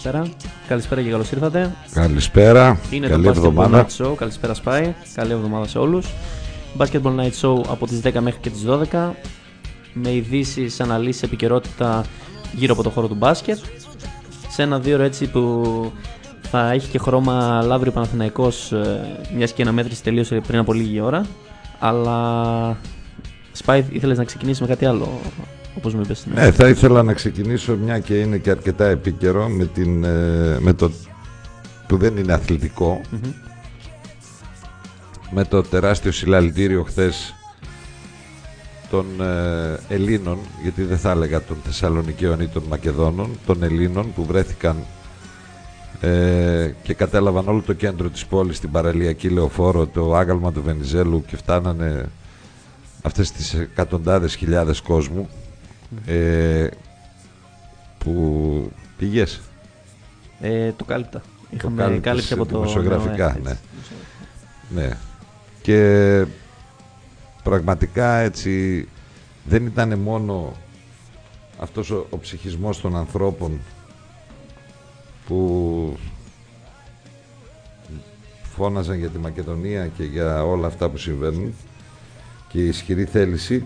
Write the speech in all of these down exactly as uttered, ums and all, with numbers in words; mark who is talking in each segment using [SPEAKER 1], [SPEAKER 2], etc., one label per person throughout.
[SPEAKER 1] καλησπέρα. Καλησπέρα και καλώς ήρθατε.
[SPEAKER 2] Καλησπέρα.
[SPEAKER 1] Είναι
[SPEAKER 2] καλή
[SPEAKER 1] το
[SPEAKER 2] εβδομάδα.
[SPEAKER 1] Basketball Night Show. Καλησπέρα Spy. Καλή εβδομάδα σε όλους. Basketball Night Show από τις δέκα μέχρι και τις δώδεκα. Με ειδήσεις, αναλύσεις, επικαιρότητα γύρω από το χώρο του μπάσκετ. Σε ένα δύο ώρο έτσι που θα έχει και χρώμα Λαύριο Παναθηναϊκός, μιας και η αναμέτρηση τελείωσε πριν από λίγη ώρα. Αλλά Spy, ήθελες να ξεκινήσεις με κάτι άλλο, όπως μου είπες?
[SPEAKER 2] Ναι, θα ήθελα να ξεκινήσω, μια και είναι και αρκετά επίκαιρο, με, την, με το που δεν είναι αθλητικό, mm-hmm. με το τεράστιο συλλαλητήριο χθες των ε, Ελλήνων, γιατί δεν θα έλεγα των Θεσσαλονικαίων ή των Μακεδόνων, των Ελλήνων που βρέθηκαν ε, και κατέλαβαν όλο το κέντρο της πόλης, στην παραλιακή λεωφόρο, το άγαλμα του Βενιζέλου, και φτάνανε αυτές τις εκατοντάδες χιλιάδες κόσμου. Ε, που πήγες?
[SPEAKER 1] Ε, το κάλυπτα. Είχαμε
[SPEAKER 2] το
[SPEAKER 1] κάλυψη από το
[SPEAKER 2] δημοσιογραφικά, ναι. ναι. Και πραγματικά έτσι δεν ήταν μόνο αυτός ο, ο ψυχισμός των ανθρώπων που φώναζαν για τη Μακεδονία και για όλα αυτά που συμβαίνουν και η ισχυρή θέληση.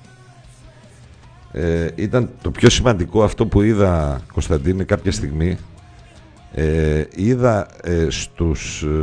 [SPEAKER 2] Ε, ήταν το πιο σημαντικό αυτό που είδα, Κωνσταντίνε, κάποια στιγμή. Ε, είδα ε, στους ε,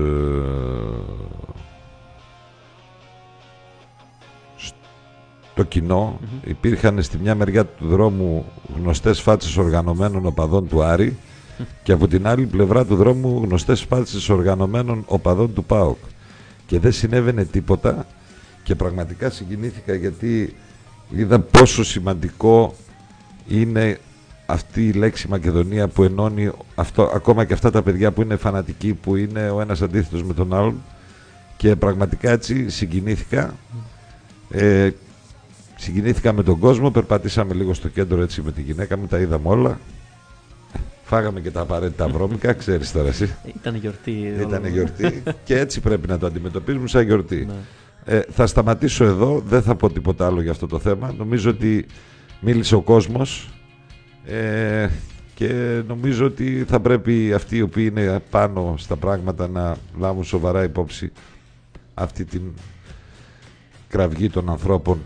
[SPEAKER 2] στο κοινό, mm-hmm. υπήρχαν στη μια μεριά του δρόμου γνωστές φάτσες οργανωμένων οπαδών του Άρη mm-hmm. και από την άλλη πλευρά του δρόμου γνωστές φάτσες οργανωμένων οπαδών του ΠΑΟΚ, και δεν συνέβαινε τίποτα και πραγματικά συγκινήθηκα, γιατί είδα πόσο σημαντικό είναι αυτή η λέξη Μακεδονία που ενώνει αυτό, ακόμα και αυτά τα παιδιά που είναι φανατικοί, που είναι ο ένας αντίθετος με τον άλλον, και πραγματικά έτσι συγκινήθηκα. Ε, συγκινήθηκα με τον κόσμο, περπατήσαμε λίγο στο κέντρο έτσι με τη γυναίκα μου, τα είδαμε όλα. Φάγαμε και τα απαραίτητα βρώμικα, ξέρεις τώρα εσύ.
[SPEAKER 1] Ήταν γιορτή.
[SPEAKER 2] Ήταν γιορτή και έτσι πρέπει να το αντιμετωπίζουμε, σαν γιορτή. Ναι. Ε, θα σταματήσω εδώ, δεν θα πω τίποτα άλλο για αυτό το θέμα. Νομίζω ότι μίλησε ο κόσμος ε, και νομίζω ότι θα πρέπει αυτοί οι οποίοι είναι πάνω στα πράγματα να λάβουν σοβαρά υπόψη αυτή την κραυγή των ανθρώπων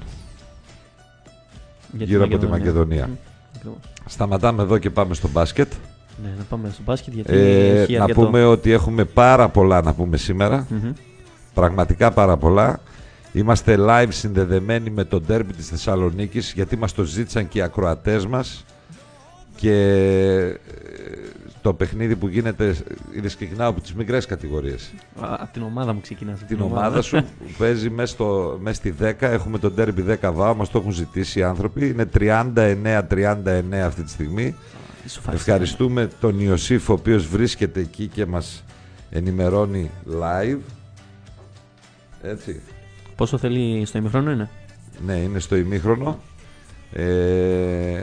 [SPEAKER 2] για γύρω από τη Μακεδονία. Mm. Σταματάμε εδώ και πάμε στο μπάσκετ.
[SPEAKER 1] Ναι, να πάμε στο μπάσκετ, γιατί
[SPEAKER 2] ε,
[SPEAKER 1] έχει
[SPEAKER 2] να
[SPEAKER 1] αρκετό.
[SPEAKER 2] πούμε ότι έχουμε πάρα πολλά να πούμε σήμερα. Mm-hmm. Πραγματικά πάρα πολλά. Είμαστε live συνδεδεμένοι με το ντέρμπι της Θεσσαλονίκης, γιατί μας το ζήτησαν και οι ακροατές μας, και το παιχνίδι που γίνεται, είδες, ξεκινάω από τις μικρές κατηγορίες.
[SPEAKER 1] Από την ομάδα μου ξεκινάς.
[SPEAKER 2] Την ομάδα σου που παίζει μέσα, στο, μέσα στη δέκα, έχουμε το ντέρμπι δέκα βάο, μας το έχουν ζητήσει οι άνθρωποι. Είναι τριάντα εννέα τριάντα εννέα αυτή τη στιγμή. Ευχαριστούμε τον Ιωσήφ, ο οποίος βρίσκεται εκεί και μας ενημερώνει live. Έτσι.
[SPEAKER 1] Πόσο θέλει στο ημίχρονο είναι?
[SPEAKER 2] Ναι, είναι στο ημίχρονο. Ε,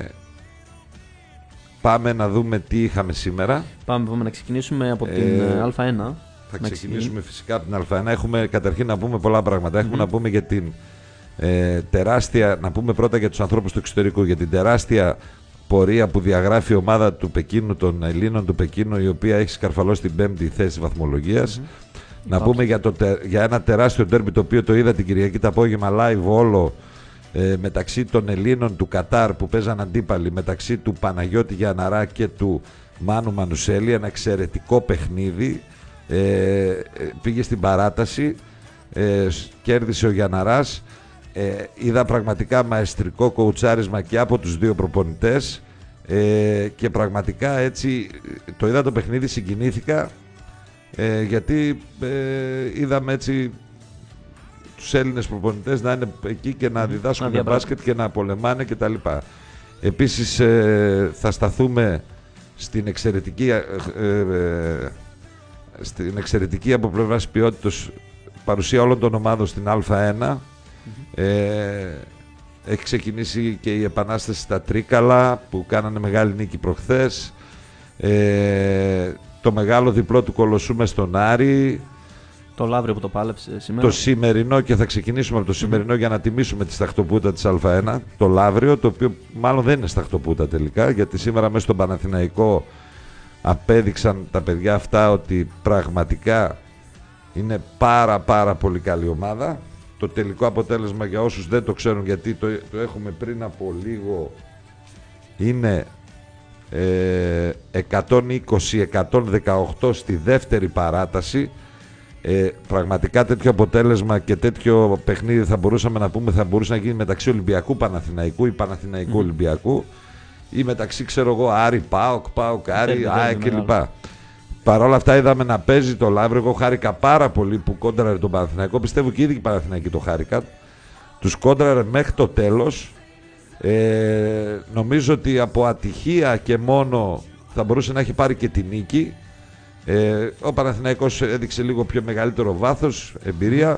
[SPEAKER 2] πάμε να δούμε τι είχαμε σήμερα.
[SPEAKER 1] Πάμε, πάμε να ξεκινήσουμε από την
[SPEAKER 2] ε,
[SPEAKER 1] Α ένα.
[SPEAKER 2] Θα ξεκινήσουμε φυσικά από την Α ένα. Έχουμε καταρχήν να πούμε πολλά πράγματα. Έχουμε mm-hmm. να πούμε για την ε, τεράστια, να πούμε πρώτα για τους ανθρώπους του εξωτερικού, για την τεράστια πορεία που διαγράφει η ομάδα του Πεκίνου, των Ελλήνων του Πεκίνου, η οποία έχει σκαρφαλώσει την πέμπτη θέση βαθμολογίας. Mm-hmm. Να πούμε για, το, για ένα τεράστιο ντέρμπι, το οποίο το είδα την Κυριακή το απόγευμα live όλο, ε, μεταξύ των Ελλήνων του Κατάρ που παίζαν αντίπαλοι, μεταξύ του Παναγιώτη Γιανναρά και του Μάνου Μανουσέλη. Ένα εξαιρετικό παιχνίδι. Ε, πήγε στην παράταση, ε, κέρδισε ο Γιανναράς. Ε, είδα πραγματικά μαεστρικό κοουτσάρισμα και από τους δύο προπονητές, ε, και πραγματικά έτσι το είδα το παιχνίδι, συγκινήθηκα. Ε, γιατί ε, είδαμε έτσι τους Έλληνες προπονητές να είναι εκεί και να διδάσκουν να μπάσκετ και να πολεμάνε κτλ. Επίσης ε, θα σταθούμε στην εξαιρετική, ε, ε, στην εξαιρετική από πλευράς ποιότητας παρουσία όλων των ομάδων στην Α ένα. Mm-hmm. Ε, έχει ξεκινήσει και η επανάσταση στα Τρίκαλα που κάνανε μεγάλη νίκη προχθές. Ε, το μεγάλο διπλό του Κολοσσού μες στον Άρη.
[SPEAKER 1] Το Λαύριο που το πάλεψε σήμερα.
[SPEAKER 2] Το σημερινό, και θα ξεκινήσουμε από το σημερινό mm-hmm. για να τιμήσουμε τη σταχτοπούτα της Α ένα. Το Λαύριο, το οποίο μάλλον δεν είναι σταχτοπούτα τελικά, γιατί σήμερα μέσα στον Παναθηναϊκό απέδειξαν τα παιδιά αυτά ότι πραγματικά είναι πάρα πάρα πολύ καλή ομάδα. Το τελικό αποτέλεσμα, για όσους δεν το ξέρουν, γιατί το, το έχουμε πριν από λίγο, είναι ε, εκατόν είκοσι εκατόν δεκαοκτώ στη δεύτερη παράταση. Ε, πραγματικά τέτοιο αποτέλεσμα και τέτοιο παιχνίδι θα μπορούσαμε να πούμε θα μπορούσε να γίνει μεταξύ Ολυμπιακού Παναθηναϊκού ή Παναθηναϊκού mm. Ολυμπιακού ή μεταξύ, ξέρω εγώ, Άρη ΠΑΟΚ, ΠΑΟΚ Άρη, ΑΕΚ κλπ. Παρ' όλα αυτά είδαμε να παίζει το Λαύριο. Εγώ χάρηκα πάρα πολύ που κόντραρε τον Παναθηναϊκό. Πιστεύω και ήδη οι Παναθηναϊκοί το χάρηκαν. Τους κόντραρε μέχρι το τέλος. Ε, νομίζω ότι από ατυχία και μόνο θα μπορούσε να έχει πάρει και τη νίκη. Ε, ο Παναθηναϊκός έδειξε λίγο πιο μεγαλύτερο βάθος, εμπειρία.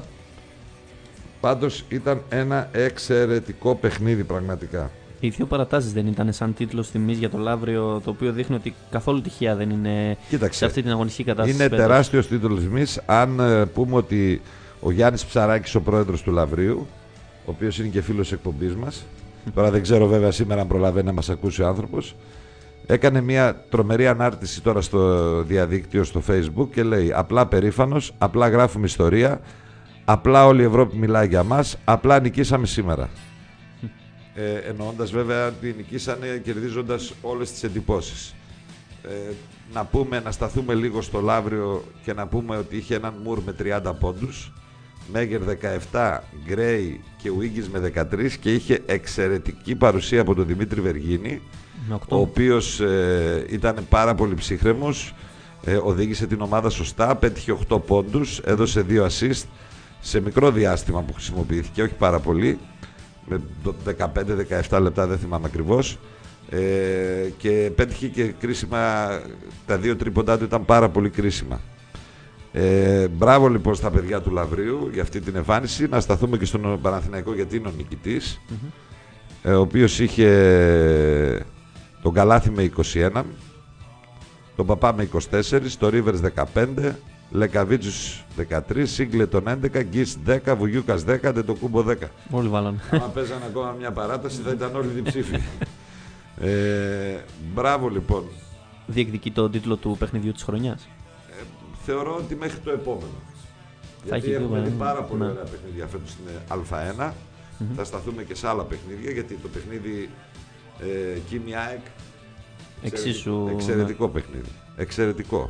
[SPEAKER 2] Πάντως ήταν ένα εξαιρετικό παιχνίδι πραγματικά.
[SPEAKER 1] Οι δύο παρατάσεις δεν ήταν σαν τίτλος τιμής για το Λαύριο, το οποίο δείχνει ότι καθόλου τυχαία δεν είναι.
[SPEAKER 2] Κοίταξε,
[SPEAKER 1] σε αυτή την αγωνιστική κατάσταση.
[SPEAKER 2] Είναι
[SPEAKER 1] πέτος.
[SPEAKER 2] τεράστιος τίτλος τιμής. Αν ε, πούμε ότι ο Γιάννης Ψαράκης, ο πρόεδρος του Λαυρίου, ο οποίος είναι και φίλος εκπομπής μας, τώρα δεν ξέρω βέβαια σήμερα αν προλαβαίνει να μας ακούσει ο άνθρωπος, έκανε μια τρομερή ανάρτηση τώρα στο διαδίκτυο, στο Facebook, και λέει: απλά περήφανος, απλά γράφουμε ιστορία, απλά όλη η Ευρώπη μιλάει για μας, απλά νικήσαμε σήμερα. Ε, εννοώντας βέβαια ότι νικήσανε κερδίζοντας όλες τις εντυπώσεις. Ε, να πούμε, να σταθούμε λίγο στο Λαύριο και να πούμε ότι είχε έναν Μουρ με τριάντα πόντους, Μέγερ δεκαεπτά, Γκρέι και Ουίγκης με δεκατρία, και είχε εξαιρετική παρουσία από τον Δημήτρη Βεργίνη, ο οποίος ε, ήταν πάρα πολύ ψύχρεμος, ε, οδήγησε την ομάδα σωστά, πέτυχε οκτώ πόντους, έδωσε δύο assist σε μικρό διάστημα που χρησιμοποιήθηκε, όχι πάρα πολύ, με δεκαπέντε δεκαεπτά λεπτά, δεν θυμάμαι ακριβώς, ε, και πέτυχε και κρίσιμα, τα δύο τρίποντά του ήταν πάρα πολύ κρίσιμα. Ε, μπράβο λοιπόν στα παιδιά του Λαυρίου για αυτή την εμφάνιση. Να σταθούμε και στον Παναθηναϊκό, γιατί είναι ο νικητής, mm-hmm. ε, ο οποίος είχε τον Καλάθι με είκοσι ένα, τον Παπά με είκοσι τέσσερα, το Ρίβερς δεκαπέντε, Λεκαβίτσους δεκατρία, Σίγκλετον έντεκα, Γκις δέκα, Βουγιούκας δέκα, Ντετοκούμπο δέκα.
[SPEAKER 1] Όλοι βάλανε.
[SPEAKER 2] Αν παίζανε ακόμα μια παράταση θα ήταν όλοι διψήφοι. ε, μπράβο λοιπόν.
[SPEAKER 1] Διεκδικεί τον τίτλο του παιχνιδιού της χρονιάς.
[SPEAKER 2] Ε, θεωρώ ότι μέχρι το επόμενο.
[SPEAKER 1] Θα
[SPEAKER 2] γιατί έχουμε δει πάρα πολύ
[SPEAKER 1] ναι.
[SPEAKER 2] ωραία παιχνίδια φέτος στην Α ένα. Mm-hmm. Θα σταθούμε και σε άλλα παιχνίδια, γιατί το παιχνίδι ε, Κίμη ΑΕΚ,
[SPEAKER 1] εξίσου
[SPEAKER 2] εξαιρετικό
[SPEAKER 1] ναι.
[SPEAKER 2] παιχνίδι. Εξαιρετικό.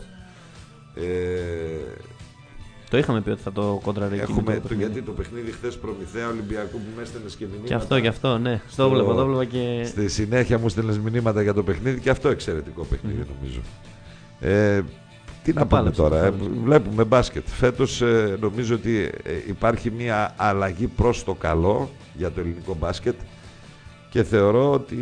[SPEAKER 2] Ε,
[SPEAKER 1] το είχαμε πει ότι θα το κόντραρε εκεί.
[SPEAKER 2] Το, γιατί το παιχνίδι χθες Προμηθέα Ολυμπιακού που με έστελνες και μηνύματα.
[SPEAKER 1] Και αυτό, και αυτό, ναι. Στο, στο βλέπω, το βλέπω και.
[SPEAKER 2] Στη συνέχεια μου στέλνες μηνύματα για το παιχνίδι, και αυτό εξαιρετικό παιχνίδι mm-hmm. νομίζω. Ε, τι να πούμε τώρα, ε, βλέπουμε μπάσκετ. Φέτος ε, νομίζω ότι ε, υπάρχει μια αλλαγή προς το καλό για το ελληνικό μπάσκετ, και θεωρώ ότι.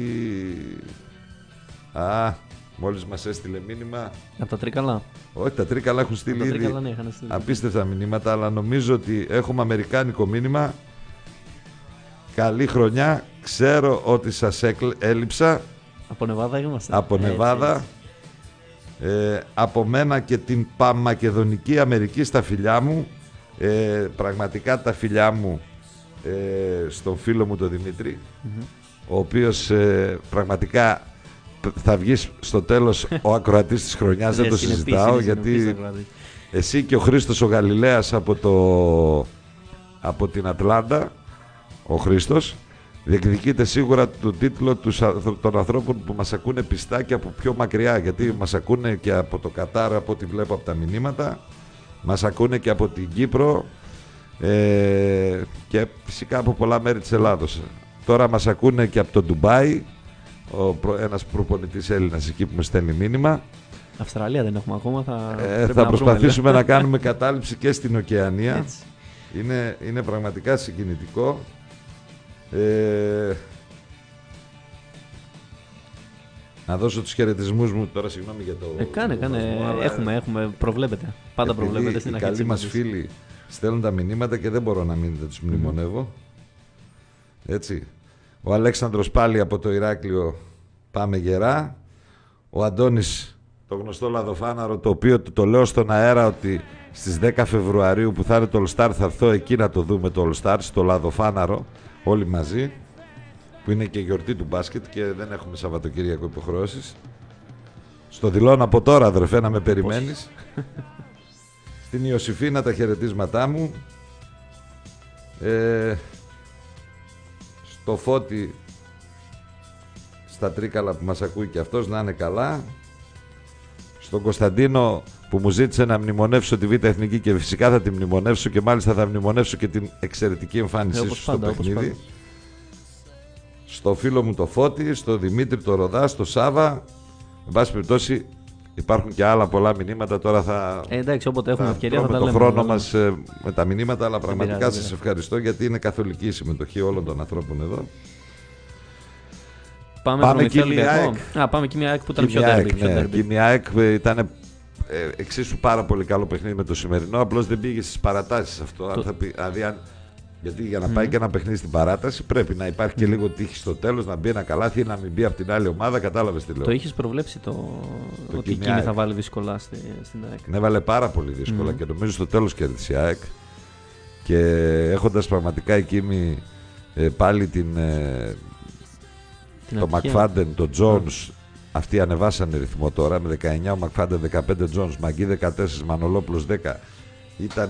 [SPEAKER 2] Α, μόλις μας έστειλε μήνυμα.
[SPEAKER 1] Από τα Τρίκαλα.
[SPEAKER 2] Όχι, τα Τρίκαλα έχουν στείλει ήδη
[SPEAKER 1] ναι, στείλει.
[SPEAKER 2] απίστευτα μηνύματα, αλλά νομίζω ότι έχουμε αμερικάνικο μήνυμα. Καλή χρονιά, ξέρω ότι σας έλειψα.
[SPEAKER 1] Από Νεβάδα είμαστε.
[SPEAKER 2] Από Νεβάδα. Ε, από μένα και την Παμακεδονική Αμερική στα φιλιά μου. Ε, πραγματικά τα φιλιά μου ε, στον φίλο μου τον Δημήτρη, mm-hmm. ο οποίος ε, πραγματικά θα βγεις στο τέλος ο ακροατής της χρονιάς, δεν το συζητάω, γιατί εσύ και ο Χρήστος ο Γαλιλαίος από, το, από την Ατλάντα, ο Χρήστος, διεκδικείται σίγουρα τον τίτλο των ανθρώπων που μας ακούνε πιστά και από πιο μακριά, γιατί μας ακούνε και από το Κατάρ, από ό,τι βλέπω από τα μηνύματα, μας ακούνε και από την Κύπρο ε, και φυσικά από πολλά μέρη της Ελλάδος. Τώρα μας ακούνε και από το Ντουμπάι, ο προ, ένας προπονητής Έλληνας εκεί που με στέλνει μήνυμα.
[SPEAKER 1] Αυστραλία δεν έχουμε ακόμα. Θα,
[SPEAKER 2] ε, θα να προσπαθήσουμε να κάνουμε κατάληψη και στην Οκεανία. Είναι, είναι πραγματικά συγκινητικό. Ε, να δώσω τους χαιρετισμούς μου τώρα, συγγνώμη για το.
[SPEAKER 1] Ε, κάνε, κάνε. Κόσμο, έχουμε, έχουμε, προβλέπετε. Πάντα προβλέπετε στην αρχή.
[SPEAKER 2] Οι καλοί μας φίλοι στέλνουν τα μηνύματα και δεν μπορώ να μην τους μνημονεύω. Mm. Έτσι. Ο Αλέξανδρος πάλι από το Ηράκλειο, πάμε γερά. Ο Αντώνης, το γνωστό λαδοφάναρο, το οποίο το, το λέω στον αέρα ότι στις δέκα Φεβρουαρίου που θα είναι το All Star θα έρθω εκεί να το δούμε το All Star, στο λαδοφάναρο, όλοι μαζί, που είναι και γιορτή του μπάσκετ και δεν έχουμε Σαββατοκύριακο υποχρεώσεις. Στο δηλώνω από τώρα, αδερφέ, να με περιμένεις. Στην Ιωσήφίνα τα χαιρετίσματά μου. Ε, στο Φώτη, στα Τρίκαλα που μας ακούει και αυτός, να είναι καλά. Στον Κωνσταντίνο που μου ζήτησε να μνημονεύσω τη Β' Εθνική και φυσικά θα τη μνημονεύσω και μάλιστα θα μνημονεύσω και την εξαιρετική εμφάνισή
[SPEAKER 1] ε,
[SPEAKER 2] σου στο
[SPEAKER 1] πάντα,
[SPEAKER 2] παιχνίδι. Στο φίλο μου το Φώτη, στο Δημήτρη το Ροδά, στο Σάβα. Εν πάση περιπτώσει υπάρχουν και άλλα πολλά μηνύματα. Τώρα θα.
[SPEAKER 1] Ε, εντάξει, όποτε έχουμε ευκαιρία θα τα
[SPEAKER 2] λέμε.
[SPEAKER 1] λέμε.
[SPEAKER 2] Το χρόνο
[SPEAKER 1] δηλαδή.
[SPEAKER 2] μας ε, με τα μηνύματα, αλλά πραγματικά σας
[SPEAKER 1] πειράζει.
[SPEAKER 2] ευχαριστώ γιατί είναι καθολική η συμμετοχή όλων των ανθρώπων εδώ.
[SPEAKER 1] Πάμε,
[SPEAKER 2] Πάμε
[SPEAKER 1] Προμηθέα
[SPEAKER 2] Κίμη
[SPEAKER 1] Ολυμπιακό.
[SPEAKER 2] ΑΕΚ.
[SPEAKER 1] Α, πάμε Κίμη ΑΕΚ που ήταν πιο
[SPEAKER 2] Κίμη
[SPEAKER 1] derby.
[SPEAKER 2] ΑΕΚ,
[SPEAKER 1] πιο
[SPEAKER 2] ναι.
[SPEAKER 1] derby.
[SPEAKER 2] Κίμη ΑΕΚ ε, ήταν ε, εξίσου πάρα πολύ καλό παιχνίδι με το σημερινό. Απλώς δεν πήγε στις παρατάσεις αυτό. Αν
[SPEAKER 1] Το-
[SPEAKER 2] θα πει, δηλαδή, αν, γιατί για να πάει και ένα παιχνίδι στην παράταση πρέπει να υπάρχει και λίγο τύχη στο τέλος, να μπει ένα καλάθι ή να μην μπει από την άλλη ομάδα. Κατάλαβες τι λέω.
[SPEAKER 1] Το είχε προβλέψει το,
[SPEAKER 2] Το
[SPEAKER 1] ότι η
[SPEAKER 2] Κίμη
[SPEAKER 1] Κίμη
[SPEAKER 2] ΑΕΚ.
[SPEAKER 1] θα βάλει δύσκολα στη, στην ΑΕΚ.
[SPEAKER 2] Ναι, έβαλε πάρα πολύ δύσκολα
[SPEAKER 1] Μμμ.
[SPEAKER 2] και νομίζω στο τέλος κέρδισε η ΑΕΚ. Και έχοντας πραγματικά εκείνη ε, πάλι την, ε,
[SPEAKER 1] Την
[SPEAKER 2] το
[SPEAKER 1] ατυχία.
[SPEAKER 2] Μακφάντεν, το Jones, αυτοί ανεβάσανε ρυθμό τώρα με δεκαεννιά ο Μακφάντεν, δεκαπέντε Jones, Μαγκή δεκατέσσερα, Μανολόπουλος δέκα. Ήταν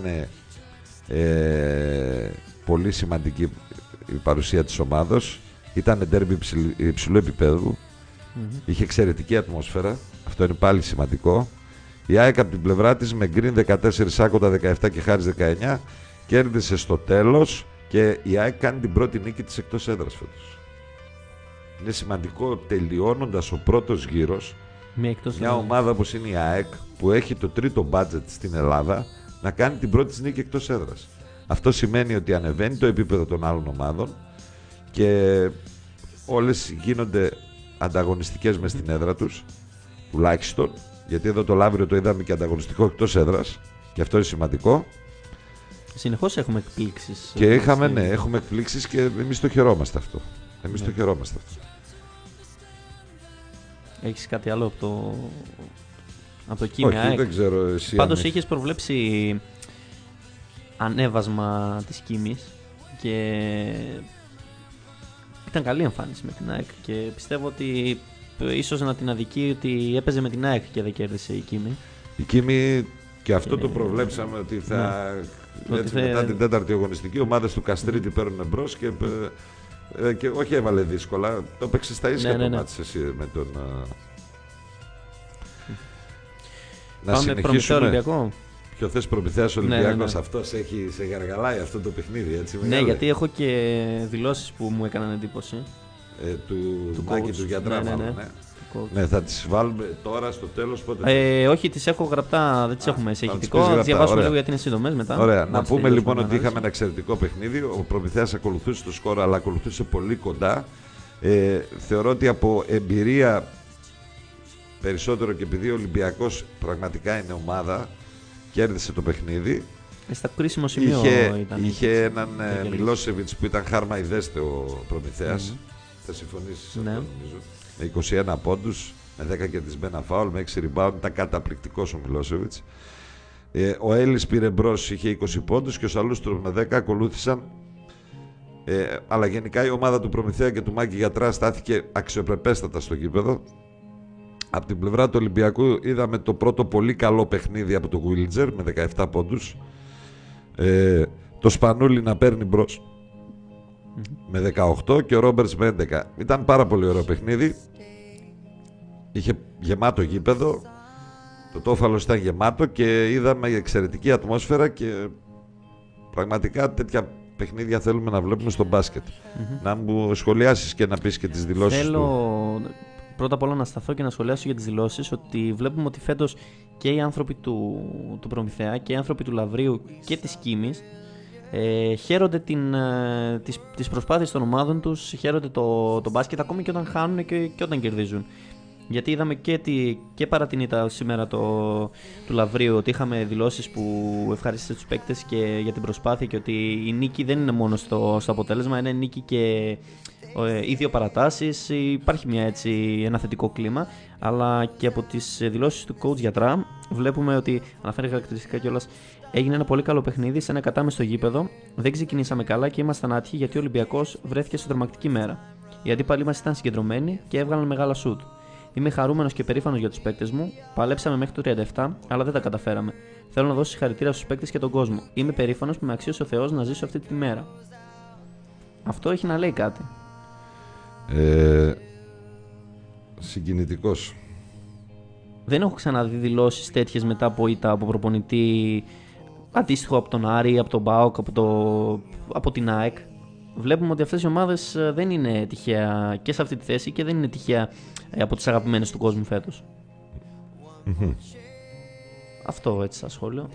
[SPEAKER 2] ε, πολύ σημαντική η παρουσία της ομάδος. Ήταν ντέρμπι υψηλού, υψηλού επίπεδου.
[SPEAKER 1] Μμμ.
[SPEAKER 2] Είχε εξαιρετική ατμόσφαιρα. Αυτό είναι πάλι σημαντικό. Η ΑΕΚ από την πλευρά της με Γκριν δεκατέσσερα, Σάκοντα δεκαεπτά και Χάρης δεκαεννιά κέρδισε στο τέλος και η ΑΕΚ κάνει την πρώτη νίκη της εκτός έδρας φέτος. Είναι σημαντικό τελειώνοντας ο πρώτος γύρος
[SPEAKER 1] Μία εκτός
[SPEAKER 2] μια
[SPEAKER 1] έδρας.
[SPEAKER 2] ομάδα όπως είναι η ΑΕΚ που έχει το τρίτο budget στην Ελλάδα να κάνει την πρώτη της νίκη εκτός έδρας. Αυτό σημαίνει ότι ανεβαίνει το επίπεδο των άλλων ομάδων και όλες γίνονται ανταγωνιστικές μες στην έδρα τους, τουλάχιστον, γιατί εδώ το Λαύριο το είδαμε και ανταγωνιστικό εκτός έδρας και αυτό είναι σημαντικό.
[SPEAKER 1] Συνεχώς έχουμε εκπλήξεις.
[SPEAKER 2] Και
[SPEAKER 1] ε,
[SPEAKER 2] είχαμε,
[SPEAKER 1] στην-
[SPEAKER 2] ναι, έχουμε εκπλήξεις και εμείς το χαιρόμαστε αυτό. Εμείς
[SPEAKER 1] Ναι.
[SPEAKER 2] το χαιρόμαστε αυτό.
[SPEAKER 1] Έχεις κάτι άλλο από το, από το Κίμη
[SPEAKER 2] Όχι,
[SPEAKER 1] ΑΕΚ?
[SPEAKER 2] δεν ξέρω εσύ.
[SPEAKER 1] Πάντως
[SPEAKER 2] αν
[SPEAKER 1] είχες προβλέψει ανέβασμα της Κίμης και ήταν καλή εμφάνιση με την ΑΕΚ και πιστεύω ότι ίσως να την αδικεί ότι έπαιζε με την ΑΕΚ και δεν κέρδισε η Κίμη.
[SPEAKER 2] Η Κίμη και αυτό το
[SPEAKER 1] Ε,
[SPEAKER 2] προβλέψαμε ότι θα.
[SPEAKER 1] Ότι
[SPEAKER 2] Έτσι,
[SPEAKER 1] θα-
[SPEAKER 2] μετά την τέταρτη αγωνιστική, οι ομάδες του Καστρίτη παίρνουν μπρος και, ε, και όχι έβαλε δύσκολα. Το παίξε στα ίσια
[SPEAKER 1] Ναι, ναι,
[SPEAKER 2] το
[SPEAKER 1] ναι.
[SPEAKER 2] μάτς εσύ με τον. ε, Να
[SPEAKER 1] Πάμε Προμηθέα
[SPEAKER 2] συνεχίσουμε.
[SPEAKER 1] Ολυμπιακό.
[SPEAKER 2] Ποιο θες Προμηθέας
[SPEAKER 1] Ναι, ναι,
[SPEAKER 2] Ολυμπιακός,
[SPEAKER 1] ναι.
[SPEAKER 2] αυτός έχει, σε γαργαλάει αυτό το παιχνίδι, έτσι.
[SPEAKER 1] Ναι,
[SPEAKER 2] μεγάλε.
[SPEAKER 1] γιατί έχω και δηλώσεις που μου έκαναν εντύπωση.
[SPEAKER 2] Ε, του
[SPEAKER 1] του
[SPEAKER 2] Μάκη
[SPEAKER 1] coach.
[SPEAKER 2] του Γιατρά,
[SPEAKER 1] Ναι, ναι,
[SPEAKER 2] μάλλον,
[SPEAKER 1] ναι.
[SPEAKER 2] ναι.
[SPEAKER 1] Coach.
[SPEAKER 2] Ναι, θα τις βάλουμε τώρα στο τέλος πότε.
[SPEAKER 1] Ε, όχι, τις έχω γραπτά, δεν τις
[SPEAKER 2] Α,
[SPEAKER 1] έχουμε σε
[SPEAKER 2] θα τις
[SPEAKER 1] ηχητικό.
[SPEAKER 2] πεις
[SPEAKER 1] Θα τις
[SPEAKER 2] γραπτά,
[SPEAKER 1] διαβάσουμε
[SPEAKER 2] ωραία.
[SPEAKER 1] λίγο γιατί είναι σύντομες μετά.
[SPEAKER 2] Ωραία, να
[SPEAKER 1] Μάλιστα,
[SPEAKER 2] πούμε
[SPEAKER 1] τελειώσουμε
[SPEAKER 2] λοιπόν
[SPEAKER 1] την
[SPEAKER 2] ότι
[SPEAKER 1] ανάλυση.
[SPEAKER 2] είχαμε ένα εξαιρετικό παιχνίδι. Ο Προμηθέας ακολουθούσε το σκορ, αλλά ακολουθούσε πολύ κοντά. Ε, θεωρώ ότι από εμπειρία περισσότερο και επειδή ο Ολυμπιακός πραγματικά είναι ομάδα, κέρδισε το παιχνίδι.
[SPEAKER 1] Ε, Στα κρίσιμο σημείο
[SPEAKER 2] Είχε,
[SPEAKER 1] ήταν.
[SPEAKER 2] είχε έναν
[SPEAKER 1] δεν
[SPEAKER 2] ε,
[SPEAKER 1] κέρδισε.
[SPEAKER 2] Μιλόσεβιτς που ήταν χάρμα ιδέστε ο Προμηθέας.
[SPEAKER 1] Μμμ.
[SPEAKER 2] Θα συμφωνήσεις σε
[SPEAKER 1] Ναι.
[SPEAKER 2] αυτό νομίζω. Με είκοσι ένα πόντους, με δέκα κερδισμένα φάουλ, με έξι rebound. Ήταν καταπληκτικός ο Μιλόσεβιτς. Ε, ο Έλλης πήρε μπρος, είχε είκοσι πόντους και ο Σαλούστρος με δέκα ακολούθησαν. Ε, αλλά γενικά η ομάδα του Προμηθέα και του Μάκη Γιατρά στάθηκε αξιοπρεπέστατα στο γήπεδο. Από την πλευρά του Ολυμπιακού είδαμε το πρώτο πολύ καλό παιχνίδι από το Γουίλτζερ με δεκαεπτά πόντους. Ε, το Σπανούλι να παίρνει μπρος με δεκαοκτώ και ο Ρόμπερτς με έντεκα. Ήταν πάρα πολύ ωραίο παιχνίδι. Είχε γεμάτο γήπεδο. Το Τόφαλος ήταν γεμάτο και είδαμε εξαιρετική ατμόσφαιρα και πραγματικά τέτοια παιχνίδια θέλουμε να βλέπουμε στο μπάσκετ.
[SPEAKER 1] Μμμ.
[SPEAKER 2] Να μου σχολιάσεις και να πεις και τις δηλώσεις
[SPEAKER 1] Θέλω
[SPEAKER 2] του.
[SPEAKER 1] πρώτα απ' όλα να σταθώ και να σχολιάσω για τις δηλώσεις ότι βλέπουμε ότι φέτος και οι άνθρωποι του, του Προμηθέα και οι άνθρωποι του Λαβρίου και της Κίμης ε, χαίρονται την, ε, τις, τις προσπάθειες των ομάδων τους, χαίρονται το, το μπάσκετ ακόμη και όταν χάνουν και, και όταν κερδίζουν. Γιατί είδαμε και, τη, και παρά την ήττα σήμερα το, του Λαβρίου ότι είχαμε δηλώσεις που ευχαρίστησε τους παίκτες και για την προσπάθεια και ότι η νίκη δεν είναι μόνο στο, στο αποτέλεσμα, είναι νίκη και ε, οι δύο παρατάσεις, υπάρχει μια έτσι, ένα θετικό κλίμα, αλλά και από τις δηλώσεις του coach Γιατρά βλέπουμε ότι, αναφέρει χαρακτηριστικά κιόλας, έγινε ένα πολύ καλό παιχνίδι σε ένα κατάμεστο γήπεδο, δεν ξεκινήσαμε καλά και ήμασταν άτυχοι γιατί ο Ολυμπιακός βρέθηκε σε τρομακτική μέρα. Οι αντίπαλοι μας ήταν συγκεντρωμένοι και έβγαλαν μεγάλα σουτ. Είμαι χαρούμενος και περήφανος για τους παίκτες μου. Παλέψαμε μέχρι το τριάντα επτά, αλλά δεν τα καταφέραμε. Θέλω να δώσω συγχαρητήρια στους παίκτες και τον κόσμο. Είμαι περήφανος που με αξίωσε ο Θεός να ζήσω αυτή τη μέρα. Αυτό έχει να λέει κάτι.
[SPEAKER 2] Ε, συγκινητικός.
[SPEAKER 1] Δεν έχω ξαναδεί δηλώσεις τέτοιες μετά από ήττα από προπονητή αντίστοιχο από τον Άρη, από τον ΠΑΟΚ, από, το... από την ΑΕΚ. Βλέπουμε ότι αυτές οι ομάδες δεν είναι τυχαία και σε αυτή τη θέση και δεν είναι τυχαία από τις αγαπημένες του κόσμου φέτος.
[SPEAKER 2] Mm-hmm.
[SPEAKER 1] Αυτό έτσι σαν σχόλιο.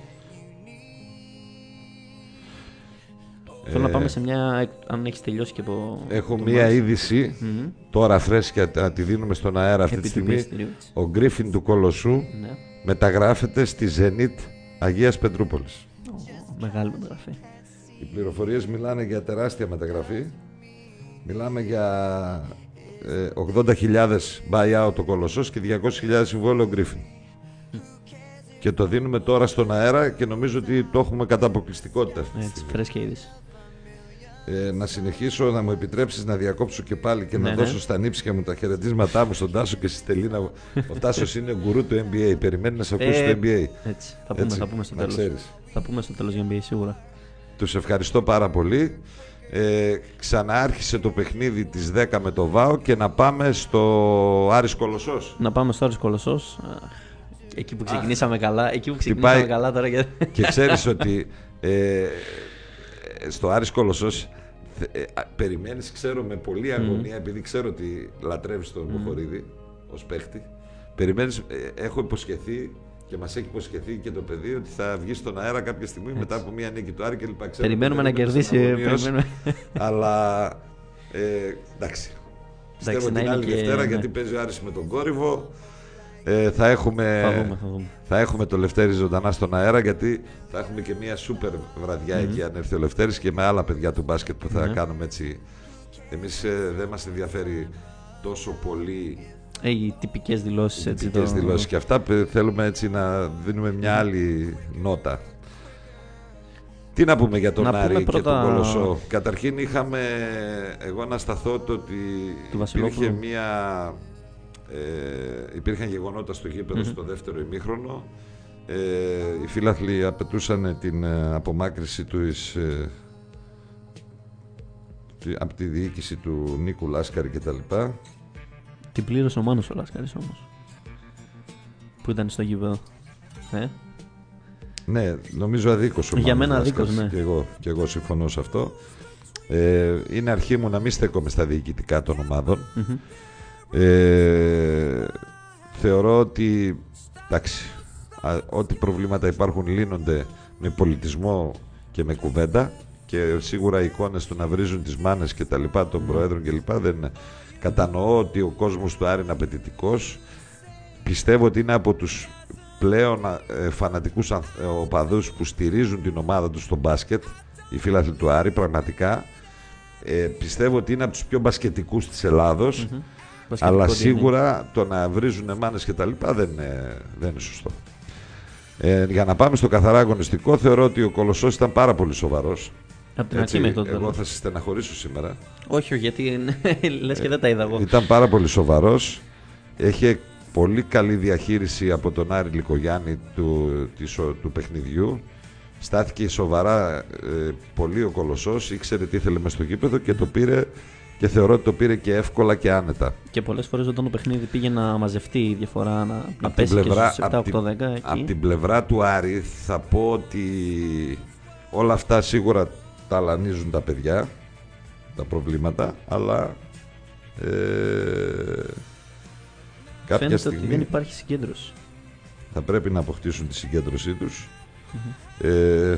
[SPEAKER 2] Ε,
[SPEAKER 1] Θέλω να πάμε σε μια, αν έχεις τελειώσει και από...
[SPEAKER 2] Έχω
[SPEAKER 1] το
[SPEAKER 2] μία
[SPEAKER 1] μάτς.
[SPEAKER 2] είδηση,
[SPEAKER 1] Mm-hmm.
[SPEAKER 2] τώρα φρέσκια, να τη δίνουμε στον αέρα αυτή τη στιγμή. Ο Γκρίφιν του Κολοσσού
[SPEAKER 1] Ναι.
[SPEAKER 2] μεταγράφεται στη Ζενίτ Αγίας Πετρούπολης.
[SPEAKER 1] Oh, μεγάλη μεταγραφή.
[SPEAKER 2] Οι πληροφορίες μιλάνε για τεράστια μεταγραφή. Μιλάμε για ε, ογδόντα χιλιάδες buyout ο Κολοσσός και διακόσιες χιλιάδες συμβόλαιο ο Γκρίφιν. Mm. Και το δίνουμε τώρα στον αέρα και νομίζω ότι το έχουμε κατά αποκλειστικότητα αυτή τη
[SPEAKER 1] Έτσι,
[SPEAKER 2] στιγμή.
[SPEAKER 1] φρέσκια είδηση.
[SPEAKER 2] Ε, να συνεχίσω, να μου επιτρέψεις να διακόψω και πάλι και
[SPEAKER 1] ναι,
[SPEAKER 2] να
[SPEAKER 1] ναι.
[SPEAKER 2] δώσω στα νύψια μου τα χαιρετίσματά μου στον Τάσο και στη Στελίνα. Ο Τάσος είναι γκουρού του N B A. Περιμένει να σε ακούσει
[SPEAKER 1] Ε,
[SPEAKER 2] το N B A.
[SPEAKER 1] Έτσι, θα πούμε,
[SPEAKER 2] Έτσι,
[SPEAKER 1] θα πούμε στο
[SPEAKER 2] να
[SPEAKER 1] τέλος.
[SPEAKER 2] ξέρεις.
[SPEAKER 1] Θα πούμε στο τέλος για N B A σίγουρα.
[SPEAKER 2] Τους ευχαριστώ πάρα πολύ. Ε, ξανάρχισε το παιχνίδι της δέκα με το ΒΑΟ και να πάμε στο Άρης Κολοσσός.
[SPEAKER 1] Να πάμε στο Άρης Κολοσσός. Εκεί που ξεκινήσαμε καλά. Εκεί που
[SPEAKER 2] Τι
[SPEAKER 1] ξεκινήσαμε
[SPEAKER 2] πάει...
[SPEAKER 1] καλά τώρα. Για...
[SPEAKER 2] Και ξέρεις ότι ε, στο Άρης Κολοσσός ε, περιμένεις, ξέρω, με πολλή αγωνία, mm. επειδή ξέρω ότι λατρεύεις τον Βοχορίδη mm. ως παίχτη. Περιμένεις, ε, έχω υποσχεθεί και μας έχει υποσχεθεί και το παιδί ότι θα βγει στον αέρα κάποια στιγμή. Έτσι. Μετά από μια νίκη του Άρη και λοιπά. Ξέρω,
[SPEAKER 1] περιμένουμε να κερδίσει. Περιμένουμε.
[SPEAKER 2] Αλλά ε, εντάξει. Πιστεύω την άλλη και... Δευτέρα, ναι. γιατί παίζει ο Άρης με τον Κόρυβο. Ε, θα, έχουμε,
[SPEAKER 1] θα, δούμε, θα, δούμε.
[SPEAKER 2] θα έχουμε το Λευτέρη ζωντανά στον αέρα, γιατί θα έχουμε και μια σούπερ βραδιά mm-hmm. εκεί αν έρθει ο Λευτέρης και με άλλα παιδιά του μπάσκετ που θα mm-hmm. κάνουμε έτσι. Εμείς ε, δεν μας ενδιαφέρει τόσο πολύ
[SPEAKER 1] ε, οι τυπικές δηλώσεις.
[SPEAKER 2] Οι τυπικές το... δηλώσεις και αυτά. Θέλουμε έτσι να δίνουμε μια άλλη νότα. Τι να πούμε για τον να Άρη πρώτα... και τον Κολοσσό. Καταρχήν είχαμε εγώ να σταθώ το ότι υπήρχε μια... Ε, υπήρχαν γεγονότα στο γήπεδο mm-hmm. στο δεύτερο ημίχρονο. Ε, οι φίλαθλοι απαιτούσαν την ε, απομάκρυση του εις, ε, από τη διοίκηση του Νίκου Λάσκαρη κτλ.
[SPEAKER 1] Την πλήρωσε ο Μάνος ο Λάσκαρης όμως, που ήταν στο γήπεδο. Ε?
[SPEAKER 2] Ναι, νομίζω αδίκως ο
[SPEAKER 1] Για
[SPEAKER 2] Μάνος
[SPEAKER 1] μένα αδίκως, ναι.
[SPEAKER 2] Και εγώ, και εγώ συμφωνώ σε αυτό. Ε, είναι αρχή μου να μην στέκομαι στα διοικητικά των ομάδων. Mm-hmm. Ε, θεωρώ ότι εντάξει, α, ό,τι προβλήματα υπάρχουν λύνονται με πολιτισμό και με κουβέντα, και σίγουρα οι εικόνες του να βρίζουν τις μάνες και τα λοιπά των mm. προέδρων και λοιπά δεν είναι. Κατανοώ ότι ο κόσμος του Άρη είναι απαιτητικός. Πιστεύω ότι είναι από τους πλέον ε, φανατικούς ε, οπαδούς που στηρίζουν την ομάδα τους στο μπάσκετ, οι φίλαθλοι του Άρη πραγματικά. ε, πιστεύω ότι είναι από τους πιο μπασκετικούς της Ελλάδος. Mm-hmm. Αλλά σίγουρα είναι. Το να βρίζουν μάνες και τα λοιπά δεν είναι, δεν είναι σωστό. Ε, για να πάμε στο καθαρά αγωνιστικό, θεωρώ ότι ο Κολοσσός ήταν πάρα πολύ σοβαρός.
[SPEAKER 1] Από την αρχή μέχρι τότε.
[SPEAKER 2] Εγώ θα σε στεναχωρήσω σήμερα.
[SPEAKER 1] Όχι, γιατί λες και δεν τα είδα εγώ.
[SPEAKER 2] Ήταν πάρα πολύ σοβαρός. Έχει πολύ καλή διαχείριση από τον Άρη Λικογιάννη του, της, του παιχνιδιού. Στάθηκε σοβαρά ε, πολύ ο Κολοσσός. Ήξερε τι ήθελε μες στο γήπεδο και το πήρε. Και θεωρώ ότι το πήρε και εύκολα και άνετα. Και
[SPEAKER 1] πολλές φορές όταν το παιχνίδι πήγε να μαζευτεί η διαφορά, να, να πέσει πλευρά, και στους επτά οκτώ δέκα. Εκεί.
[SPEAKER 2] Από την πλευρά του Άρη θα πω ότι όλα αυτά σίγουρα ταλανίζουν τα παιδιά, τα προβλήματα, αλλά ε, κάποια
[SPEAKER 1] φαίνεται
[SPEAKER 2] στιγμή
[SPEAKER 1] ότι δεν υπάρχει συγκέντρωση.
[SPEAKER 2] Θα πρέπει να αποκτήσουν τη συγκέντρωσή τους. Mm-hmm. Ε,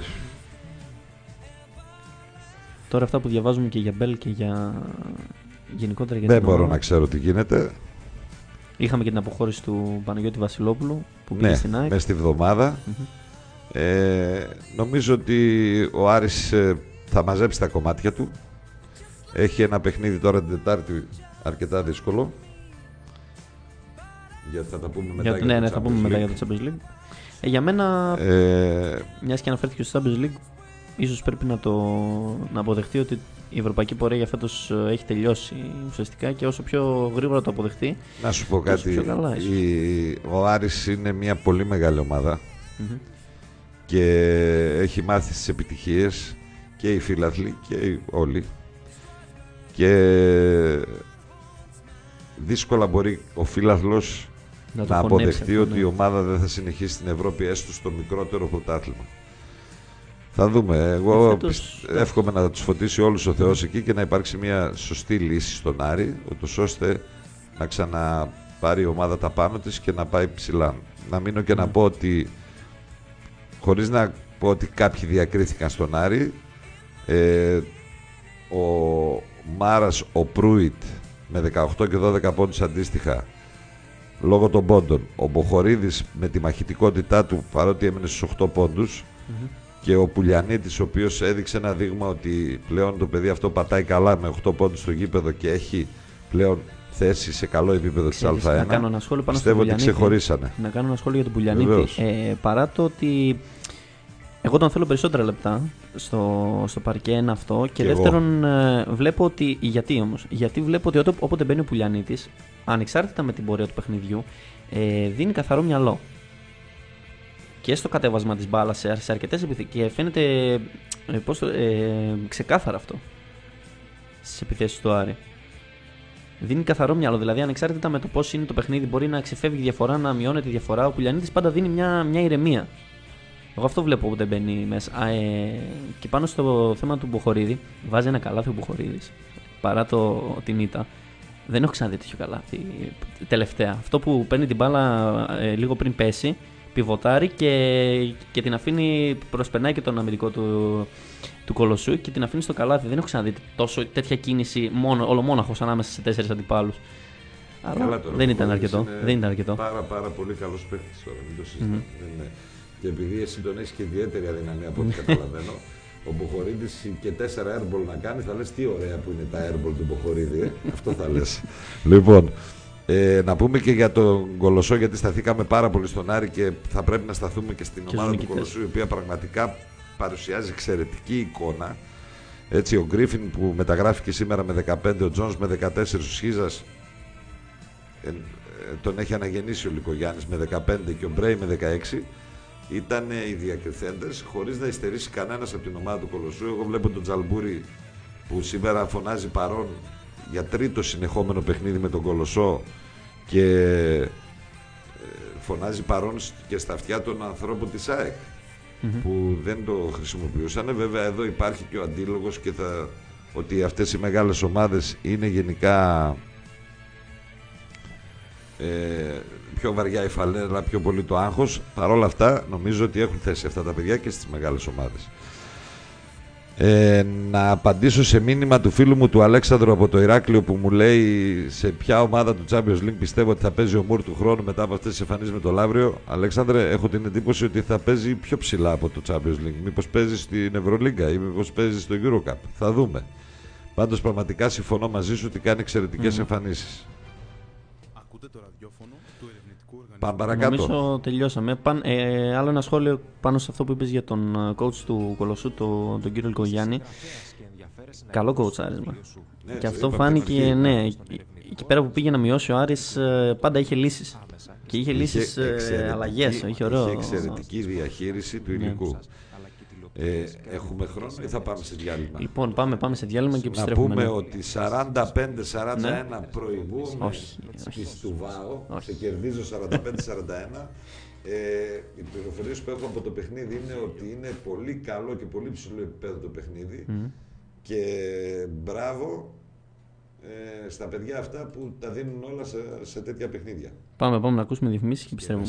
[SPEAKER 1] Τώρα αυτά που διαβάζουμε και για Μπέλ και για γενικότερα για
[SPEAKER 2] δεν
[SPEAKER 1] την
[SPEAKER 2] μπορώ
[SPEAKER 1] ομάδα.
[SPEAKER 2] να ξέρω τι γίνεται.
[SPEAKER 1] Είχαμε και την αποχώρηση του Παναγιώτη Βασιλόπουλου που πήγε
[SPEAKER 2] ναι,
[SPEAKER 1] στην ΑΕΚ.
[SPEAKER 2] μες στη βδομάδα. Mm-hmm. Ε, νομίζω ότι ο Άρης ε, θα μαζέψει τα κομμάτια του. Έχει ένα παιχνίδι τώρα την Τετάρτη αρκετά δύσκολο. Γιατί θα τα πούμε μετά για,
[SPEAKER 1] για, ναι, το ναι, θα πούμε μετά για το Champions League. Ε, για μένα, ε, μιας και αναφέρθηκε στο Champions League, ίσως πρέπει να, το, να αποδεχτεί ότι η ευρωπαϊκή πορεία για φέτος έχει τελειώσει ουσιαστικά και όσο πιο γρήγορα το αποδεχτεί.
[SPEAKER 2] Να σου πω κάτι.
[SPEAKER 1] Πιο καλά,
[SPEAKER 2] η, ο Άρης είναι μια πολύ μεγάλη ομάδα mm-hmm. και έχει μάθει τις επιτυχίες και οι φίλαθλοι και οι όλοι. Και δύσκολα μπορεί ο φίλαθλος να, να αποδεχτεί ότι ναι. η ομάδα δεν θα συνεχίσει στην Ευρώπη έστω στο μικρότερο πρωτάθλημα. Θα δούμε. Εγώ φέτος... εύχομαι να τους φωτίσει όλους ο Θεός εκεί και να υπάρξει μια σωστή λύση στον Άρη, ούτως ώστε να ξαναπάρει η ομάδα τα πάνω της και να πάει ψηλά. Να μείνω και mm. να πω ότι, χωρίς να πω ότι κάποιοι διακρίθηκαν στον Άρη, ε, ο Μάρας, ο Προύιτ με δεκαοκτώ και δώδεκα πόντους αντίστοιχα λόγω των πόντων, ο Μποχορίδης με τη μαχητικότητά του παρότι έμεινε στους οκτώ πόντους mm-hmm. και ο Πουλιανίτης ο οποίος έδειξε ένα δείγμα ότι πλέον το παιδί αυτό πατάει καλά με οκτώ πόντους στο γήπεδο και έχει πλέον θέση σε καλό επίπεδο της Α1.
[SPEAKER 1] Να κάνω ένα σχόλιο πάνω
[SPEAKER 2] πιστεύω ότι ξεχωρίσανε.
[SPEAKER 1] Να κάνω ένα σχόλιο για τον Πουλιανίτη. Ε, παρά το ότι εγώ τον θέλω περισσότερα λεπτά στο, στο παρκέ, ένα αυτό. Και, και δεύτερον, ε, βλέπω ότι. Γιατί όμως, γιατί βλέπω ότι ό, όποτε μπαίνει ο Πουλιανίτης, ανεξάρτητα με την πορεία του παιχνιδιού, ε, δίνει καθαρό μυαλό. Και στο κατέβασμα της μπάλας σε, σε αρκετές επιθέσεις. Και φαίνεται ε, πώς το, ε, ξεκάθαρα αυτό στις επιθέσεις του Άρη. Δίνει καθαρό μυαλό, δηλαδή ανεξάρτητα με το πώς είναι το παιχνίδι, μπορεί να ξεφεύγει η διαφορά, να μειώνεται η διαφορά. Ο Πουλιανίτης πάντα δίνει μια, μια ηρεμία. Εγώ αυτό βλέπω όποτε μπαίνει μέσα. Α, ε, και πάνω στο θέμα του Μποχορίδη, βάζει ένα καλάθι ο Μποχορίδης. Παρά το, την ήττα, δεν έχω ξαναδεί τέτοιο καλάθι τελευταία. Αυτό που παίρνει την μπάλα ε, λίγο πριν πέσει, πιβοτάρει και, και την αφήνει, προσπερνάει και τον αμυντικό του, του Κολοσσού και την αφήνει στο καλάθι. Δεν έχω ξαναδεί τόσο, τέτοια κίνηση μόνο, ολομόναχος ανάμεσα σε τέσσερις αντιπάλους. Αλλά δεν ήταν αρκετό. Δεν ήταν αρκετό.
[SPEAKER 2] Πάρα, πάρα πολύ καλός παίκτης τώρα, μην το συζητάμε. Mm-hmm. Και επειδή εσύ τον έχεις και ιδιαίτερη αδυναμία από ό,τι καταλαβαίνω, ο Μποχορίδης και τέσσερα airball να κάνει, θα λες τι ωραία που είναι τα airball του Μποχορίδη, ε? Αυτό θα λες. Λοιπόν, ε, να πούμε και για τον Κολοσσό, γιατί σταθήκαμε πάρα πολύ στον Άρη και θα πρέπει να σταθούμε και στην και ομάδα του Κολοσσού, η οποία πραγματικά παρουσιάζει εξαιρετική εικόνα. Έτσι, ο Γκρίφιν που μεταγράφηκε σήμερα με δεκαπέντε, ο Τζόνς με δεκατέσσερα, ο Σχίζας ε, ε, τον έχει αναγεννήσει ο Λυκογιάννης με δεκαπέντε και ο Μπρέι με δεκαέξι. Ήταν οι διακριθέντες, χωρίς να υστερήσει κανένας από την ομάδα του Κολοσσού. Εγώ βλέπω τον Τζαλμπούρη που σήμερα φωνάζει παρόν για τρίτο συνεχόμενο παιχνίδι με τον Κολοσσό και φωνάζει παρόν και στα αυτιά των ανθρώπων της ΑΕΚ mm-hmm. που δεν το χρησιμοποιούσαν. Βέβαια εδώ υπάρχει και ο αντίλογος και θα, ότι αυτές οι μεγάλες ομάδες είναι γενικά ε, πιο βαριά η φαλέρα, πιο πολύ το άγχος. Παρ' όλα αυτά νομίζω ότι έχουν θέση αυτά τα παιδιά και στις μεγάλες ομάδες. Ε, να απαντήσω σε μήνυμα του φίλου μου του Αλέξανδρου από το Ηράκλειο που μου λέει σε ποια ομάδα του Champions League πιστεύω ότι θα παίζει ο Μουρ του χρόνου μετά από αυτές τις εμφανίσεις με το Λαύριο. Αλέξανδρε, έχω την εντύπωση ότι θα παίζει πιο ψηλά από το Champions League. Μήπως παίζει στην Ευρωλίγκα ή μήπως παίζει στο Eurocup. Θα δούμε. Πάντως πραγματικά συμφωνώ μαζί σου ότι κάνει εξαιρετικές mm. εμφανίσεις. Ακούτε το ραδιόφωνο του ερευνητικού οργανισμού. Πάμε παρακάτω.
[SPEAKER 1] Νομίζω τελειώσαμε. Παν, ε, άλλο ένα σχόλιο πάνω σε αυτό που είπες για τον coach του Κολοσσού, το, τον κύριο Λυκογιάννη. Καλό coach-άρισμα. Ναι, και αυτό φάνηκε, ναι, εκεί πέρα που πήγε να μειώσει ο Άρης πάντα είχε λύσεις. Και είχε, είχε λύσεις αλλαγές. Είχε, ωραίο...
[SPEAKER 2] είχε εξαιρετική διαχείριση του υλικού. Ναι. Ε, έχουμε χρόνο ή θα πάμε σε διάλειμμα?
[SPEAKER 1] Λοιπόν, πάμε, πάμε σε διάλειμμα και επιστρέφουμε.
[SPEAKER 2] Να πούμε ναι. ότι σαράντα πέντε σαράντα ένα ναι. προηγούμε στη Στουβάο. Σε κερδίζω σαράντα πέντε σαράντα ένα. Ε, οι πληροφορίες που έχω από το παιχνίδι είναι ότι είναι πολύ καλό και πολύ ψηλό επίπεδο το παιχνίδι. Mm. Και μπράβο ε, στα παιδιά αυτά που τα δίνουν όλα σε, σε τέτοια παιχνίδια.
[SPEAKER 1] Πάμε, πάμε να ακούσουμε διαφημίσεις και επιστρέφουμε.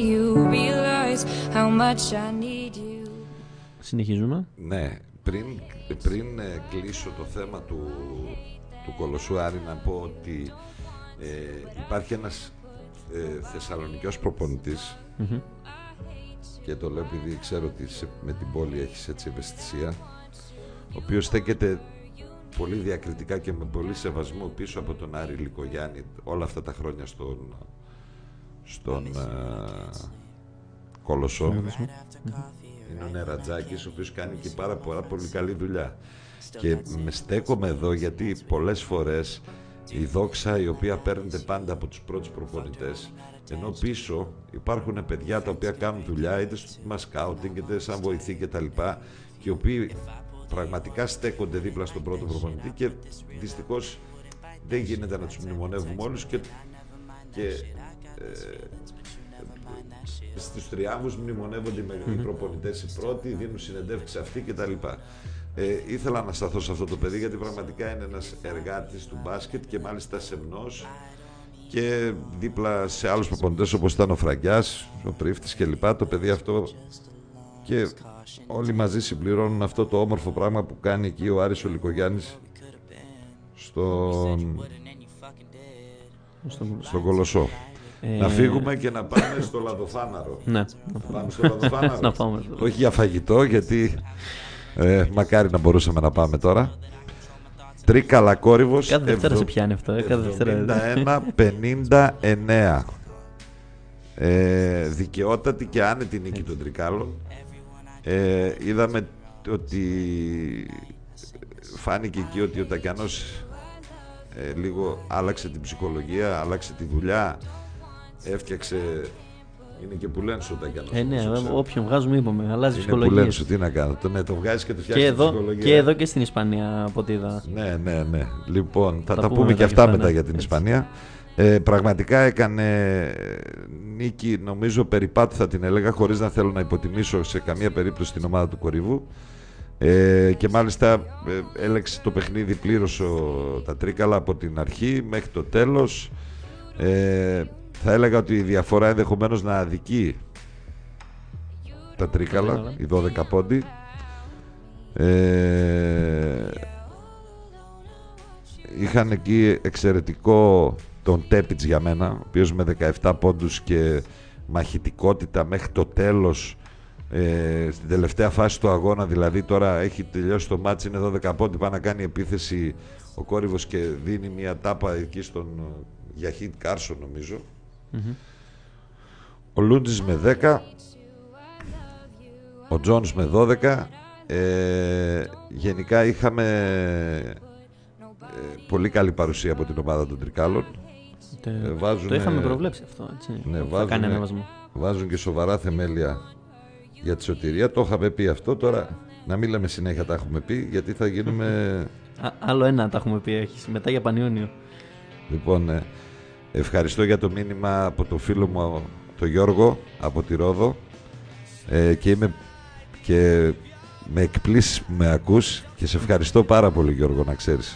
[SPEAKER 1] Συνεχίζουμε.
[SPEAKER 2] Ναι, πριν, πριν ε, κλείσω το θέμα του, του Κολοσσού Άρη να πω ότι ε, υπάρχει ένας ε, Θεσσαλονικιός προπονητής mm-hmm. και το λέω επειδή ξέρω ότι σε, με την πόλη έχεις έτσι ευαισθησία, ο οποίος στέκεται πολύ διακριτικά και με πολύ σεβασμό πίσω από τον Άρη Λυκογιάννη όλα αυτά τα χρόνια στον, στον ε, Κολοσσό. Mm-hmm. είναι ο Νερατζάκης, ο οποίος κάνει και πάρα, πάρα πολύ καλή δουλειά. Και με στέκομαι εδώ γιατί πολλές φορές η δόξα η οποία παίρνεται πάντα από τους πρώτους προπονητές, ενώ πίσω υπάρχουν παιδιά τα οποία κάνουν δουλειά είτε στο τμήμα σκάουτινγκ είτε σαν βοηθοί κτλ. Και οι οποίοι πραγματικά στέκονται δίπλα στον πρώτο προπονητή και δυστυχώς δεν γίνεται να τους μνημονεύουμε όλους και, και ε, στους τριάμβους μνημονεύονται οι προπονητές οι πρώτοι, δίνουν συνεντεύξεις αυτοί κτλ. Ε, ήθελα να σταθώ σε αυτό το παιδί γιατί πραγματικά είναι ένας εργάτης του μπάσκετ και μάλιστα σεμνός και δίπλα σε άλλους προπονητές όπως ήταν ο Φραγκιάς, ο Πρίφτης κλπ. Το παιδί αυτό και όλοι μαζί συμπληρώνουν αυτό το όμορφο πράγμα που κάνει εκεί ο Άρης ο Λυκογιάννης στον, στον Κολοσσό. Ε... Να φύγουμε και να πάμε στο Λαδοφάναρο.
[SPEAKER 1] Ναι.
[SPEAKER 2] Να πάμε στο Λαδοφάναρο.
[SPEAKER 1] Να πάμε.
[SPEAKER 2] Όχι για φαγητό γιατί ε, μακάρι να μπορούσαμε να πάμε τώρα. Τρίκαλα Κόρυβος.
[SPEAKER 1] Κάθε Δευτέρα σε πιάνει αυτό.
[SPEAKER 2] εβδομήντα ένα πενήντα εννέα. Ε, δικαιότατη και άνετη νίκη των Τρικάλων. Ε, είδαμε ότι φάνηκε εκεί ότι ο Τακιανός ε, λίγο άλλαξε την ψυχολογία, άλλαξε τη δουλειά, έφτιαξε. Είναι και που λένε σου ο Τακιανός.
[SPEAKER 1] Ε, ναι, όποιον βγάζουμε είπαμε, αλλάζει
[SPEAKER 2] είναι
[SPEAKER 1] ψυχολογία.
[SPEAKER 2] Που λένε σου, τι να κάνω. Το, ναι, το βγάζει και το φτιάξει
[SPEAKER 1] και,
[SPEAKER 2] ψυχολογία.
[SPEAKER 1] Και εδώ και στην Ισπανία, από ό,τι είδα.
[SPEAKER 2] Ναι, ναι, ναι. Λοιπόν, θα
[SPEAKER 1] τα,
[SPEAKER 2] τα πούμε, πούμε και αυτά μετά ναι. για την Έτσι. Ισπανία. Ε, πραγματικά έκανε νίκη, νομίζω περιπάτου θα την έλεγα, χωρίς να θέλω να υποτιμήσω σε καμία περίπτωση την ομάδα του Κορυβού. Ε, και μάλιστα ε, έλεξε το παιχνίδι πλήρως τα Τρίκαλα από την αρχή μέχρι το τέλος. Ε, θα έλεγα ότι η διαφορά ενδεχομένως να αδικεί τα Τρίκαλα, οι δώδεκα πόντοι. Ε, είχαν εκεί εξαιρετικό τον Τέπιτς για μένα, ο οποίος με δεκαεπτά πόντους και μαχητικότητα μέχρι το τέλος, ε, στην τελευταία φάση του αγώνα, δηλαδή τώρα έχει τελειώσει το μάτς, είναι δώδεκα πόντοι, πάει να κάνει επίθεση ο Κόρυβος και δίνει μια τάπα εκεί στον Γιαχίτ Κάρσον νομίζω. Mm-hmm. Ο Λούντζης με δέκα, ο Τζόνς με δώδεκα. Ε, γενικά είχαμε ε, πολύ καλή παρουσία από την ομάδα των Τρικάλων.
[SPEAKER 1] Τε, ε, βάζουν, το είχαμε προβλέψει αυτό, έτσι.
[SPEAKER 2] Ναι, βάζουν, βάζουν και σοβαρά θεμέλια για τη σωτηρία. Το είχαμε πει αυτό, τώρα να μην λέμε συνέχεια τα έχουμε πει, γιατί θα γίνουμε...
[SPEAKER 1] Α, άλλο ένα τα έχουμε πει, έχεις, μετά για Πανιόνιο.
[SPEAKER 2] Λοιπόν, ε, ευχαριστώ για το μήνυμα από το φίλο μου, τον Γιώργο, από τη Ρόδο. Ε, και είμαι... Και με εκπλήσεις που με ακούς και σε ευχαριστώ πάρα πολύ, Γιώργο, να ξέρεις.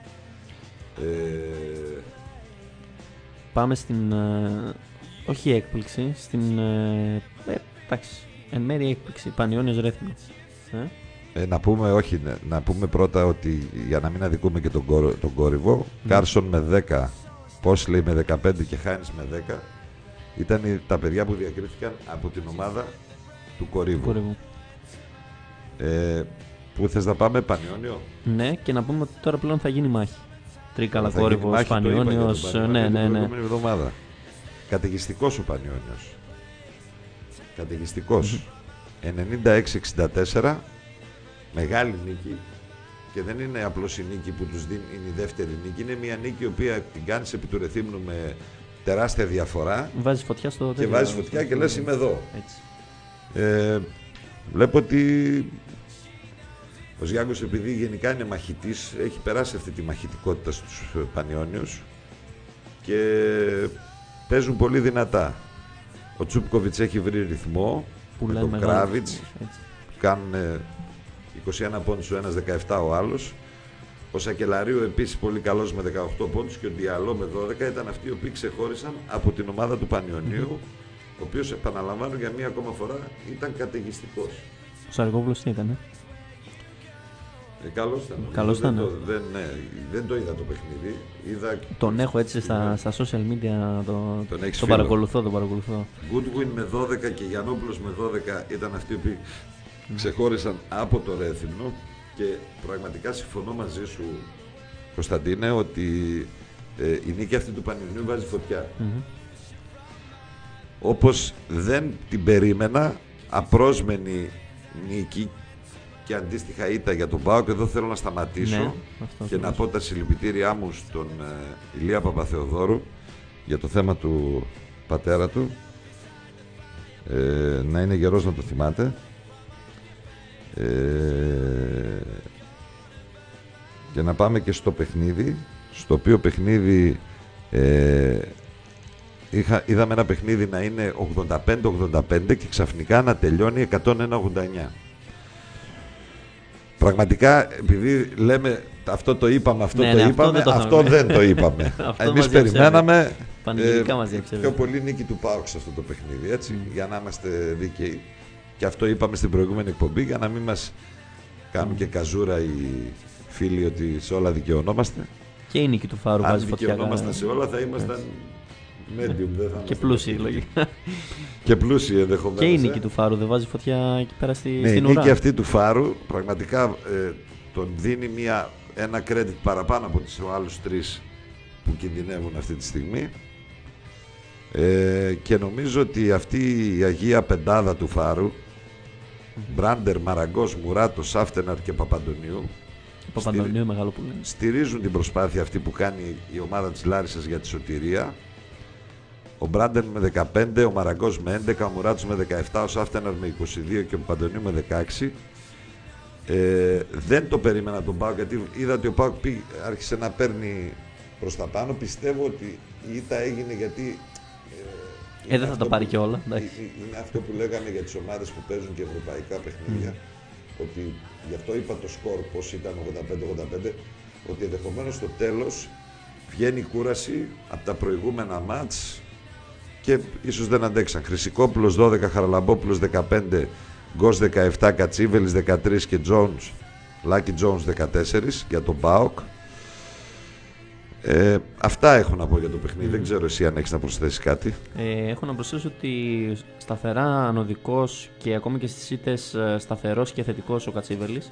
[SPEAKER 1] Ε... Πάμε στην... Ε, όχι έκπληξη, στην... Ε, ε, εντάξει, εν μέρει έκπληξη, Πανιόνιος Ρέθυμνο. Ε?
[SPEAKER 2] Ε, να πούμε, όχι, να πούμε πρώτα ότι για να μην αδικούμε και τον, κόρ, τον Κόρυβο, mm. Κάρσον με δέκα, Πόσλεϊ με δεκαπέντε και Χάινς με δέκα, ήταν τα παιδιά που διακρίθηκαν από την ομάδα του Κορύβου. Κορύβου. Ε, πού θες να πάμε, Πανιόνιο?
[SPEAKER 1] Ναι, και να πούμε ότι τώρα πλέον θα γίνει μάχη. Τρίκαλα, Κόρυβος, Πανιόνιος. Ναι, ναι, ναι.
[SPEAKER 2] Εβδομάδα. Καταιγιστικός ο Πανιόνιος. Καταιγιστικός. Mm-hmm. ενενήντα έξι εξήντα τέσσερα. Μεγάλη νίκη. Και δεν είναι απλώς η νίκη που τους δίνει, είναι η δεύτερη νίκη. Είναι μια νίκη η οποία την κάνεις επί του Ρεθύμνου με τεράστια διαφορά.
[SPEAKER 1] Βάζεις φωτιά στο
[SPEAKER 2] Και βάζεις φωτιά και λες είμαι εδώ.
[SPEAKER 1] Έτσι.
[SPEAKER 2] Ε, βλέπω ότι ο Ζιάγκος, επειδή γενικά είναι μαχητής, έχει περάσει αυτή τη μαχητικότητα στους Πανιόνιους και παίζουν πολύ δυνατά. Ο Τσούπκοβιτς έχει βρει ρυθμό που με τον Κράβιτς, κάνουν είκοσι ένα πόντους ο ένας, δεκαεπτά ο άλλος. Ο Σακελαρίου επίσης πολύ καλός με δεκαοκτώ πόντους και ο Διαλό με δώδεκα. Ήταν αυτοί οι οποίοι ξεχώρισαν από την ομάδα του Πανιωνίου, ο οποίος, επαναλαμβάνω για μία ακόμα φορά, ήταν καταιγιστικός.
[SPEAKER 1] Ο Σαργόπουλος τι ήταν, ε?
[SPEAKER 2] Ε, καλώς ήταν.
[SPEAKER 1] Καλώς ήταν.
[SPEAKER 2] Δεν, το, δεν, ναι, δεν το είδα το παιχνίδι. Είδα...
[SPEAKER 1] Τον έχω έτσι στα, στα social media, το, τον, τον παρακολουθώ, τον παρακολουθώ.
[SPEAKER 2] Goodwin με δώδεκα και Γιαννόπουλος με δώδεκα ήταν αυτοί που mm. ξεχώρισαν από το Ρέθυμνο και πραγματικά συμφωνώ μαζί σου, Κωνσταντίνε, ότι ε, η νίκη αυτή του Πανιωνίου βάζει φωτιά. Mm-hmm. Όπως δεν την περίμενα, απρόσμενη νίκη και αντίστοιχα ήττα για τον ΠΑΟΚ. Εδώ θέλω να σταματήσω
[SPEAKER 1] Ναι,
[SPEAKER 2] και να πω τα συλληπιτήριά μου στον ε, Ηλία Παπαθεοδόρου για το θέμα του πατέρα του. Ε, να είναι γερός να το θυμάται. Ε, και να πάμε και στο παιχνίδι, στο οποίο παιχνίδι ε, είχα, είδαμε ένα παιχνίδι να είναι ογδόντα πέντε ογδόντα πέντε και ξαφνικά να τελειώνει εκατόν ένα ογδόντα εννιά. Πραγματικά, επειδή λέμε αυτό το είπαμε, αυτό
[SPEAKER 1] ναι,
[SPEAKER 2] το
[SPEAKER 1] ναι,
[SPEAKER 2] είπαμε,
[SPEAKER 1] αυτό δεν το,
[SPEAKER 2] αυτό δεν το είπαμε. Εμείς περιμέναμε
[SPEAKER 1] ε, μας
[SPEAKER 2] πιο πολύ νίκη του ΠΑΟΚ σε αυτό το παιχνίδι, έτσι, mm. για να είμαστε δίκαιοι. Και αυτό είπαμε στην προηγούμενη εκπομπή, για να μην μας κάνουν mm. και καζούρα οι φίλοι ότι σε όλα δικαιωνόμαστε.
[SPEAKER 1] Και η νίκη του Φάρου
[SPEAKER 2] αν
[SPEAKER 1] βάζει φωτιά.
[SPEAKER 2] Αν δικαιωνόμασταν σε όλα θα ήμασταν medium, δεν θα
[SPEAKER 1] και πλούσιοι λογικά.
[SPEAKER 2] Και πλούσιοι ενδεχομένως.
[SPEAKER 1] Και η νίκη ε. του Φάρου δεν βάζει φωτιά εκεί πέρα στη,
[SPEAKER 2] ναι,
[SPEAKER 1] στην
[SPEAKER 2] ουρά.
[SPEAKER 1] ουρά.
[SPEAKER 2] Η νίκη αυτή του Φάρου πραγματικά ε, τον δίνει μια, ένα credit παραπάνω από τους άλλους τρεις που κινδυνεύουν αυτή τη στιγμή. Ε, και νομίζω ότι αυτή η Αγία Πεντάδα του Φάρου, mm-hmm. Μπράντερ, Μαραγκός, Μουράτο, Σάφτεναρ και Παπαντονίου,
[SPEAKER 1] Παπαντονίου στηρι... μεγάλο που
[SPEAKER 2] στηρίζουν την προσπάθεια αυτή που κάνει η ομάδα της Λάρισσας για τη σωτηρία. Ο Μπράντερ με δεκαπέντε, ο Μαραγκός με έντεκα, ο Μουράτος με δεκαεπτά, ο Σάφτεναρ με είκοσι δύο και ο Παπαντονίου με δεκαέξι. Ε, δεν το περίμενα τον ΠΑΟΚ, γιατί είδα ότι ο ΠΑΟΚ άρχισε να παίρνει προς τα πάνω. Πιστεύω ότι η ήττα έγινε γιατί
[SPEAKER 1] Ε, δεν θα το πάρει κιόλα.
[SPEAKER 2] Είναι αυτό που λέγαμε για τις ομάδες που παίζουν και ευρωπαϊκά παιχνίδια. Mm. Ότι γι' αυτό είπα το σκορ πώς ήταν ογδόντα πέντε ογδόντα πέντε. Ότι ενδεχομένως στο τέλος βγαίνει η κούραση από τα προηγούμενα μάτς και ίσως δεν αντέξαν. Χρυσικόπουλος δώδεκα, Χαραλαμπόπουλος δεκαπέντε, Γκος δεκαεπτά, Κατσίβελης δεκατρία και Jones, Λάκη Jones δεκατέσσερα για τον ΠΑΟΚ. Ε, αυτά έχω να πω για το παιχνίδι. Mm. Δεν ξέρω εσύ αν έχεις να προσθέσεις κάτι.
[SPEAKER 1] Ε, έχω να προσθέσω ότι σταθερά ανωδικός και ακόμη και στις ήττες σταθερός και θετικός ο Κατσίβελης.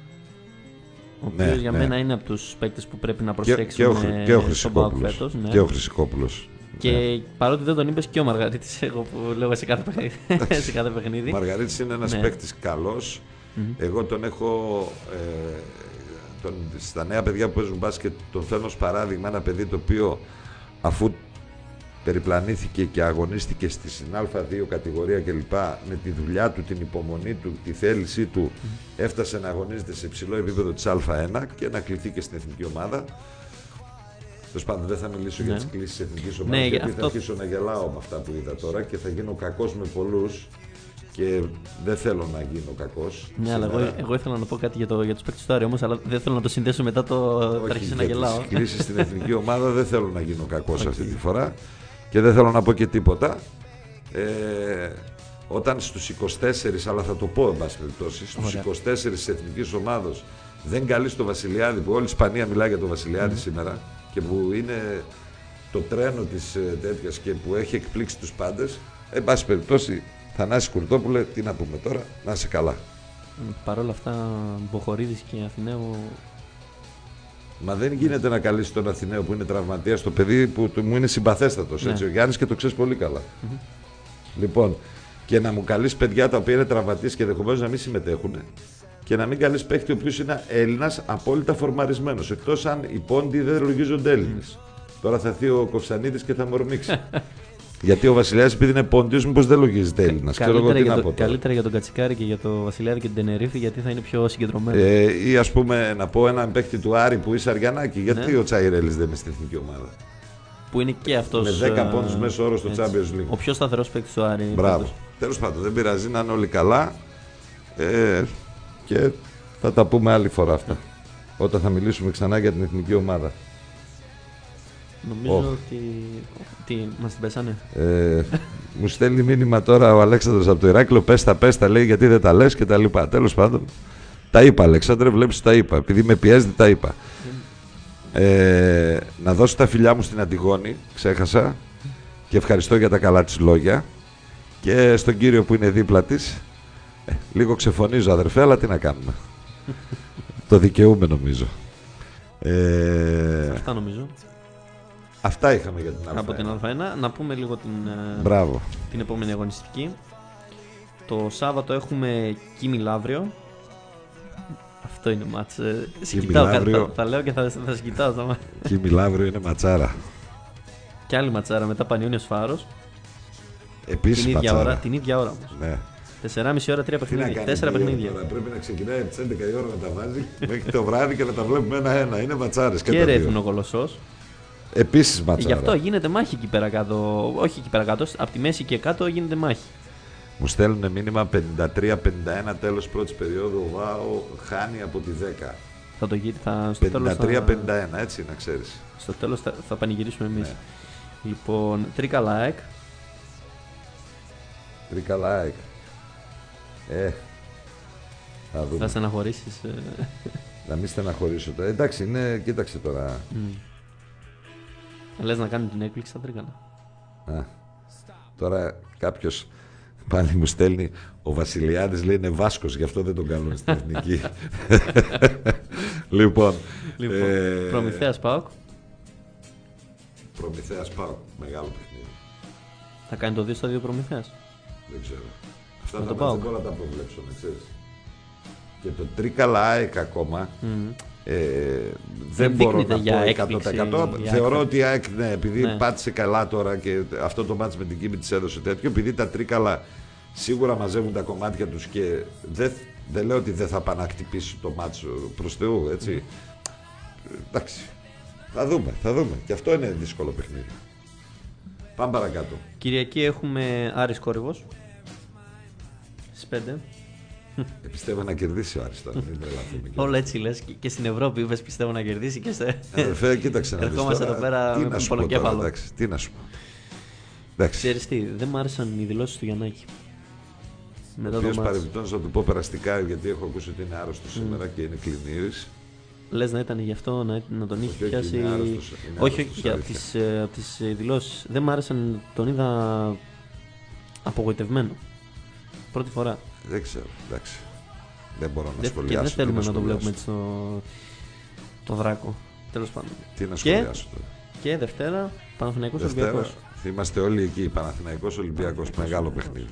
[SPEAKER 1] Ο οποίος ναι, για ναι. μένα είναι από τους παίκτες που πρέπει να προσέξουμε στον ΠΑΟΚ φέτος. Ναι.
[SPEAKER 2] Και ο Χρυσικόπουλος.
[SPEAKER 1] Και ναι. παρότι δεν τον είπες, και ο Μαργαρίτης, εγώ που λέω σε κάθε παιχνίδι. σε κάθε παιχνίδι.
[SPEAKER 2] Ο Μαργαρίτης είναι ένας ναι. παίκτης καλός. Mm-hmm. Εγώ τον έχω... Ε, Τον, στα νέα παιδιά που παίζουν μπάσκετ τον φέρνω ως παράδειγμα, ένα παιδί το οποίο αφού περιπλανήθηκε και αγωνίστηκε στη Α2 κατηγορία κλπ, με τη δουλειά του, την υπομονή του, τη θέλησή του mm. έφτασε να αγωνίζεται σε υψηλό επίπεδο της Α1 και να κληθεί και στην εθνική ομάδα. Τέλος πάντων, δεν θα μιλήσω ναι. για τις κλήσεις της εθνικής ομάδας, ναι, γιατί αυτό... θα αρχίσω να γελάω με αυτά που είδα τώρα και θα γίνω κακός με πολλούς. Και δεν θέλω να γίνω κακός.
[SPEAKER 1] Ναι, αλλά εγώ, εγώ ήθελα να πω κάτι για, το, για τους παίκτες του Άρη όμως, αλλά δεν θέλω να το συνδέσω μετά το. Θα αρχίσει να γελάω.
[SPEAKER 2] Για τις κρίσεις στην εθνική ομάδα δεν θέλω να γίνω κακός okay. αυτή τη φορά και δεν θέλω να πω και τίποτα. Ε, όταν στους είκοσι τέσσερα, αλλά θα το πω εν πάση περιπτώσει, στους είκοσι τέσσερα της εθνικής ομάδος δεν καλείς το Βασιλιάδη, που όλη η Ισπανία μιλάει για το Βασιλιάδη mm. σήμερα και που είναι το τρένο της τέτοιας και που έχει εκπλήξει τους πάντες, εν πάση περιπτώσει. Θανάση Κουρτόπουλε, τι να πούμε τώρα, να είσαι καλά.
[SPEAKER 1] Παρ' όλα αυτά, Μποχορίδης και Αθηναίου.
[SPEAKER 2] Μα δεν γίνεται να καλείς τον Αθηναίο που είναι τραυματίας, το παιδί που μου είναι συμπαθέστατος. Ναι. Έτσι, ο Γιάννης και το ξέρεις πολύ καλά. Mm-hmm. Λοιπόν, και να μου καλείς παιδιά τα οποία είναι τραυματίες και ενδεχομένως να μην συμμετέχουν και να μην καλείς παίχτη ο οποίος είναι Έλληνας απόλυτα φορμαρισμένος. Εκτός αν οι πόντοι δεν λογίζονται Έλληνες. Mm. Τώρα θα έρθει ο Κοφσανίδης και θα μου ορμήξει. Γιατί ο Βασιλιάδης, επειδή είναι πόντιος, μήπως δεν λογίζεται Έλληνας.
[SPEAKER 1] Καλύτερα, για το, καλύτερα για τον Κατσικάρη και για τον Βασιλιάδη και την Τενερίφη, γιατί θα είναι πιο συγκεντρωμένο.
[SPEAKER 2] Ε, ή ας πούμε, να πω έναν παίκτη του Άρη που είσαι Αριανάκη, γιατί ναι. ο Τσαϊρέλης δεν είναι στην εθνική ομάδα.
[SPEAKER 1] Που είναι και αυτός.
[SPEAKER 2] Με δέκα πόντους μέσω όρο στο Champions League.
[SPEAKER 1] Ο πιο σταθερός παίκτης του Άρη.
[SPEAKER 2] Μπράβο. Τέλος πάντων, δεν πειράζει, να είναι όλοι καλά. Ε, και θα τα πούμε άλλη φορά αυτά. Όταν θα μιλήσουμε ξανά για την εθνική ομάδα.
[SPEAKER 1] Νομίζω oh. ότι. Τι, μας την πέσανε.
[SPEAKER 2] Ε, μου στέλνει μήνυμα τώρα ο Αλέξανδρος από το Ηράκλειο. Πες τα, πες τα, λέει, γιατί δεν τα λες και τα λοιπά. Τέλος πάντων, τα είπα, Αλέξανδρε, βλέπεις τα είπα. Επειδή με πιέζεται, τα είπα. Mm. Ε, να δώσω τα φιλιά μου στην Αντιγόνη, ξέχασα. Και ευχαριστώ για τα καλά της λόγια. Και στον κύριο που είναι δίπλα της. Ε, λίγο ξεφωνίζω, αδερφέ, αλλά τι να κάνουμε. Το δικαιούμαι, νομίζω.
[SPEAKER 1] Ε, Αυτά νομίζω.
[SPEAKER 2] Αυτά είχαμε για την Α1.
[SPEAKER 1] Από την Α1. Να πούμε λίγο την,
[SPEAKER 2] Μπράβο.
[SPEAKER 1] την επόμενη αγωνιστική. Το Σάββατο έχουμε Κίμη Λαύριο. Αυτό είναι μάτς. Ε, σε κοιτάω, θα, θα λέω και θα, θα σε κοιτάω. Θα...
[SPEAKER 2] Κίμη Λαύριο είναι ματσάρα.
[SPEAKER 1] Και άλλη ματσάρα μετά Πανιόνιος Φάρος.
[SPEAKER 2] Επίσης
[SPEAKER 1] την ίδια
[SPEAKER 2] ματσάρα.
[SPEAKER 1] ώρα, την ίδια ώρα όμως.
[SPEAKER 2] Ναι.
[SPEAKER 1] τεσσεράμιση ώρα, τρία παιχνίδια. Τέσσερα παιχνίδια.
[SPEAKER 2] Τώρα, πρέπει να ξεκινάει από τις έντεκα η ώρα να τα βάζει μέχρι το βράδυ και να τα βλέπουμε ένα-ένα. Είναι ματσάρες.
[SPEAKER 1] Και Ρέθμνο Κολοσσός.
[SPEAKER 2] Επίσης ματσάρα.
[SPEAKER 1] Γι' αυτό γίνεται μάχη εκεί πέρα κάτω. Όχι εκεί πέρα κάτω, από τη μέση και κάτω γίνεται μάχη.
[SPEAKER 2] Μου στέλνουν μήνυμα πενήντα τρία πενήντα ένα τέλος πρώτης περίοδου. Ο ΒΑΟ χάνει από τη δέκα.
[SPEAKER 1] Θα το γίνει. Θα, στο
[SPEAKER 2] πενήντα τρία πενήντα ένα, έτσι να ξέρεις.
[SPEAKER 1] Στο τέλος θα, θα πανηγυρίσουμε εμείς. Ναι. Λοιπόν, Τρίκαλα ΑΕΚ.
[SPEAKER 2] Τρίκαλα ΑΕΚ. Ε, θα δούμε.
[SPEAKER 1] Θα στεναχωρήσεις. Ε...
[SPEAKER 2] Να μην στεναχωρήσω τώρα. Εντάξει, είναι, κοίταξε τώρα.
[SPEAKER 1] Mm. Λες να κάνει την έκπληξη στα Τρίκαλα.
[SPEAKER 2] Α, τώρα κάποιος πάλι μου στέλνει, ο Βασιλιάδης λέει είναι Βάσκος, γι' αυτό δεν τον καλούν στην εθνική. Λοιπόν,
[SPEAKER 1] λοιπόν ε... Προμηθέας ΠΑΟΚ.
[SPEAKER 2] Προμηθέας ΠΑΟΚ, μεγάλο παιχνίδι.
[SPEAKER 1] Θα κάνει το δύο στα δύο Προμηθέας.
[SPEAKER 2] Δεν ξέρω. Αυτά τα μάτια δεν μπορώ να τα προβλέψω, να ξέρεις. Και το Τρίκαλα ΑΕΚ ακόμα mm. ε, δεν, δεν μπορώ να
[SPEAKER 1] για
[SPEAKER 2] πω εκατό τοις εκατό. Θεωρώ ότι η ΑΕΚ, ναι, επειδή ναι. πάτησε καλά τώρα και αυτό το μάτς με την Κίμη της έδωσε τέτοιο, επειδή τα Τρίκαλα σίγουρα μαζεύουν τα κομμάτια τους και δεν, δεν λέω ότι δεν θα πάνε να χτυπήσει το μάτς προς Θεού, έτσι. Mm. Εντάξει, θα δούμε, θα δούμε. Και αυτό είναι δύσκολο παιχνίδι. Πάμε παρακάτω.
[SPEAKER 1] Κυριακή έχουμε Άρης Κόρυβος. Στις πέντε.
[SPEAKER 2] Ε, πιστεύω να κερδίσει ο Άρης τώρα.
[SPEAKER 1] Όλα έτσι λες. Και στην Ευρώπη είπες πιστεύω να κερδίσει και σε...
[SPEAKER 2] Αδερφέ, κοίταξε να δεις τώρα.
[SPEAKER 1] Ερχόμαστε εδώ πέρα με πονοκέφαλο.
[SPEAKER 2] Εντάξει, τι να σου πω.
[SPEAKER 1] Ξέρεις τι, δεν μου άρεσαν οι δηλώσεις του Γιαννάκη.
[SPEAKER 2] Ο οποίος παρεμπιπτόντως να του πω περαστικά, γιατί έχω ακούσει ότι είναι άρρωστος mm. σήμερα και είναι κλινήρης.
[SPEAKER 1] Λες να ήταν γι' αυτό να, να τον είχε πιάσει.
[SPEAKER 2] Είναι άρρωστος, είναι
[SPEAKER 1] όχι, όχι, από τις, από τις δηλώσεις. Δεν μου άρεσαν, τον είδα απογοητευμένο. Πρώτη φορά.
[SPEAKER 2] Δεν ξέρω, εντάξει. Δεν μπορώ να
[SPEAKER 1] δεν,
[SPEAKER 2] σχολιάσω.
[SPEAKER 1] Και δεν θέλουμε να, να το βλέπουμε έτσι το, το δράκο. Τέλος πάντων.
[SPEAKER 2] Τι να σχολιάσω τώρα.
[SPEAKER 1] Και Δευτέρα, Παναθηναϊκός Ολυμπιακός.
[SPEAKER 2] Είμαστε όλοι εκεί. Παναθηναϊκός Ολυμπιακός. Μεγάλο παιχνίδι.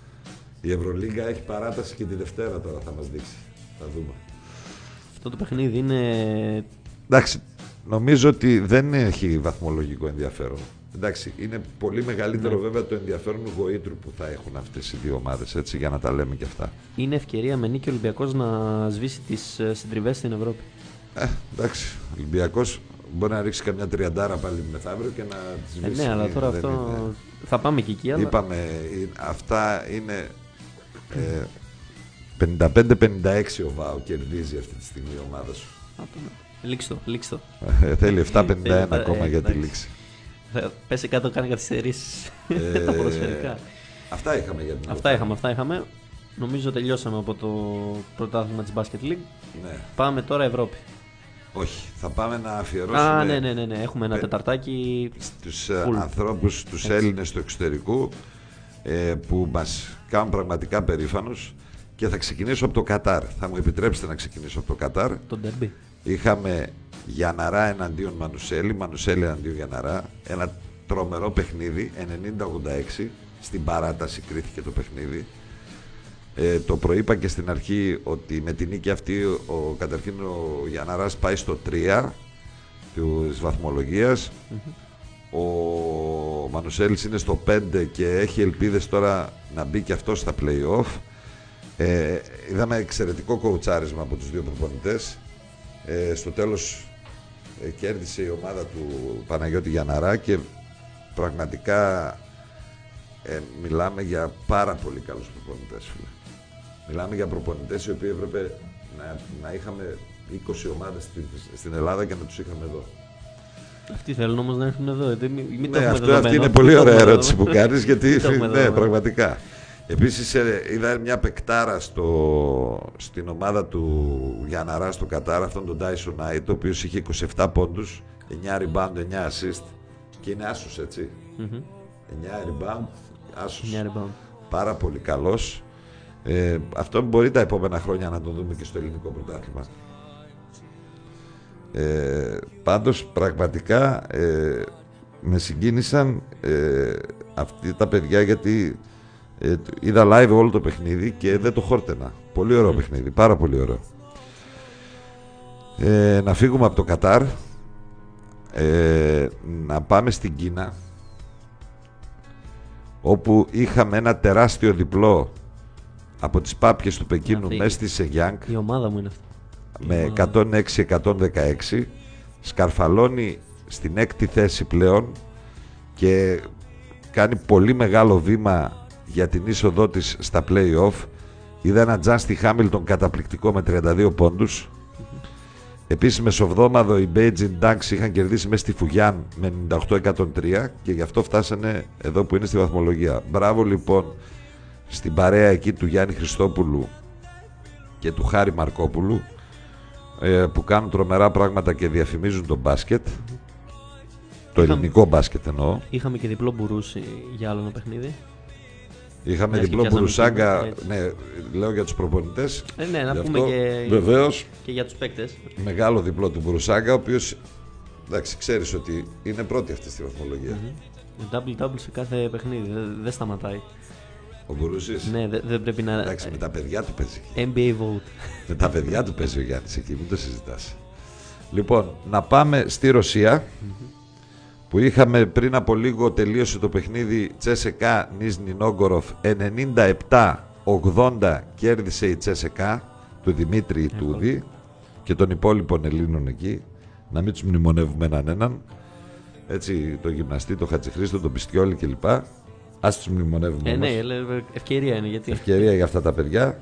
[SPEAKER 2] Η Ευρωλίγκα έχει παράταση και τη Δευτέρα τώρα θα μας δείξει. Θα δούμε.
[SPEAKER 1] Αυτό το παιχνίδι είναι.
[SPEAKER 2] Εντάξει. Νομίζω ότι δεν έχει βαθμολογικό ενδιαφέρον. Εντάξει, είναι πολύ μεγαλύτερο ναι. βέβαια το ενδιαφέρον γοήτρου που θα έχουν αυτές οι δύο ομάδες, έτσι, για να τα λέμε και αυτά.
[SPEAKER 1] Είναι ευκαιρία με νίκη ο Ολυμπιακός να σβήσει τις συντριβές στην Ευρώπη.
[SPEAKER 2] Ε, εντάξει, ο Ολυμπιακός μπορεί να ρίξει καμιά τριαντάρα πάλι μεθαύριο και να τις σβήσει.
[SPEAKER 1] Ε, ναι, αλλά τώρα αυτό είναι... θα πάμε και εκεί. Αλλά...
[SPEAKER 2] Είπαμε, αυτά είναι ε, πενήντα πέντε πενήντα έξι ο ΒΑΟ κερδίζει αυτή τη στιγμή η ομάδα σου.
[SPEAKER 1] Λήξ' το, λήξ' το.
[SPEAKER 2] Ε, θέλει επτά πενήντα ένα ακόμα ε, για τη λήξη.
[SPEAKER 1] Πέσει κάτω, κάνει καθυστερήσεις ε, τα ποδοσφαιρικά.
[SPEAKER 2] Αυτά είχαμε για την
[SPEAKER 1] Αυτά είχαμε, αυτά είχαμε. Νομίζω τελειώσαμε από το πρωτάθλημα της Basket League.
[SPEAKER 2] Ναι.
[SPEAKER 1] Πάμε τώρα Ευρώπη.
[SPEAKER 2] Όχι, θα πάμε να αφιερώσουμε.
[SPEAKER 1] Α, ναι, ναι, ναι, ναι. Έχουμε ένα τεταρτάκι.
[SPEAKER 2] Στους full. ανθρώπους, τους Έτσι. Έλληνες του εξωτερικού ε, που μας κάνουν πραγματικά περήφανους. Και θα ξεκινήσω από το Κατάρ. Θα μου επιτρέψετε να ξεκινήσω από το Κατάρ.
[SPEAKER 1] Το ντέρμπι.
[SPEAKER 2] Είχαμε Γιανναρά εναντίον Μανουσέλη, Μανουσέλη εναντίον Γιανναρά. Ένα τρομερό παιχνίδι, ενενήντα ογδόντα έξι. Στην παράταση κρίθηκε το παιχνίδι. Ε, το προείπα και στην αρχή ότι με την νίκη αυτή ο, καταρχήν ο Γιανναράς πάει στο τρία της βαθμολογίας. Mm-hmm. Ο Μανουσέλης είναι στο πέντε και έχει ελπίδες τώρα να μπει και αυτό στα play-off. Ε, είδαμε εξαιρετικό κοουτσάρισμα από τους δύο προπονητές. Ε, στο τέλος ε, κέρδισε η ομάδα του Παναγιώτη Γιανναρά και πραγματικά ε, μιλάμε για πάρα πολύ καλούς προπονητές, φίλε. Μιλάμε για προπονητές οι οποίοι έπρεπε να, να είχαμε είκοσι ομάδες στην, στην Ελλάδα και να τους είχαμε εδώ.
[SPEAKER 1] Αυτοί θέλουν όμως να έρθουν εδώ. Μην, μην
[SPEAKER 2] ναι, αυτό, αυτή είναι πολύ ωραία ερώτηση που κάνεις, γιατί ναι, πραγματικά. Επίσης είδα μια παικτάρα στο, στην ομάδα του Γιανναρά στο Κατάρ, αυτόν τον Tyson Knight, ο οποίος είχε είκοσι επτά πόντους, εννιά rebound, εννιά assist και είναι άσος, έτσι. Mm-hmm. εννιά rebound, άσος.
[SPEAKER 1] εννιά rebound.
[SPEAKER 2] Πάρα πολύ καλός. Ε, αυτό μπορεί τα επόμενα χρόνια να το δούμε και στο ελληνικό πρωτάθλημα. Ε, πάντως πραγματικά ε, με συγκίνησαν ε, αυτοί τα παιδιά, γιατί Ε, είδα live όλο το παιχνίδι και δεν το χόρτενα. Πολύ ωραίο mm. παιχνίδι, πάρα πολύ ωραίο. Ε, να φύγουμε από το Κατάρ, ε, να πάμε στην Κίνα, όπου είχαμε ένα τεράστιο διπλό από τις πάπιες του Πεκίνου μέσα στη Σεγιάνγκ.
[SPEAKER 1] Η ομάδα μου είναι αυτή.
[SPEAKER 2] Με εκατόν έξι εκατόν δεκαέξι. Σκαρφαλώνει στην έκτη θέση πλέον και κάνει πολύ μεγάλο βήμα για την είσοδό της στα play-off. Είδα ένα Τζάνστι Χάμιλτον καταπληκτικό με τριάντα δύο πόντους. Mm-hmm. Επίσης μεσοβδόμαδο οι Beijing Ducks είχαν κερδίσει μέσα στη Φουγιάν με ενενήντα οκτώ εκατόν τρία και γι' αυτό φτάσανε εδώ που είναι στη βαθμολογία. Μπράβο λοιπόν στην παρέα εκεί του Γιάννη Χριστόπουλου και του Χάρη Μαρκόπουλου, ε, που κάνουν τρομερά πράγματα και διαφημίζουν το μπάσκετ. Το είχαμε, ελληνικό μπάσκετ εννοώ.
[SPEAKER 1] Είχαμε και διπλό Μπουρούση για άλλο ένα παιχνίδι.
[SPEAKER 2] Είχαμε διπλό Μπουρουσάγκα, ναι, λέω για τους προπονητές.
[SPEAKER 1] Ε, ναι, να πούμε αυτό, και,
[SPEAKER 2] βεβαίως,
[SPEAKER 1] και για τους παίκτες.
[SPEAKER 2] Μεγάλο διπλό του Μπουρουσάγκα, ο οποίος, εντάξει, ξέρεις ότι είναι πρώτη αυτή στη βαθμολογία.
[SPEAKER 1] Mm-hmm. Double-double σε κάθε παιχνίδι, δεν δε σταματάει.
[SPEAKER 2] Ο Μπουρούσης.
[SPEAKER 1] Ναι, δεν δε πρέπει να...
[SPEAKER 2] Εντάξει, με τα παιδιά του παίζει.
[SPEAKER 1] N B A vote.
[SPEAKER 2] Με τα παιδιά του παίζει ο Γιάννης εκεί, μην το συζητάς. Λοιπόν, να πάμε στη Ρωσία, mm-hmm. που είχαμε πριν από λίγο, τελείωσε το παιχνίδι Τσέσεκα Νίζνι Νόγκοροφ, ενενήντα επτά ογδόντα κέρδισε η Τσέσεκα του Δημήτρη Ιτούδη και των υπόλοιπων Ελλήνων εκεί, να μην τους μνημονεύουμε έναν έναν, έτσι, το γυμναστή, το Χατζηχρήστο, τον Πιστιόλη κλπ. Ας τους μνημονεύουμε.
[SPEAKER 1] Ε, ναι, ευκαιρία είναι. Γιατί...
[SPEAKER 2] Ευκαιρία για αυτά τα παιδιά.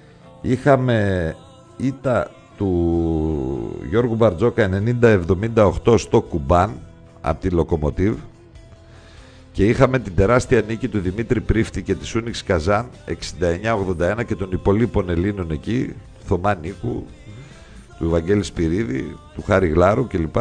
[SPEAKER 2] Είχαμε ήττα του Γιώργου Μπαρτζόκα ενενήντα εβδομήντα οκτώ στο Κουμπάν από τη Λοκομοτίβ και είχαμε την τεράστια νίκη του Δημήτρη Πρίφτη και της Ούνιξ Καζάν εξήντα εννιά ογδόντα ένα και των υπολείπων Ελλήνων εκεί, Θωμά Νίκου, mm-hmm. του Βαγγέλη Σπυρίδη, του Χάρη Γλάρου κλπ.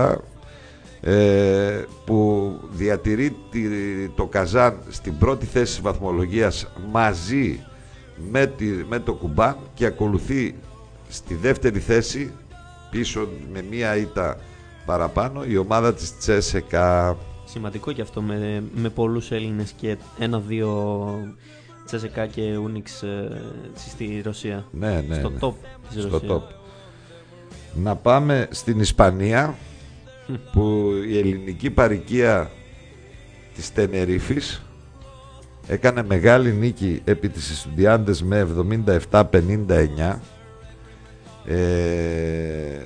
[SPEAKER 2] Ε, που διατηρεί τη, το Καζάν στην πρώτη θέση της βαθμολογίας μαζί με, τη, με το Κουμπάν και ακολουθεί στη δεύτερη θέση πίσω με μία ήττα παραπάνω η ομάδα της Τσέσεκα.
[SPEAKER 1] Σημαντικό και αυτό με, με πολλούς Έλληνες και ένα-δύο Τσέσεκα και Ούνιξ ε, στη Ρωσία.
[SPEAKER 2] Ναι, ναι,
[SPEAKER 1] στο
[SPEAKER 2] ναι.
[SPEAKER 1] top της
[SPEAKER 2] στο
[SPEAKER 1] Ρωσίας.
[SPEAKER 2] Top. Να πάμε στην Ισπανία που η ελληνική παροικία της Τενερίφης έκανε μεγάλη νίκη επί της Εστουντιάντες με εβδομήντα επτά πενήντα εννιά ε,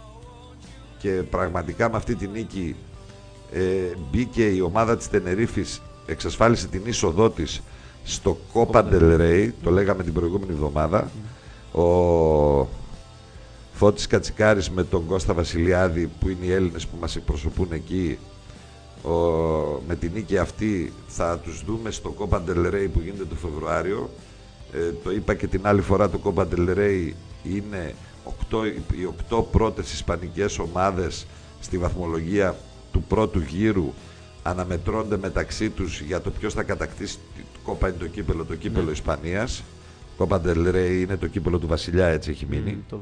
[SPEAKER 2] και πραγματικά με αυτή τη νίκη ε, μπήκε η ομάδα της Τενερίφης, εξασφάλισε την είσοδό της στο Copa del Rey, το λέγαμε την προηγούμενη εβδομάδα. mm. Ο Φώτης Κατσικάρης με τον Κώστα Βασιλιάδη, που είναι οι Έλληνες που μας εκπροσωπούν εκεί, ο, με την νίκη αυτή θα τους δούμε στο Copa del Rey που γίνεται το Φεβρουάριο. Ε, το είπα και την άλλη φορά, το Copa del Rey είναι οκτώ, οι οκτώ πρώτες ισπανικές ομάδες στη βαθμολογία του πρώτου γύρου αναμετρώνται μεταξύ τους για το ποιος θα κατακτήσει. Το Copa είναι το κύπελο, το κύπελο ναι. Ισπανίας. Copa del Rey είναι το κύπελο του Βασιλιά, έτσι έχει μείνει. Mm,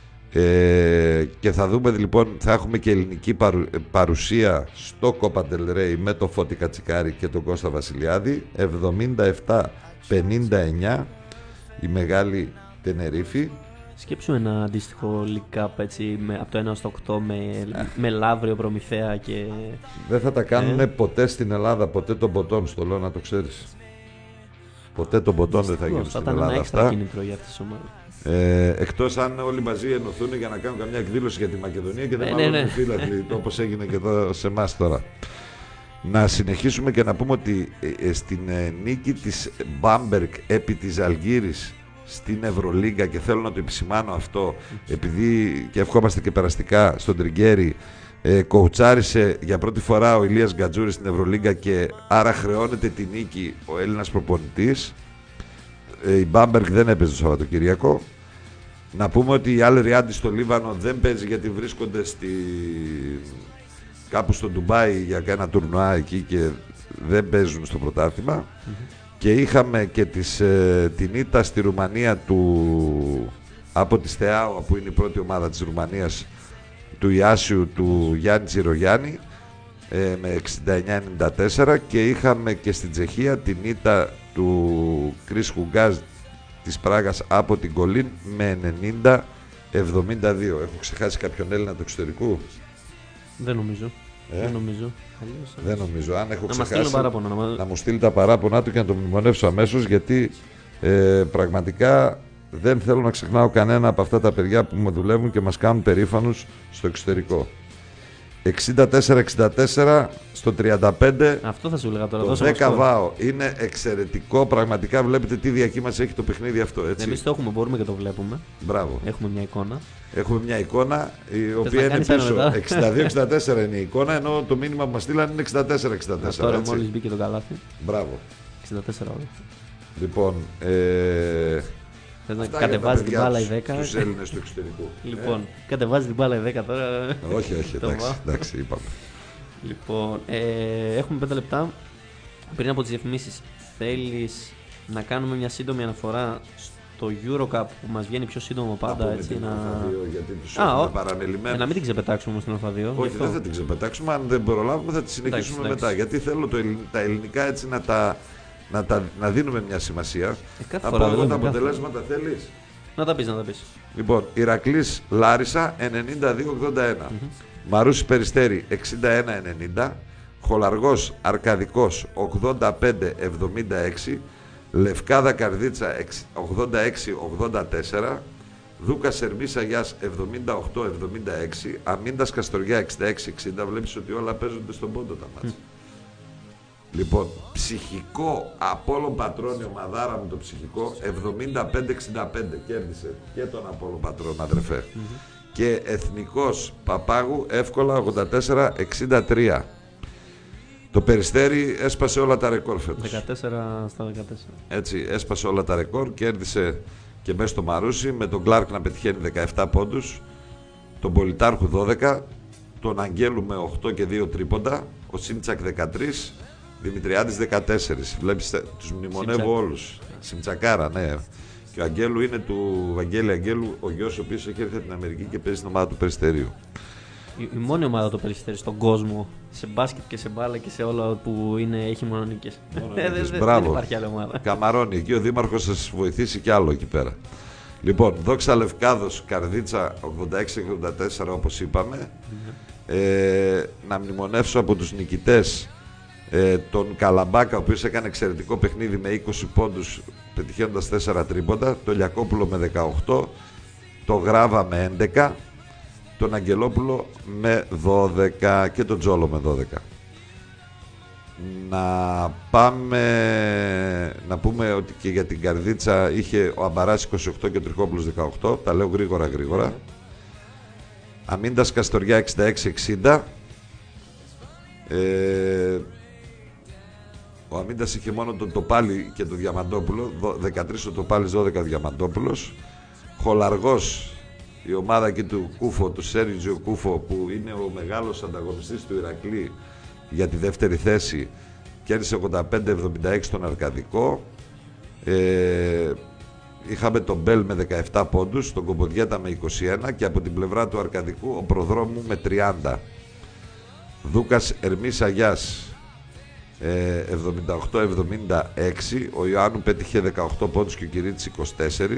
[SPEAKER 2] Ε, και θα δούμε λοιπόν, θα έχουμε και ελληνική παρου, παρουσία στο Copa del Rey με το Φώτη Κατσικάρη και τον Κώστα Βασιλιάδη. εβδομήντα επτά πενήντα εννιά η μεγάλη Τενερίφη.
[SPEAKER 1] Σκέψου ένα αντίστοιχο League Cup έτσι, με, από το ένα στο οκτώ με, με Λαύριο, Προμηθέα και...
[SPEAKER 2] Δεν θα τα κάνουν ε. ποτέ στην Ελλάδα, ποτέ των ποτών, στο λέω να το ξέρεις. Ποτέ των ποτών δεν θα γίνουν στην Ελλάδα αυτά.
[SPEAKER 1] Θα ήταν ένα έξτρα κίνητρο για αυτές τις ομάδες.
[SPEAKER 2] Ε, εκτός αν όλοι μαζί ενωθούν για να κάνουν καμιά εκδήλωση για τη Μακεδονία και δεν
[SPEAKER 1] ε,
[SPEAKER 2] μάλλον
[SPEAKER 1] ναι, ναι.
[SPEAKER 2] φύλαθλοι, όπως έγινε και εδώ σε εμάς τώρα. Να συνεχίσουμε και να πούμε ότι ε, στην ε, νίκη της Μπάμπερκ επί της Αλγύρης στην Ευρωλίγκα, και θέλω να το επισημάνω αυτό επειδή και ευχόμαστε και περαστικά στον Τριγκέρι, ε, κοουτσάρισε για πρώτη φορά ο Ηλίας Γκατζούρης στην Ευρωλίγκα και άρα χρεώνεται τη νίκη ο Έλληνας προπονητής. Ε, η Μπάμπερκ δεν έπαιζε το Σαββατοκυριακό. Να πούμε ότι η Αλ Ριάντι στο Λίβανο δεν παίζει γιατί βρίσκονται στη... κάπου στο Ντουμπάι για ένα τουρνουά εκεί και δεν παίζουν στο πρωτάθλημα. Mm-hmm. Και είχαμε και τις, ε, την ήττα στη Ρουμανία του, από τη Στεάουα, που είναι η πρώτη ομάδα της Ρουμανίας, του Ιάσιου του Γιάννη Τσιρογιάννη ε, με εξήντα εννιά ενενήντα τέσσερα, και είχαμε και στην Τσεχία την ήττα του Κρίς Χουγκάζ της Πράγας από την Κολίν με ενενήντα εβδομήντα δύο. Έχω ξεχάσει κάποιον Έλληνα του εξωτερικού?
[SPEAKER 1] Δεν νομίζω.
[SPEAKER 2] Ε?
[SPEAKER 1] Δεν νομίζω.
[SPEAKER 2] Δεν νομίζω. Αν έχω
[SPEAKER 1] να
[SPEAKER 2] ξεχάσει,
[SPEAKER 1] παράπονα, να,
[SPEAKER 2] να μου στείλει τα παράπονά του και να το μνημονεύσω αμέσως, γιατί ε, πραγματικά δεν θέλω να ξεχνάω κανένα από αυτά τα παιδιά που με δουλεύουν και μας κάνουν περήφανους στο εξωτερικό. εξήντα τέσσερα εξήντα τέσσερα στο τριάντα πέντε.
[SPEAKER 1] Αυτό θα σου έλεγα τώρα.
[SPEAKER 2] Το δέκα βάο. Είναι εξαιρετικό. Πραγματικά βλέπετε τι διακύμαση έχει το παιχνίδι αυτό.
[SPEAKER 1] Εμείς το έχουμε, μπορούμε και το βλέπουμε.
[SPEAKER 2] Μπράβο.
[SPEAKER 1] Έχουμε μια εικόνα.
[SPEAKER 2] Έχουμε μια εικόνα η οποία είναι πίσω. εξήντα δύο εξήντα τέσσερα είναι η εικόνα, ενώ το μήνυμα που μας στείλανε είναι εξήντα τέσσερα εξήντα τέσσερα.
[SPEAKER 1] Τώρα μόλις μπήκε το καλάθι.
[SPEAKER 2] Μπράβο.
[SPEAKER 1] εξήντα τέσσερα ώρα.
[SPEAKER 2] Λοιπόν. Ε...
[SPEAKER 1] Θες να κατεβάζει την μπάλα η δέκα.
[SPEAKER 2] Τους Έλληνες του εξωτερικού.
[SPEAKER 1] Λοιπόν, ε? κατεβάζει την μπάλα η δέκα τώρα.
[SPEAKER 2] Όχι, όχι, εντάξει, εντάξει, είπαμε.
[SPEAKER 1] Λοιπόν, ε, έχουμε πέντε λεπτά πριν από τις διαφημίσεις. Θέλεις να κάνουμε μια σύντομη αναφορά στο Eurocup που μας βγαίνει πιο σύντομο πάντα?
[SPEAKER 2] Να
[SPEAKER 1] έτσι,
[SPEAKER 2] την
[SPEAKER 1] να...
[SPEAKER 2] Α2, γιατί τους έχουμε παραμελημένα.
[SPEAKER 1] Ε, να μην την ξεπετάξουμε όμως την Α2.
[SPEAKER 2] Όχι, δεν θα την ξεπετάξουμε. Αν δεν προλάβουμε θα τη συνεχίσουμε εντάξει, μετά. Εντάξει. Γιατί θέλω το, τα ελληνικά έτσι να τα... Να, τα, να δίνουμε μια σημασία.
[SPEAKER 1] Ε,
[SPEAKER 2] από εδώ τα αποτελέσματα θέλεις?
[SPEAKER 1] Να τα πεις, να τα πεις.
[SPEAKER 2] Λοιπόν, Ηρακλής Λάρισα ενενήντα δύο ογδόντα ένα. Mm-hmm. Μαρούσι Περιστέρι εξήντα ένα ενενήντα. Χολαργός Αρκαδικός ογδόντα πέντε εβδομήντα έξι. Λευκάδα Καρδίτσα ογδόντα έξι ογδόντα τέσσερα. Δούκας Ερμής Αγιάς εβδομήντα οκτώ εβδομήντα έξι. Αμίντας Καστοριά εξήντα έξι εξήντα. Βλέπεις ότι όλα παίζονται στον πόντο τα μάτια. Mm. Λοιπόν, ψυχικό Απόλλων Πατρών, ομαδάρα μου το ψυχικό, εβδομήντα πέντε εξήντα πέντε, κέρδισε και τον Απόλλων Πατρών, αδερφέ. Mm-hmm. Και Εθνικός Παπάγου εύκολα ογδόντα τέσσερα εξήντα τρία. Το Περιστέρι έσπασε όλα τα ρεκόρ φέτος.
[SPEAKER 1] δεκατέσσερα στα δεκατέσσερα.
[SPEAKER 2] Έτσι, έσπασε όλα τα ρεκόρ, κέρδισε και μέσα στο Μαρούσι, με τον Κλάρκ να πετυχαίνει δεκαεπτά πόντους, τον Πολιτάρχου δώδεκα, τον Αγγέλου με οκτώ και δύο τρίποντα, ο Σίμτσακ δεκατρία, Δημητριάδης δεκατέσσερα. Βλέπεις, τους μνημονεύω όλους. Σιμτσακάρα, ναι. Και ο Αγγέλου είναι του Βαγγέλη Αγγέλου, ο γιος ο οποίος έχει έρθει από την Αμερική και παίζει στην ομάδα του Περιστερίου.
[SPEAKER 1] Η, η μόνη ομάδα του Περιστέρι στον κόσμο, σε μπάσκετ και σε μπάλα και σε όλα που είναι, έχει μόνο νίκες. Δεν υπάρχει άλλη ομάδα.
[SPEAKER 2] Καμαρώνει, εκεί ο Δήμαρχος θα σας βοηθήσει κι άλλο εκεί πέρα. Λοιπόν, Δόξα Λευκάδος, Καρδίτσα ογδόντα έξι ογδόντα τέσσερα όπως είπαμε. Mm-hmm. ε, να μνημονεύσω από τους νικητές Ε, τον Καλαμπάκα, ο οποίος έκανε εξαιρετικό παιχνίδι με είκοσι πόντους πετυχαίνοντας τέσσερα τρίποντα, τον Λιακόπουλο με δεκαοκτώ, τον Γράβα με έντεκα, τον Αγγελόπουλο με δώδεκα και τον Τζόλο με δώδεκα. Να πάμε να πούμε ότι και για την Καρδίτσα είχε ο Αμπαράς είκοσι οκτώ και ο Τριχόπουλος δεκαοκτώ, τα λέω γρήγορα γρήγορα. Αμίντας Καστοριά εξήντα έξι εξήντα. Ε, ο Αμίντας είχε μόνο τον Τοπάλη και τον Διαμαντόπουλο, δεκατρία ο Τοπάλης, δώδεκα ο Διαμαντόπουλος. Χολαργός, η ομάδα εκεί του Κούφο, του Σέριτζιο Κούφο, που είναι ο μεγάλος ανταγωνιστής του Ηρακλή για τη δεύτερη θέση, κέρδισε ογδόντα πέντε εβδομήντα έξι τον Αρκαδικό. Ε, είχαμε τον Μπέλ με δεκαεπτά πόντους, τον Κομποδιέτα με είκοσι ένα και από την πλευρά του Αρκαδικού ο Προδρόμου με τριάντα. Δούκας Ερμής Αγιάς εβδομήντα οκτώ εβδομήντα έξι, ο Ιωάννου πέτυχε δεκαοκτώ πόντους και ο Κυρίτης είκοσι τέσσερα,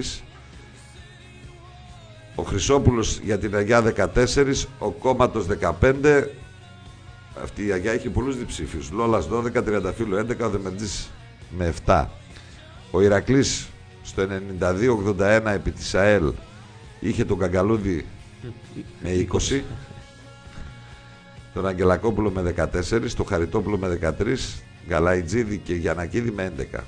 [SPEAKER 2] ο Χρυσόπουλος για την Αγιά δεκατέσσερα, ο Κόμματος δεκαπέντε, αυτή η Αγιά έχει πολλούς διψήφιους, Λόλας δώδεκα, Τριανταφύλλου έντεκα, ο Δεμεντζής με επτά. Ο Ηρακλής στο ενενήντα δύο ογδόντα ένα επί της ΑΕΛ είχε τον Καγκαλούδη με είκοσι, τον Αγγελακόπουλο με δεκατέσσερα, τον Χαριτόπουλο με δεκατρία, Γκαλαϊτζίδη και Γιαννακίδη με έντεκα.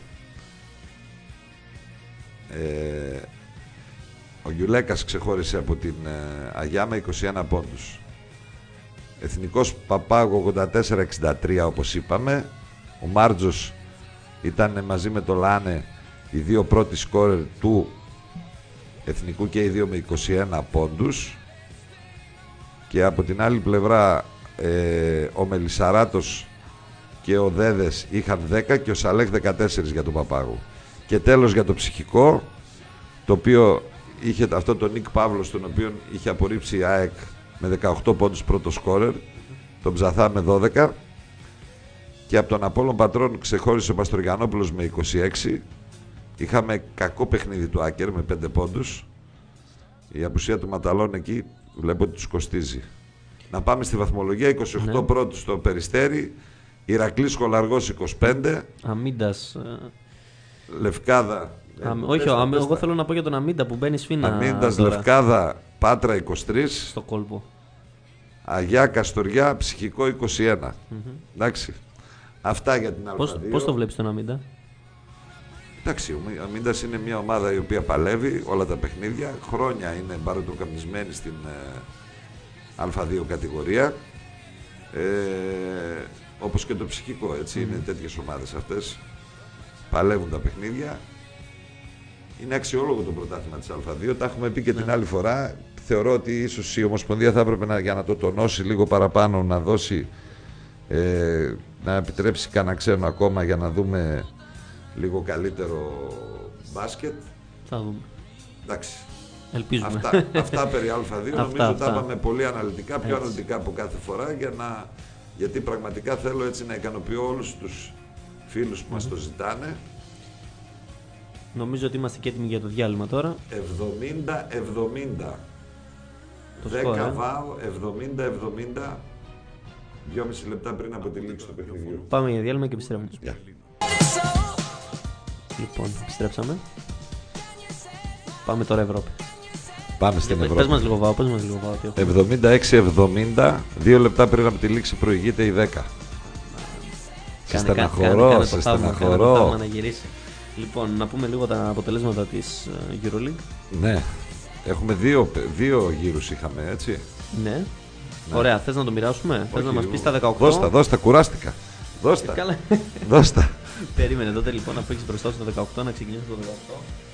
[SPEAKER 2] Ε, ο Γιουλέκας ξεχώρισε από την ε, Αγιά με είκοσι ένα πόντους. Εθνικός Παπάγο ογδόντα τέσσερα εξήντα τρία όπως είπαμε. Ο Μάρτζος ήταν μαζί με το Λάνε οι δύο πρώτοι σκόρερ του Εθνικού και οι δύο με είκοσι ένα πόντους. Και από την άλλη πλευρά ε, ο Μελισσαράτος και ο Δέδες είχαν δέκα και ο Σαλέχ δεκατέσσερα για τον Παπάγου. Και τέλος για το ψυχικό, το οποίο είχε αυτό τον Νίκ Παύλος, τον οποίο είχε απορρίψει η ΑΕΚ με δεκαοκτώ πόντους πρώτο σκόρερ, τον Ψαθά με δώδεκα, Και από τον Απόλλων Πατρών ξεχώρισε ο Παστοριανόπουλος με είκοσι έξι. Είχαμε κακό παιχνίδι του Άκερ με πέντε πόντους. Η απουσία του Ματαλών εκεί βλέπω ότι τους κοστίζει. Να πάμε στη βαθμολογία. είκοσι οκτώ ναι. Πρώτος στο Περιστέρι. Ηρακλής Χολαργός είκοσι πέντε.
[SPEAKER 1] Αμίντας.
[SPEAKER 2] Λευκάδα.
[SPEAKER 1] Α, ε, όχι, ο, εγώ θέλω να πω για τον Αμίντα που μπαίνει σφίνα.
[SPEAKER 2] Αμίντας, Λευκάδα, Πάτρα είκοσι τρία.
[SPEAKER 1] Στο κόλπο.
[SPEAKER 2] Αγιά Καστοριά, Ψυχικό είκοσι ένα. Mm-hmm. Εντάξει. Αυτά για την Α2.
[SPEAKER 1] Πώς, πώς το βλέπεις τον Αμίντα?
[SPEAKER 2] Εντάξει, ο Αμίντας είναι μια ομάδα η οποία παλεύει όλα τα παιχνίδια. Χρόνια είναι μπαρωτοκαπνισμένη στην ε, Α2 κατηγορία. Ε, όπως και το Ψυχικό, έτσι. Mm. Είναι τέτοιες ομάδες αυτές. Παλεύουν τα παιχνίδια. Είναι αξιόλογο το πρωτάθλημα της Α2. Τα έχουμε πει και ναι. την άλλη φορά. Θεωρώ ότι ίσως η Ομοσπονδία θα έπρεπε να, για να το τονώσει λίγο παραπάνω, να δώσει, ε, να επιτρέψει κανένα ξένο ακόμα για να δούμε λίγο καλύτερο μπάσκετ.
[SPEAKER 1] Θα δούμε.
[SPEAKER 2] Εντάξει.
[SPEAKER 1] Ελπίζουμε.
[SPEAKER 2] Αυτά, αυτά περί Α2 νομίζω
[SPEAKER 1] αυτά,
[SPEAKER 2] τα είπαμε πολύ αναλυτικά, πιο
[SPEAKER 1] έτσι.
[SPEAKER 2] αναλυτικά από κάθε φορά, για να, γιατί πραγματικά θέλω έτσι να ικανοποιώ όλους τους φίλους που mm-hmm. μας το ζητάνε.
[SPEAKER 1] Νομίζω ότι είμαστε και έτοιμοι για το διάλειμμα τώρα.
[SPEAKER 2] εβδομήντα εβδομήντα. δέκα βάω, εβδομήντα εβδομήντα. δυόμιση λεπτά πριν από τη λήξη του παιχνιδιού.
[SPEAKER 1] Πάμε για διάλειμμα και επιστρέφουμε.
[SPEAKER 2] Yeah.
[SPEAKER 1] Λοιπόν, επιστρέψαμε. Πάμε τώρα Ευρώπη.
[SPEAKER 2] Πάμε στην Ευρώπη.
[SPEAKER 1] Πες μας λίγο βάω, πες μας λίγο βάω.
[SPEAKER 2] εβδομήντα έξι εβδομήντα, δύο λεπτά πριν από τη λήξη προηγείται η δέκα. Σε στεναχωρώ, σε στεναχωρώ.
[SPEAKER 1] Λοιπόν, να πούμε λίγο τα αποτελέσματα της EuroLeague.
[SPEAKER 2] Ναι, έχουμε δύο, δύο γύρους είχαμε, έτσι.
[SPEAKER 1] Ναι.
[SPEAKER 2] Ναι.
[SPEAKER 1] Ωραία, θες να το μοιράσουμε? Όχι, θες να μας πεις τα δεκαοκτώ?
[SPEAKER 2] Δώστα, δώστα, κουράστηκα. Δώστα.
[SPEAKER 1] Καλά.
[SPEAKER 2] Δώστα.
[SPEAKER 1] Περίμενε τότε λοιπόν, αφού έχεις μπροστά σου το δεκαοκτώ, να ξεκινήσω το δεκαοκτώ.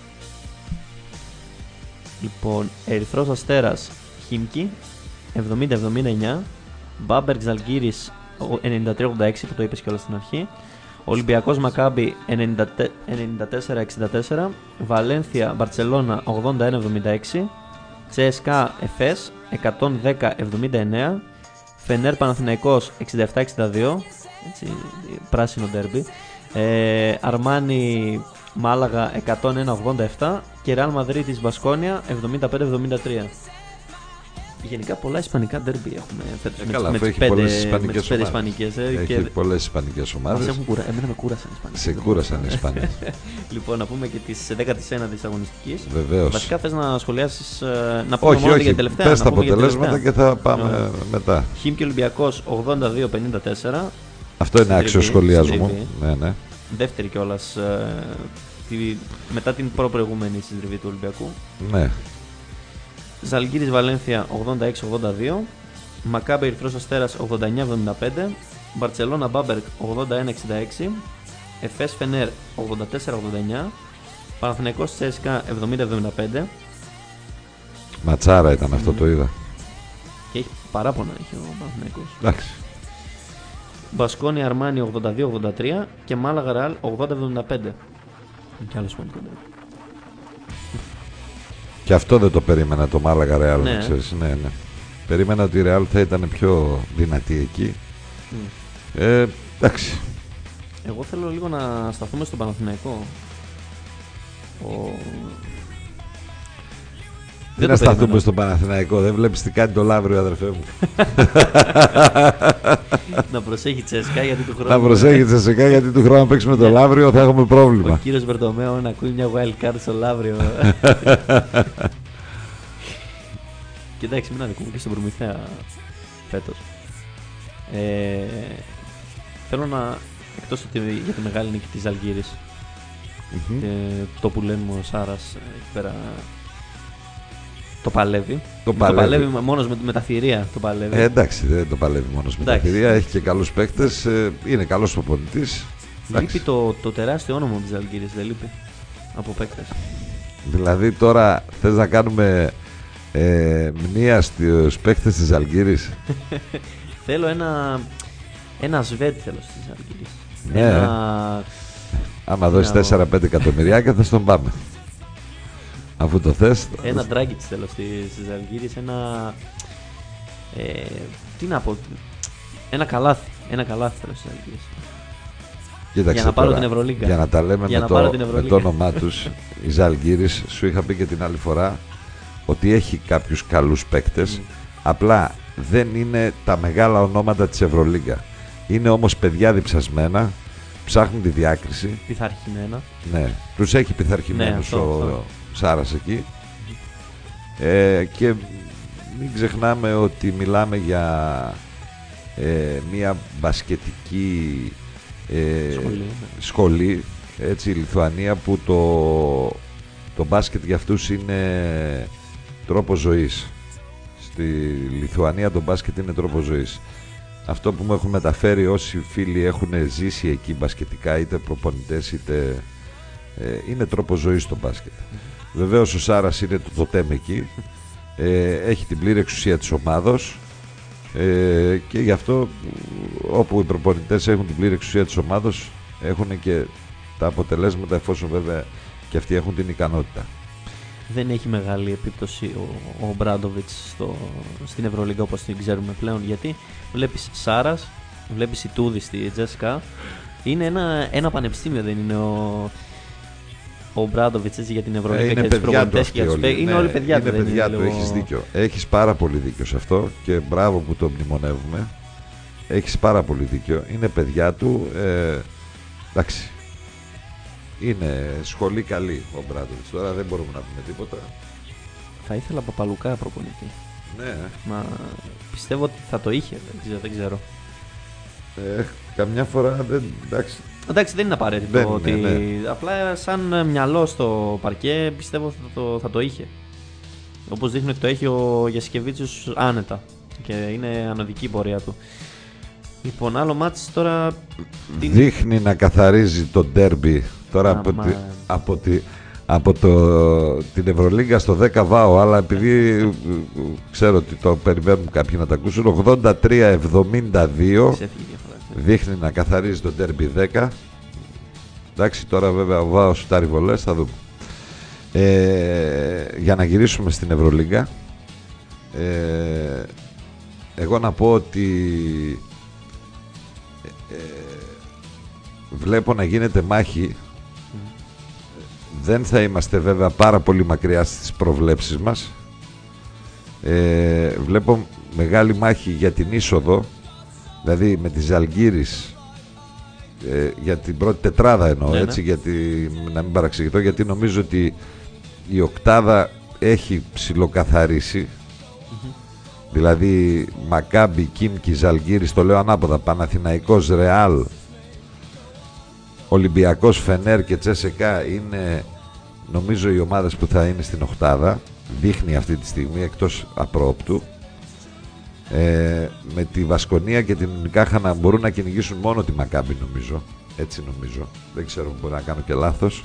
[SPEAKER 1] Λοιπόν, Ερυθρός Αστέρας Χίμκι εβδομήντα εβδομήντα εννιά, Μπάμπεργκ Ζαλγκίρις ενενήντα τρία ογδόντα έξι που το είπες κιόλας στην αρχή, Ολυμπιακός Μακάμπι ενενήντα τέσσερα εξήντα τέσσερα, Βαλένθια Μπαρτσελώνα ογδόντα ένα εβδομήντα έξι, Τσέσκα Εφές εκατόν δέκα εβδομήντα εννέα, Φενέρ Παναθηναϊκός εξήντα επτά εξήντα δύο, έτσι, πράσινο ντέρμπι, ε, Αρμάνι Μάλαγα εκατόν ένα ογδόντα επτά και Ρεάλ Μαδρίτης Μπασκόνια εβδομήντα πέντε εβδομήντα τρία. Γενικά πολλά ισπανικά ντέρμπι έχουμε φέτος.
[SPEAKER 2] Ε,
[SPEAKER 1] με,
[SPEAKER 2] καλά,
[SPEAKER 1] με
[SPEAKER 2] έχει
[SPEAKER 1] πέντε,
[SPEAKER 2] πολλές ισπανικές
[SPEAKER 1] με
[SPEAKER 2] ομάδες.
[SPEAKER 1] ισπανικές, ε,
[SPEAKER 2] έχει
[SPEAKER 1] και...
[SPEAKER 2] πολλές ισπανικές ομάδες.
[SPEAKER 1] Μας έχουν κουρα... Εμένα με κούρασαν οι Ισπανίες.
[SPEAKER 2] Σε κούρασαν οι Ισπανίες.
[SPEAKER 1] Λοιπόν, να πούμε και τις δέκατη ένατη της αγωνιστικής.
[SPEAKER 2] Βεβαίως.
[SPEAKER 1] Βασικά θες να σχολιάσεις, να πούμε
[SPEAKER 2] όχι,
[SPEAKER 1] μόνο
[SPEAKER 2] όχι,
[SPEAKER 1] για τελευταία.
[SPEAKER 2] πες τα αποτελέσματα και θα πάμε
[SPEAKER 1] ναι.
[SPEAKER 2] μετά.
[SPEAKER 1] Χίμκι Ολυμπιακός ογδόντα δύο πενήντα τέσσερα.
[SPEAKER 2] Αυτό είναι άξιο σχολιασμό. Ναι, ναι.
[SPEAKER 1] Δεύτερη κιόλας τη, μετά την προ-προηγούμενη συντριβή του Ολυμπιακού.
[SPEAKER 2] Ναι.
[SPEAKER 1] Ζαλγκίρις Βαλένθια ογδόντα έξι ογδόντα δύο, Μακάμπι Ερυθρός Αστέρας ογδόντα εννέα εβδομήντα πέντε, Μπαρτσελώνα Μπάμπεργκ ογδόντα ένα εξήντα έξι, Εφές Φενέρ ογδόντα τέσσερα ογδόντα εννέα, Παναθηναϊκός Τσέσκα εβδομήντα εβδομήντα πέντε.
[SPEAKER 2] Ματσάρα ήταν mm. αυτό, το είδα.
[SPEAKER 1] Και έχει παράπονα έχει ο Παναθηναϊκός.
[SPEAKER 2] Εντάξει.
[SPEAKER 1] Μπασκόνια Αρμάνι ογδόντα δύο ογδόντα τρία και Μάλαγα Ρεάλ ογδόντα εβδομήντα πέντε. Και άλλο σημαντικό. Και
[SPEAKER 2] αυτό δεν το περίμενα το Μάλαγα Ρεάλ,
[SPEAKER 1] ναι.
[SPEAKER 2] ξέρεις. Ναι, ναι. Περίμενα ότι η Ρεάλ θα ήταν πιο δυνατή εκεί. Mm. Ε, εντάξει.
[SPEAKER 1] Εγώ θέλω λίγο να σταθούμε στον Παναθηναϊκό. Ο...
[SPEAKER 2] Δεν να σταθούμε στον Παναθηναϊκό, δεν βλέπεις τι κάνει το Λαύριο, αδερφέ μου.
[SPEAKER 1] Να προσέχει Τσέσκα γιατί του χρόνου.
[SPEAKER 2] Να προσέχει Τσέσκα γιατί του χρόνου να παίξουμε το Λαύριο θα έχουμε πρόβλημα.
[SPEAKER 1] Ο κύριος Βερτομέο να ακούει μια wild card στο Λαύριο. Κοιτάξτε, μην αδικούμε και στον Προμηθέα φέτος. Ε, θέλω να, εκτός για τη μεγάλη νίκη της Ζαλγκίρης, mm-hmm. και το που λένε μου ο Σάρας εκεί πέρα, το παλεύει.
[SPEAKER 2] Το
[SPEAKER 1] παλεύει,
[SPEAKER 2] παλεύει.
[SPEAKER 1] το παλεύει μόνος με, με τα θηρία. Το παλεύει.
[SPEAKER 2] Ε, εντάξει, δεν το παλεύει μόνος με
[SPEAKER 1] εντάξει.
[SPEAKER 2] τα θηρία. Έχει και καλούς παίκτες. Ε, είναι καλός προπονητής.
[SPEAKER 1] Λείπει το, το τεράστιο όνομα της Ζαλγκίρης, δεν λείπει από παίκτες.
[SPEAKER 2] Δηλαδή τώρα θες να κάνουμε ε, μνήα στους παίκτες της Ζαλγκίρης.
[SPEAKER 1] Θέλω ένα, ένα σβέτ θέλω στις Ζαλγκίρης.
[SPEAKER 2] Ναι.
[SPEAKER 1] Ένα...
[SPEAKER 2] Άμα δώσει τέσσερα πέντε εκατομμυριάκια θα στον πάμε. Αφού το θες.
[SPEAKER 1] Ένα Ντράγκιτς θέλω στις Ζαλγκίρης, ένα... Ε, τι να πω... Ένα καλάθι. Ένα καλάθι θέλω στις Ζαλγκίρης.
[SPEAKER 2] Κοίταξε
[SPEAKER 1] για να πάρω
[SPEAKER 2] τώρα,
[SPEAKER 1] την Ευρωλίγκα.
[SPEAKER 2] Για να τα λέμε
[SPEAKER 1] για
[SPEAKER 2] με,
[SPEAKER 1] να
[SPEAKER 2] το, με το όνομά τους, η Ζαλγκίρις, σου είχα πει και την άλλη φορά ότι έχει κάποιους καλούς παίκτες, mm. απλά δεν είναι τα μεγάλα ονόματα της Ευρωλίγκα. Είναι όμως παιδιά διψασμένα, ψάχνουν τη διάκριση.
[SPEAKER 1] Πειθαρχημένα.
[SPEAKER 2] Ναι, τους έχει πειθαρχημένους ναι, ο αυτό. Σάρας εκεί. Mm. Ε, και μην ξεχνάμε ότι μιλάμε για ε, μια μπασκετική ε,
[SPEAKER 1] σχολή,
[SPEAKER 2] σχολή, έτσι, η Λιθουανία, που το, το μπάσκετ για αυτούς είναι τρόπο ζωής. Στη Λιθουανία το μπάσκετ είναι τρόπο ζωής. Αυτό που μου έχουν μεταφέρει όσοι φίλοι έχουν ζήσει εκεί μπασκετικά, είτε προπονητές είτε ε, είναι τρόπο ζωής το μπάσκετ. Βεβαίως ο Σάρας είναι το τοτέμ εκεί, ε, έχει την πλήρη εξουσία της ομάδος ε, και γι' αυτό όπου οι προπονητές έχουν την πλήρη εξουσία της ομάδος έχουν και τα αποτελέσματα, εφόσον βέβαια και αυτοί έχουν την ικανότητα.
[SPEAKER 1] Δεν έχει μεγάλη επίπτωση ο, ο Μπράντοβιτς στο, στην Ευρωλίγκα όπως την ξέρουμε πλέον, γιατί βλέπεις Σάρας, βλέπεις Ιτούδη στη Τζέσικα, είναι ένα, ένα πανεπιστήμιο, δεν είναι ο, ο Μπράντοβιτς έτσι, για την Ευρωλίγκα
[SPEAKER 2] ε,
[SPEAKER 1] και τις προπονητές και τους παίκτες. Είναι όλοι παιδιά
[SPEAKER 2] είναι
[SPEAKER 1] του.
[SPEAKER 2] παιδιά
[SPEAKER 1] είναι
[SPEAKER 2] του,
[SPEAKER 1] λίγο...
[SPEAKER 2] έχεις δίκιο. Έχεις πάρα πολύ δίκιο σε αυτό και μπράβο που το μνημονεύουμε. Έχεις πάρα πολύ δίκιο. Είναι παιδιά του. Ε, εντάξει. Είναι σχολή καλή ο Μπράντοβιτς. Τώρα δεν μπορούμε να πούμε τίποτα.
[SPEAKER 1] Θα ήθελα Παπαλουκά προπονητή.
[SPEAKER 2] Ναι.
[SPEAKER 1] Μα πιστεύω ότι θα το είχε. Δεν ξέρω. Δεν ξέρω.
[SPEAKER 2] Ε, καμιά φορά δεν. Εντάξει.
[SPEAKER 1] Εντάξει, δεν είναι απαραίτητο
[SPEAKER 2] δεν
[SPEAKER 1] ότι.
[SPEAKER 2] Είναι, ναι.
[SPEAKER 1] Απλά σαν μυαλό στο παρκέ πιστεύω θα το, θα το είχε. Όπως δείχνει ότι το έχει ο Γιασκεβίτσιος άνετα. Και είναι ανωδική η πορεία του. Λοιπόν, άλλο μάτς τώρα.
[SPEAKER 2] Δείχνει να καθαρίζει το ντέρμπι. Τώρα
[SPEAKER 1] Α,
[SPEAKER 2] από,
[SPEAKER 1] μα...
[SPEAKER 2] τη, από, τη, από το, την Ευρωλίγκα στο δέκα βάω, αλλά επειδή ξέρω ότι το περιμένουν κάποιοι να τα ακούσουν, ογδόντα τρία εβδομήντα δύο δείχνει να καθαρίζει το ντέρμπι δέκα. Εντάξει, τώρα βέβαια ο Βάος σουτάρει βολές, θα δούμε. Ε, για να γυρίσουμε στην Ευρωλίγκα, ε, εγώ να πω ότι ε, βλέπω να γίνεται μάχη. Δεν θα είμαστε βέβαια πάρα πολύ μακριά στις προβλέψεις μας. Ε, βλέπω μεγάλη μάχη για την είσοδο, δηλαδή με τη Ζαλγκίρις, ε, για την πρώτη τετράδα εννοώ, ναι, έτσι, ναι. Γιατί, να μην παραξηγηθώ, γιατί νομίζω ότι η οκτάδα έχει ψιλοκαθαρίσει. Mm-hmm. Δηλαδή Μακάμπι, Κίμκι, Ζαλγκίρις, το λέω ανάποδα, Παναθηναϊκός, Ρεάλ, Ολυμπιακός, Φενέρ και Τσέσεκα είναι νομίζω οι ομάδες που θα είναι στην οκτάδα. Δείχνει αυτή τη στιγμή, εκτός απρόπτου. Ε, με τη Βασκονία και την Νικάχα να μπορούν να κυνηγήσουν μόνο τη Μακάμπι, νομίζω. Έτσι νομίζω. Δεν ξέρω, μπορεί να κάνω και λάθος.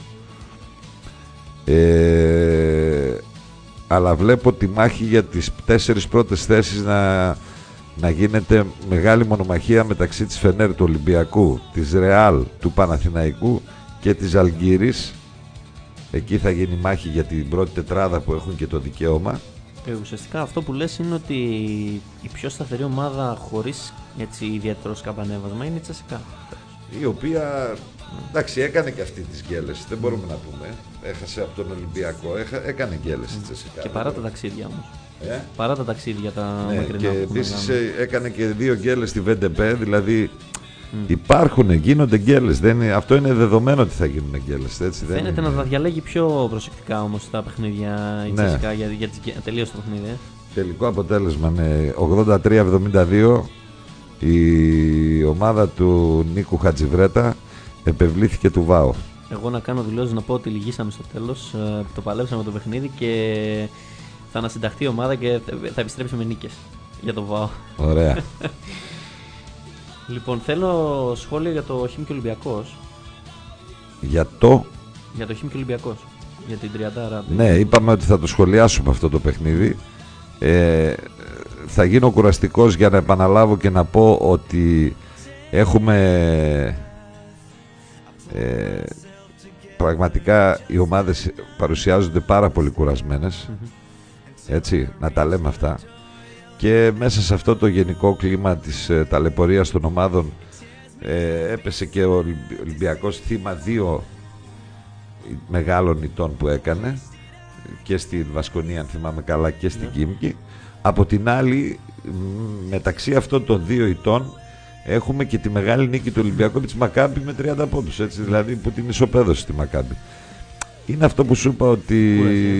[SPEAKER 2] Ε, αλλά βλέπω τη μάχη για τις τέσσερις πρώτες θέσεις να, να γίνεται μεγάλη μονομαχία μεταξύ της Φενέρ, του Ολυμπιακού, της Ρεάλ, του Παναθηναϊκού και της Αλγύρης. Εκεί θα γίνει μάχη για την πρώτη τετράδα που έχουν και το δικαίωμα.
[SPEAKER 1] Ε, ουσιαστικά αυτό που λες είναι ότι η πιο σταθερή ομάδα χωρίς έτσι ιδιαίτερο σκαμπανέβασμα είναι η Τσέσικα.
[SPEAKER 2] Η οποία, εντάξει, έκανε και αυτή τις γκέλες, δεν μπορούμε να πούμε. Έχασε από τον Ολυμπιακό, έχα, έκανε γκέλες η Τσέσικα.
[SPEAKER 1] Και παρά τα ταξίδια όμως.
[SPEAKER 2] Ε?
[SPEAKER 1] Παρά τα ταξίδια τα
[SPEAKER 2] ναι,
[SPEAKER 1] μακρινά.
[SPEAKER 2] Και επίσης έκανε και δύο γκέλες στη Βεντεπέ, δηλαδή mm. υπάρχουν, γίνονται γκέλες. Αυτό είναι δεδομένο ότι θα γίνουν γκέλες.
[SPEAKER 1] Φαίνεται είναι... να τα διαλέγει πιο προσεκτικά όμως τα παιχνίδια η ναι. Τσέσικα για, για, για τελείως το παιχνίδι. Ε.
[SPEAKER 2] Τελικό αποτέλεσμα, ναι, ογδόντα τρία εβδομήντα δύο. Η ομάδα του Νίκου Χατζιβρέτα επευλήθηκε του ΒΑΟ.
[SPEAKER 1] Εγώ να κάνω δηλώσεις να πω ότι λυγίσαμε στο τέλος, το παλέψαμε το παιχνίδι και θα ανασυνταχθεί η ομάδα και θα επιστρέψει με νίκες για το ΒΑΟ.
[SPEAKER 2] Ωραία.
[SPEAKER 1] Λοιπόν, θέλω σχόλιο για το Χίμκι Ολυμπιακός.
[SPEAKER 2] Για το...
[SPEAKER 1] Για το Χίμκι Ολυμπιακός, για την τριαντάρα.
[SPEAKER 2] Ναι, είπαμε ότι θα το σχολιάσουμε αυτό το παιχνίδι. Ε, θα γίνω κουραστικός για να επαναλάβω και να πω ότι έχουμε ε, πραγματικά οι ομάδες παρουσιάζονται πάρα πολύ κουρασμένες, mm-hmm. έτσι, να τα λέμε αυτά, και μέσα σε αυτό το γενικό κλίμα της ε, ταλαιπωρίας των ομάδων Ε, έπεσε και ο Ολυμπιακός θύμα δύο μεγάλων ηττών που έκανε και στην Βασκονία, αν θυμάμαι καλά, και στην Κίμκι. Από την άλλη, μεταξύ αυτών των δύο ηττών έχουμε και τη μεγάλη νίκη του Ολυμπιακού της Μακάμπι με τριάντα πόντους, έτσι, δηλαδή που την ισοπαίδωσε τη Μακάμπι. Είναι αυτό που σου είπα ότι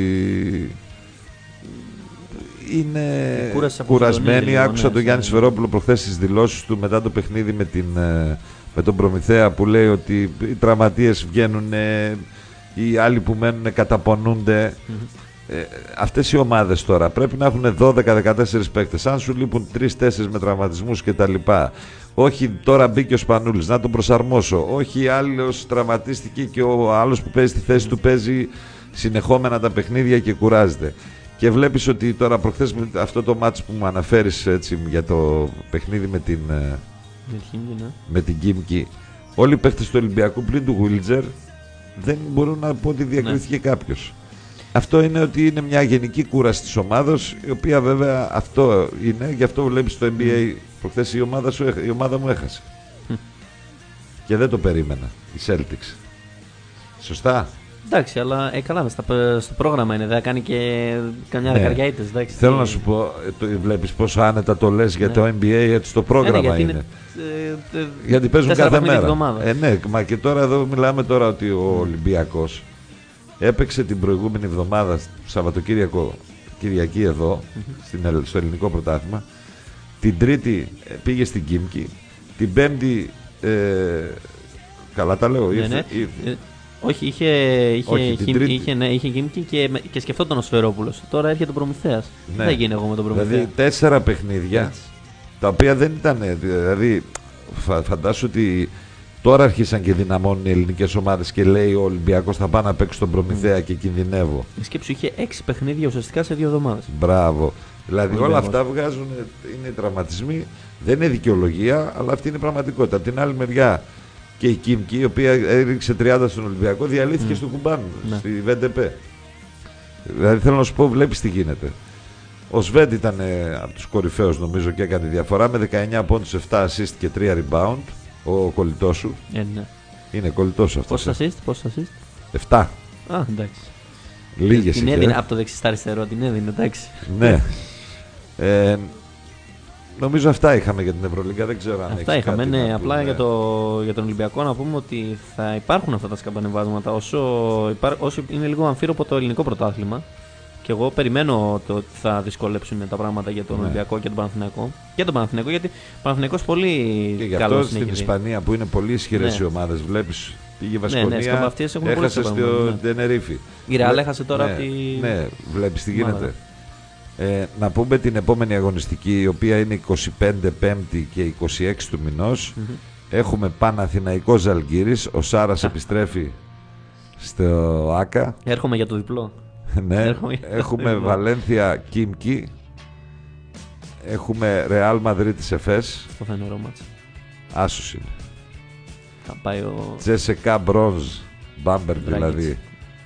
[SPEAKER 2] είναι κουρασμένοι. Άκουσα τον Γιάννη Σφερόπουλο προχθές στις δηλώσεις του μετά το παιχνίδι με, την, με τον Προμηθέα, που λέει ότι οι τραυματίες βγαίνουν, οι άλλοι που μένουν καταπονούνται. Mm-hmm. Ε, αυτές οι ομάδες τώρα πρέπει να έχουν δώδεκα με δεκατέσσερις παίκτες. Αν σου λείπουν τρεις τέσσερις με τραυματισμούς κτλ. Όχι, τώρα μπήκε ο Σπανούλης, να τον προσαρμόσω. Όχι, άλλος τραυματίστηκε και ο άλλος που παίζει στη θέση του παίζει συνεχόμενα τα παιχνίδια και κουράζεται. Και βλέπεις ότι τώρα προχθές με αυτό το μάτς που μου αναφέρεις, έτσι, για το παιχνίδι με την,
[SPEAKER 1] ναι.
[SPEAKER 2] με την Κίμκι, όλοι οι παίκτες του Ολυμπιακού πλην του Γουίλτζερ δεν μπορούν να πω ότι διακρίθηκε ναι. κάποιος. Αυτό είναι ότι είναι μια γενική κούραση της ομάδας, η οποία βέβαια αυτό είναι, γι' αυτό βλέπεις στο N B A προχθές η ομάδα, σου, η ομάδα μου έχασε. Mm. Και δεν το περίμενα, η Celtics. Σωστά.
[SPEAKER 1] Εντάξει, αλλά ε, καλά, στα, στο πρόγραμμα είναι, δεν κάνει και καμιά ναι. δεκαριά ήττες.
[SPEAKER 2] Θέλω και... να σου πω, το, βλέπεις πόσο άνετα το λες για ναι. το N B A, έτσι το πρόγραμμα ε, ναι, γιατί είναι. είναι ε, ε, γιατί παίζουν κάθε μέρα. Ε, ναι, μα και τώρα εδώ μιλάμε τώρα ότι ο mm. Ολυμπιακός έπαιξε την προηγούμενη εβδομάδα, Σαββατοκύριακο, Κυριακή εδώ, mm-hmm. στην, στο ελληνικό πρωτάθλημα. Την Τρίτη πήγε στην Κίμκι. Την Πέμπτη, ε, καλά τα λέω,
[SPEAKER 1] ναι,
[SPEAKER 2] ήρθε,
[SPEAKER 1] ναι.
[SPEAKER 2] ήρθε.
[SPEAKER 1] Ε, όχι, είχε, είχε,
[SPEAKER 2] όχι,
[SPEAKER 1] είχε, είχε, ναι, είχε Κίμκι και, και σκεφτόταν ο Σφερόπουλος. Τώρα έρχεται ο Προμηθέας.
[SPEAKER 2] Ναι.
[SPEAKER 1] Δεν γίνει εγώ με τον Προμηθέα.
[SPEAKER 2] Δηλαδή τέσσερα παιχνίδια, έτσι, τα οποία δεν ήταν, δηλαδή φα, φαντάσου ότι τώρα αρχίσαν και δυναμώνουν οι ελληνικές ομάδες και λέει ο Ολυμπιακός θα πάω να παίξει τον Προμηθέα mm. και κινδυνεύω.
[SPEAKER 1] Η σκέψη είχε έξι παιχνίδια ουσιαστικά σε δύο εβδομάδες.
[SPEAKER 2] Μπράβο. Δηλαδή όλα Ολυμπιακός. Αυτά βγάζουν, είναι τραυματισμοί, δεν είναι δικαιολογία, αλλά αυτή είναι η πραγματικότητα. Από την άλλη μεριά και η Κίμκι, η οποία έριξε τριάντα στον Ολυμπιακό, διαλύθηκε mm. στο Κουμπάν, ναι. στη Βεντεπέ. Δηλαδή θέλω να σου πω, βλέπεις τι γίνεται. Ο Σβέντ ήταν ε, από τους κορυφαίους νομίζω και έκανε διαφορά με δεκαεννιά πόντους, επτά assist και τρία rebound. Ο κολλητός σου.
[SPEAKER 1] Ε, ναι.
[SPEAKER 2] Είναι κολλητός αυτός.
[SPEAKER 1] Πόσα assist, πόσα assist.
[SPEAKER 2] Εφτά.
[SPEAKER 1] Α, εντάξει.
[SPEAKER 2] Λίγες
[SPEAKER 1] την έδινε από το δεξί στα αριστερό, την έδινε, εντάξει.
[SPEAKER 2] Ναι. ε, νομίζω αυτά είχαμε για την Ευρωλίγκα, δεν ξέρω αν
[SPEAKER 1] αυτά είχαμε, ναι. Απλά πούμε. Για, το, για τον Ολυμπιακό να πούμε ότι θα υπάρχουν αυτά τα σκαμπανεβάσματα όσο, υπά, όσο είναι λίγο αμφίροπο το ελληνικό πρωτάθλημα. Και εγώ περιμένω το ότι θα δυσκολέψουν τα πράγματα για τον ναι. Ολυμπιακό και τον Παναθηναϊκό. Και τον Παναθηναϊκό, γιατί ο Παναθηναϊκός πολύ καλό. Και αυτό
[SPEAKER 2] στην Ισπανία που είναι πολύ ισχυρές ναι. οι ομάδες. Βλέπεις, πήγε η Βασκονία,
[SPEAKER 1] ναι, ναι,
[SPEAKER 2] έχασε στο ναι. Τενερίφι.
[SPEAKER 1] Η Ρεάλ έχασε τώρα
[SPEAKER 2] ναι,
[SPEAKER 1] από τη...
[SPEAKER 2] Ναι, βλέπεις τι γίνεται. Ε, να πούμε την επόμενη αγωνιστική, η οποία είναι είκοσι πέντε Πέμπτη και είκοσι έξι του μηνός. Mm-hmm. Έχουμε Παναθηναϊκό Ζαλγκίρις. Ο Σάρας επιστρέφει στο ΆΚΑ.
[SPEAKER 1] Έρχομαι για το διπλό.
[SPEAKER 2] Ναι, έχουμε Βαλένθια Κίμκι, έχουμε Ρεάλ Μαδρίτης Εφές.
[SPEAKER 1] Αυτό θα είναι ωραίο μάτς.
[SPEAKER 2] Άσος είναι.
[SPEAKER 1] Θα πάει ο...
[SPEAKER 2] Τζέσεκα Μπρόνζ, Μπάμπερ δηλαδή.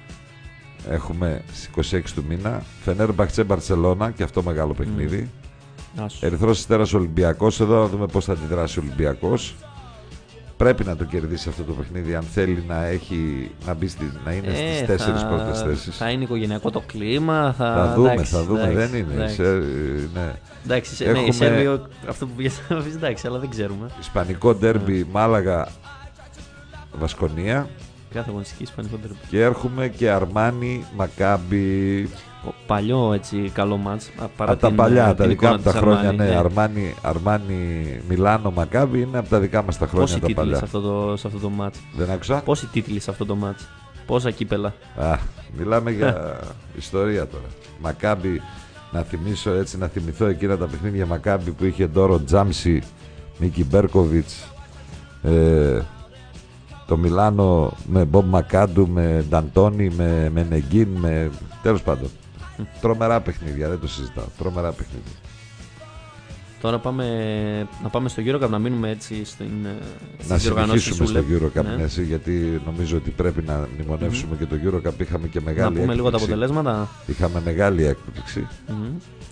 [SPEAKER 2] Έχουμε στις είκοσι έξι του μήνα. Φενέρμπαχτσε Μπαρσελόνα, και αυτό μεγάλο παιχνίδι. Mm. Ερυθρός Αστέρας Ολυμπιακός, εδώ να δούμε πώς θα αντιδράσει ο Ολυμπιακός. Πρέπει να το κερδίσει αυτό το παιχνίδι αν θέλει να, έχει, να, μπει στη, να είναι ε, στις τέσσερις πρώτες θέσεις.
[SPEAKER 1] Θα είναι οικογενειακό το κλίμα. Θα,
[SPEAKER 2] θα δούμε,
[SPEAKER 1] εντάξει,
[SPEAKER 2] θα δούμε.
[SPEAKER 1] Εντάξει,
[SPEAKER 2] δεν είναι.
[SPEAKER 1] Εντάξει,
[SPEAKER 2] σε, ναι.
[SPEAKER 1] εντάξει Έχουμε... ναι, η Σέρβιο, αυτό που πήγες να πεις, εντάξει, αλλά δεν ξέρουμε.
[SPEAKER 2] Ισπανικό ντέρμπι, mm. Μάλαγα, Βασκονία.
[SPEAKER 1] Κάθε αγωνιστική Ισπανικό ντέρμπι.
[SPEAKER 2] Και έρχομαι και Αρμάνι, Μακάμπι.
[SPEAKER 1] Παλιό έτσι καλό μάτς.
[SPEAKER 2] Από τα παλιά, τα δικά μου τα χρόνια, ναι. Αρμάνι, Αρμάνι, Μιλάνο, Μακάμπι είναι από τα δικά μας τα χρόνια.
[SPEAKER 1] Πόσοι
[SPEAKER 2] τα παλιά.
[SPEAKER 1] Σε αυτό το, σε αυτό το μάτς.
[SPEAKER 2] Δεν άκουσα.
[SPEAKER 1] Πόσοι τίτλοι σε αυτό το μάτς. Πόσα κύπελα.
[SPEAKER 2] Α, μιλάμε για ιστορία τώρα. Μακάμπι, να θυμίσω έτσι, να θυμηθώ εκείνα τα παιχνίδια Μακάμπι που είχε Ντόρο Τζάμσι, Μίκη Μπέρκοβιτς, ε, το Μιλάνο με Μπομπ Μακάντου, με Νταντόνι, με, με Νεγκίν, με... τέλος πάντων. Τρομερά παιχνίδια, δεν το συζητάω. Τρομερά παιχνίδια.
[SPEAKER 1] Τώρα πάμε, να πάμε στο EuroCup, να μείνουμε έτσι στην
[SPEAKER 2] να συνεχίσουμε στο EuroCup, ναι. Ναι, γιατί νομίζω ότι πρέπει να μνημονεύσουμε mm-hmm. και το EuroCup. Είχαμε και μεγάλη
[SPEAKER 1] έκπληξη. Να πούμε
[SPEAKER 2] έκπληξη.
[SPEAKER 1] λίγο τα αποτελέσματα.
[SPEAKER 2] Είχαμε μεγάλη έκπληξη.
[SPEAKER 1] Mm-hmm.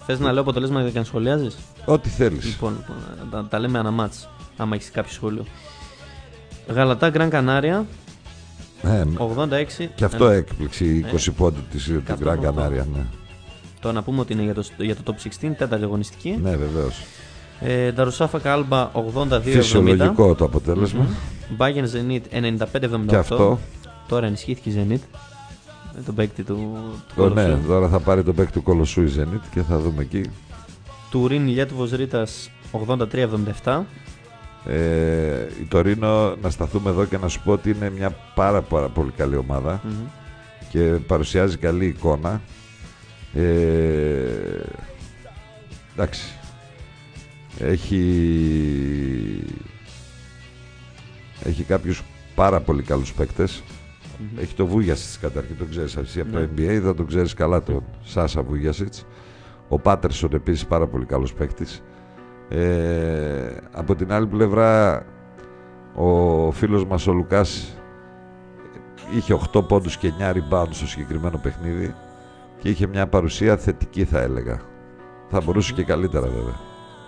[SPEAKER 1] Θες να λέω αποτελέσματα και να σχολιάζεις?
[SPEAKER 2] Ό,τι θέλεις.
[SPEAKER 1] Λοιπόν, λοιπόν τα, τα λέμε αναμάτς, άμα έχεις κάποιο σχόλιο. Γαλατά Γκραν Κανάρια.
[SPEAKER 2] Ε,
[SPEAKER 1] ογδόντα έξι.
[SPEAKER 2] Και αυτό έκπληξη, είκοσι πόντου της Γκραν Κανάρια. Ναι.
[SPEAKER 1] Το να πούμε ότι είναι για το, για το top εξήντα, τέταρτη αγωνιστική.
[SPEAKER 2] Ναι, βεβαίως.
[SPEAKER 1] Ε, Νταρουσάφακα Άλμπα ογδόντα δύο εβδομήντα.
[SPEAKER 2] Φυσιολογικό το αποτέλεσμα.
[SPEAKER 1] Μπάγεν Ζενίτ ενενήντα πέντε εβδομήντα οκτώ.
[SPEAKER 2] Και αυτό.
[SPEAKER 1] Τώρα ενισχύθηκε η Ζενίτ με τον παίκτη του, του
[SPEAKER 2] το, ναι, τώρα θα πάρει τον παίκτη του Κολοσσού η Ζενίτ και θα δούμε εκεί.
[SPEAKER 1] Τουρίν Λιέτβος Ρήτας ογδόντα τρία εβδομήντα επτά.
[SPEAKER 2] Ε, η Τωρίνο, να σταθούμε εδώ και να σου πω ότι είναι μια πάρα, πάρα πολύ καλή ομάδα mm-hmm. και παρουσιάζει καλή εικόνα. Ε, εντάξει. Έχει, έχει κάποιους πάρα πολύ καλούς παίκτες. Mm-hmm. Έχει το Βούγιασιτς καταρχήν, τον ξέρεις εσύ από mm-hmm. το N B A, θα τον ξέρεις καλά τον Σάσα Βούγιασιτς. Ο Πάτερσον επίσης πάρα πολύ καλός παίκτης. Ε, από την άλλη πλευρά ο φίλος μας ο Λουκάς είχε οκτώ πόντους και εννιά rebound στο συγκεκριμένο παιχνίδι και είχε μια παρουσία θετική, θα έλεγα. Θα μπορούσε mm-hmm. και καλύτερα βέβαια.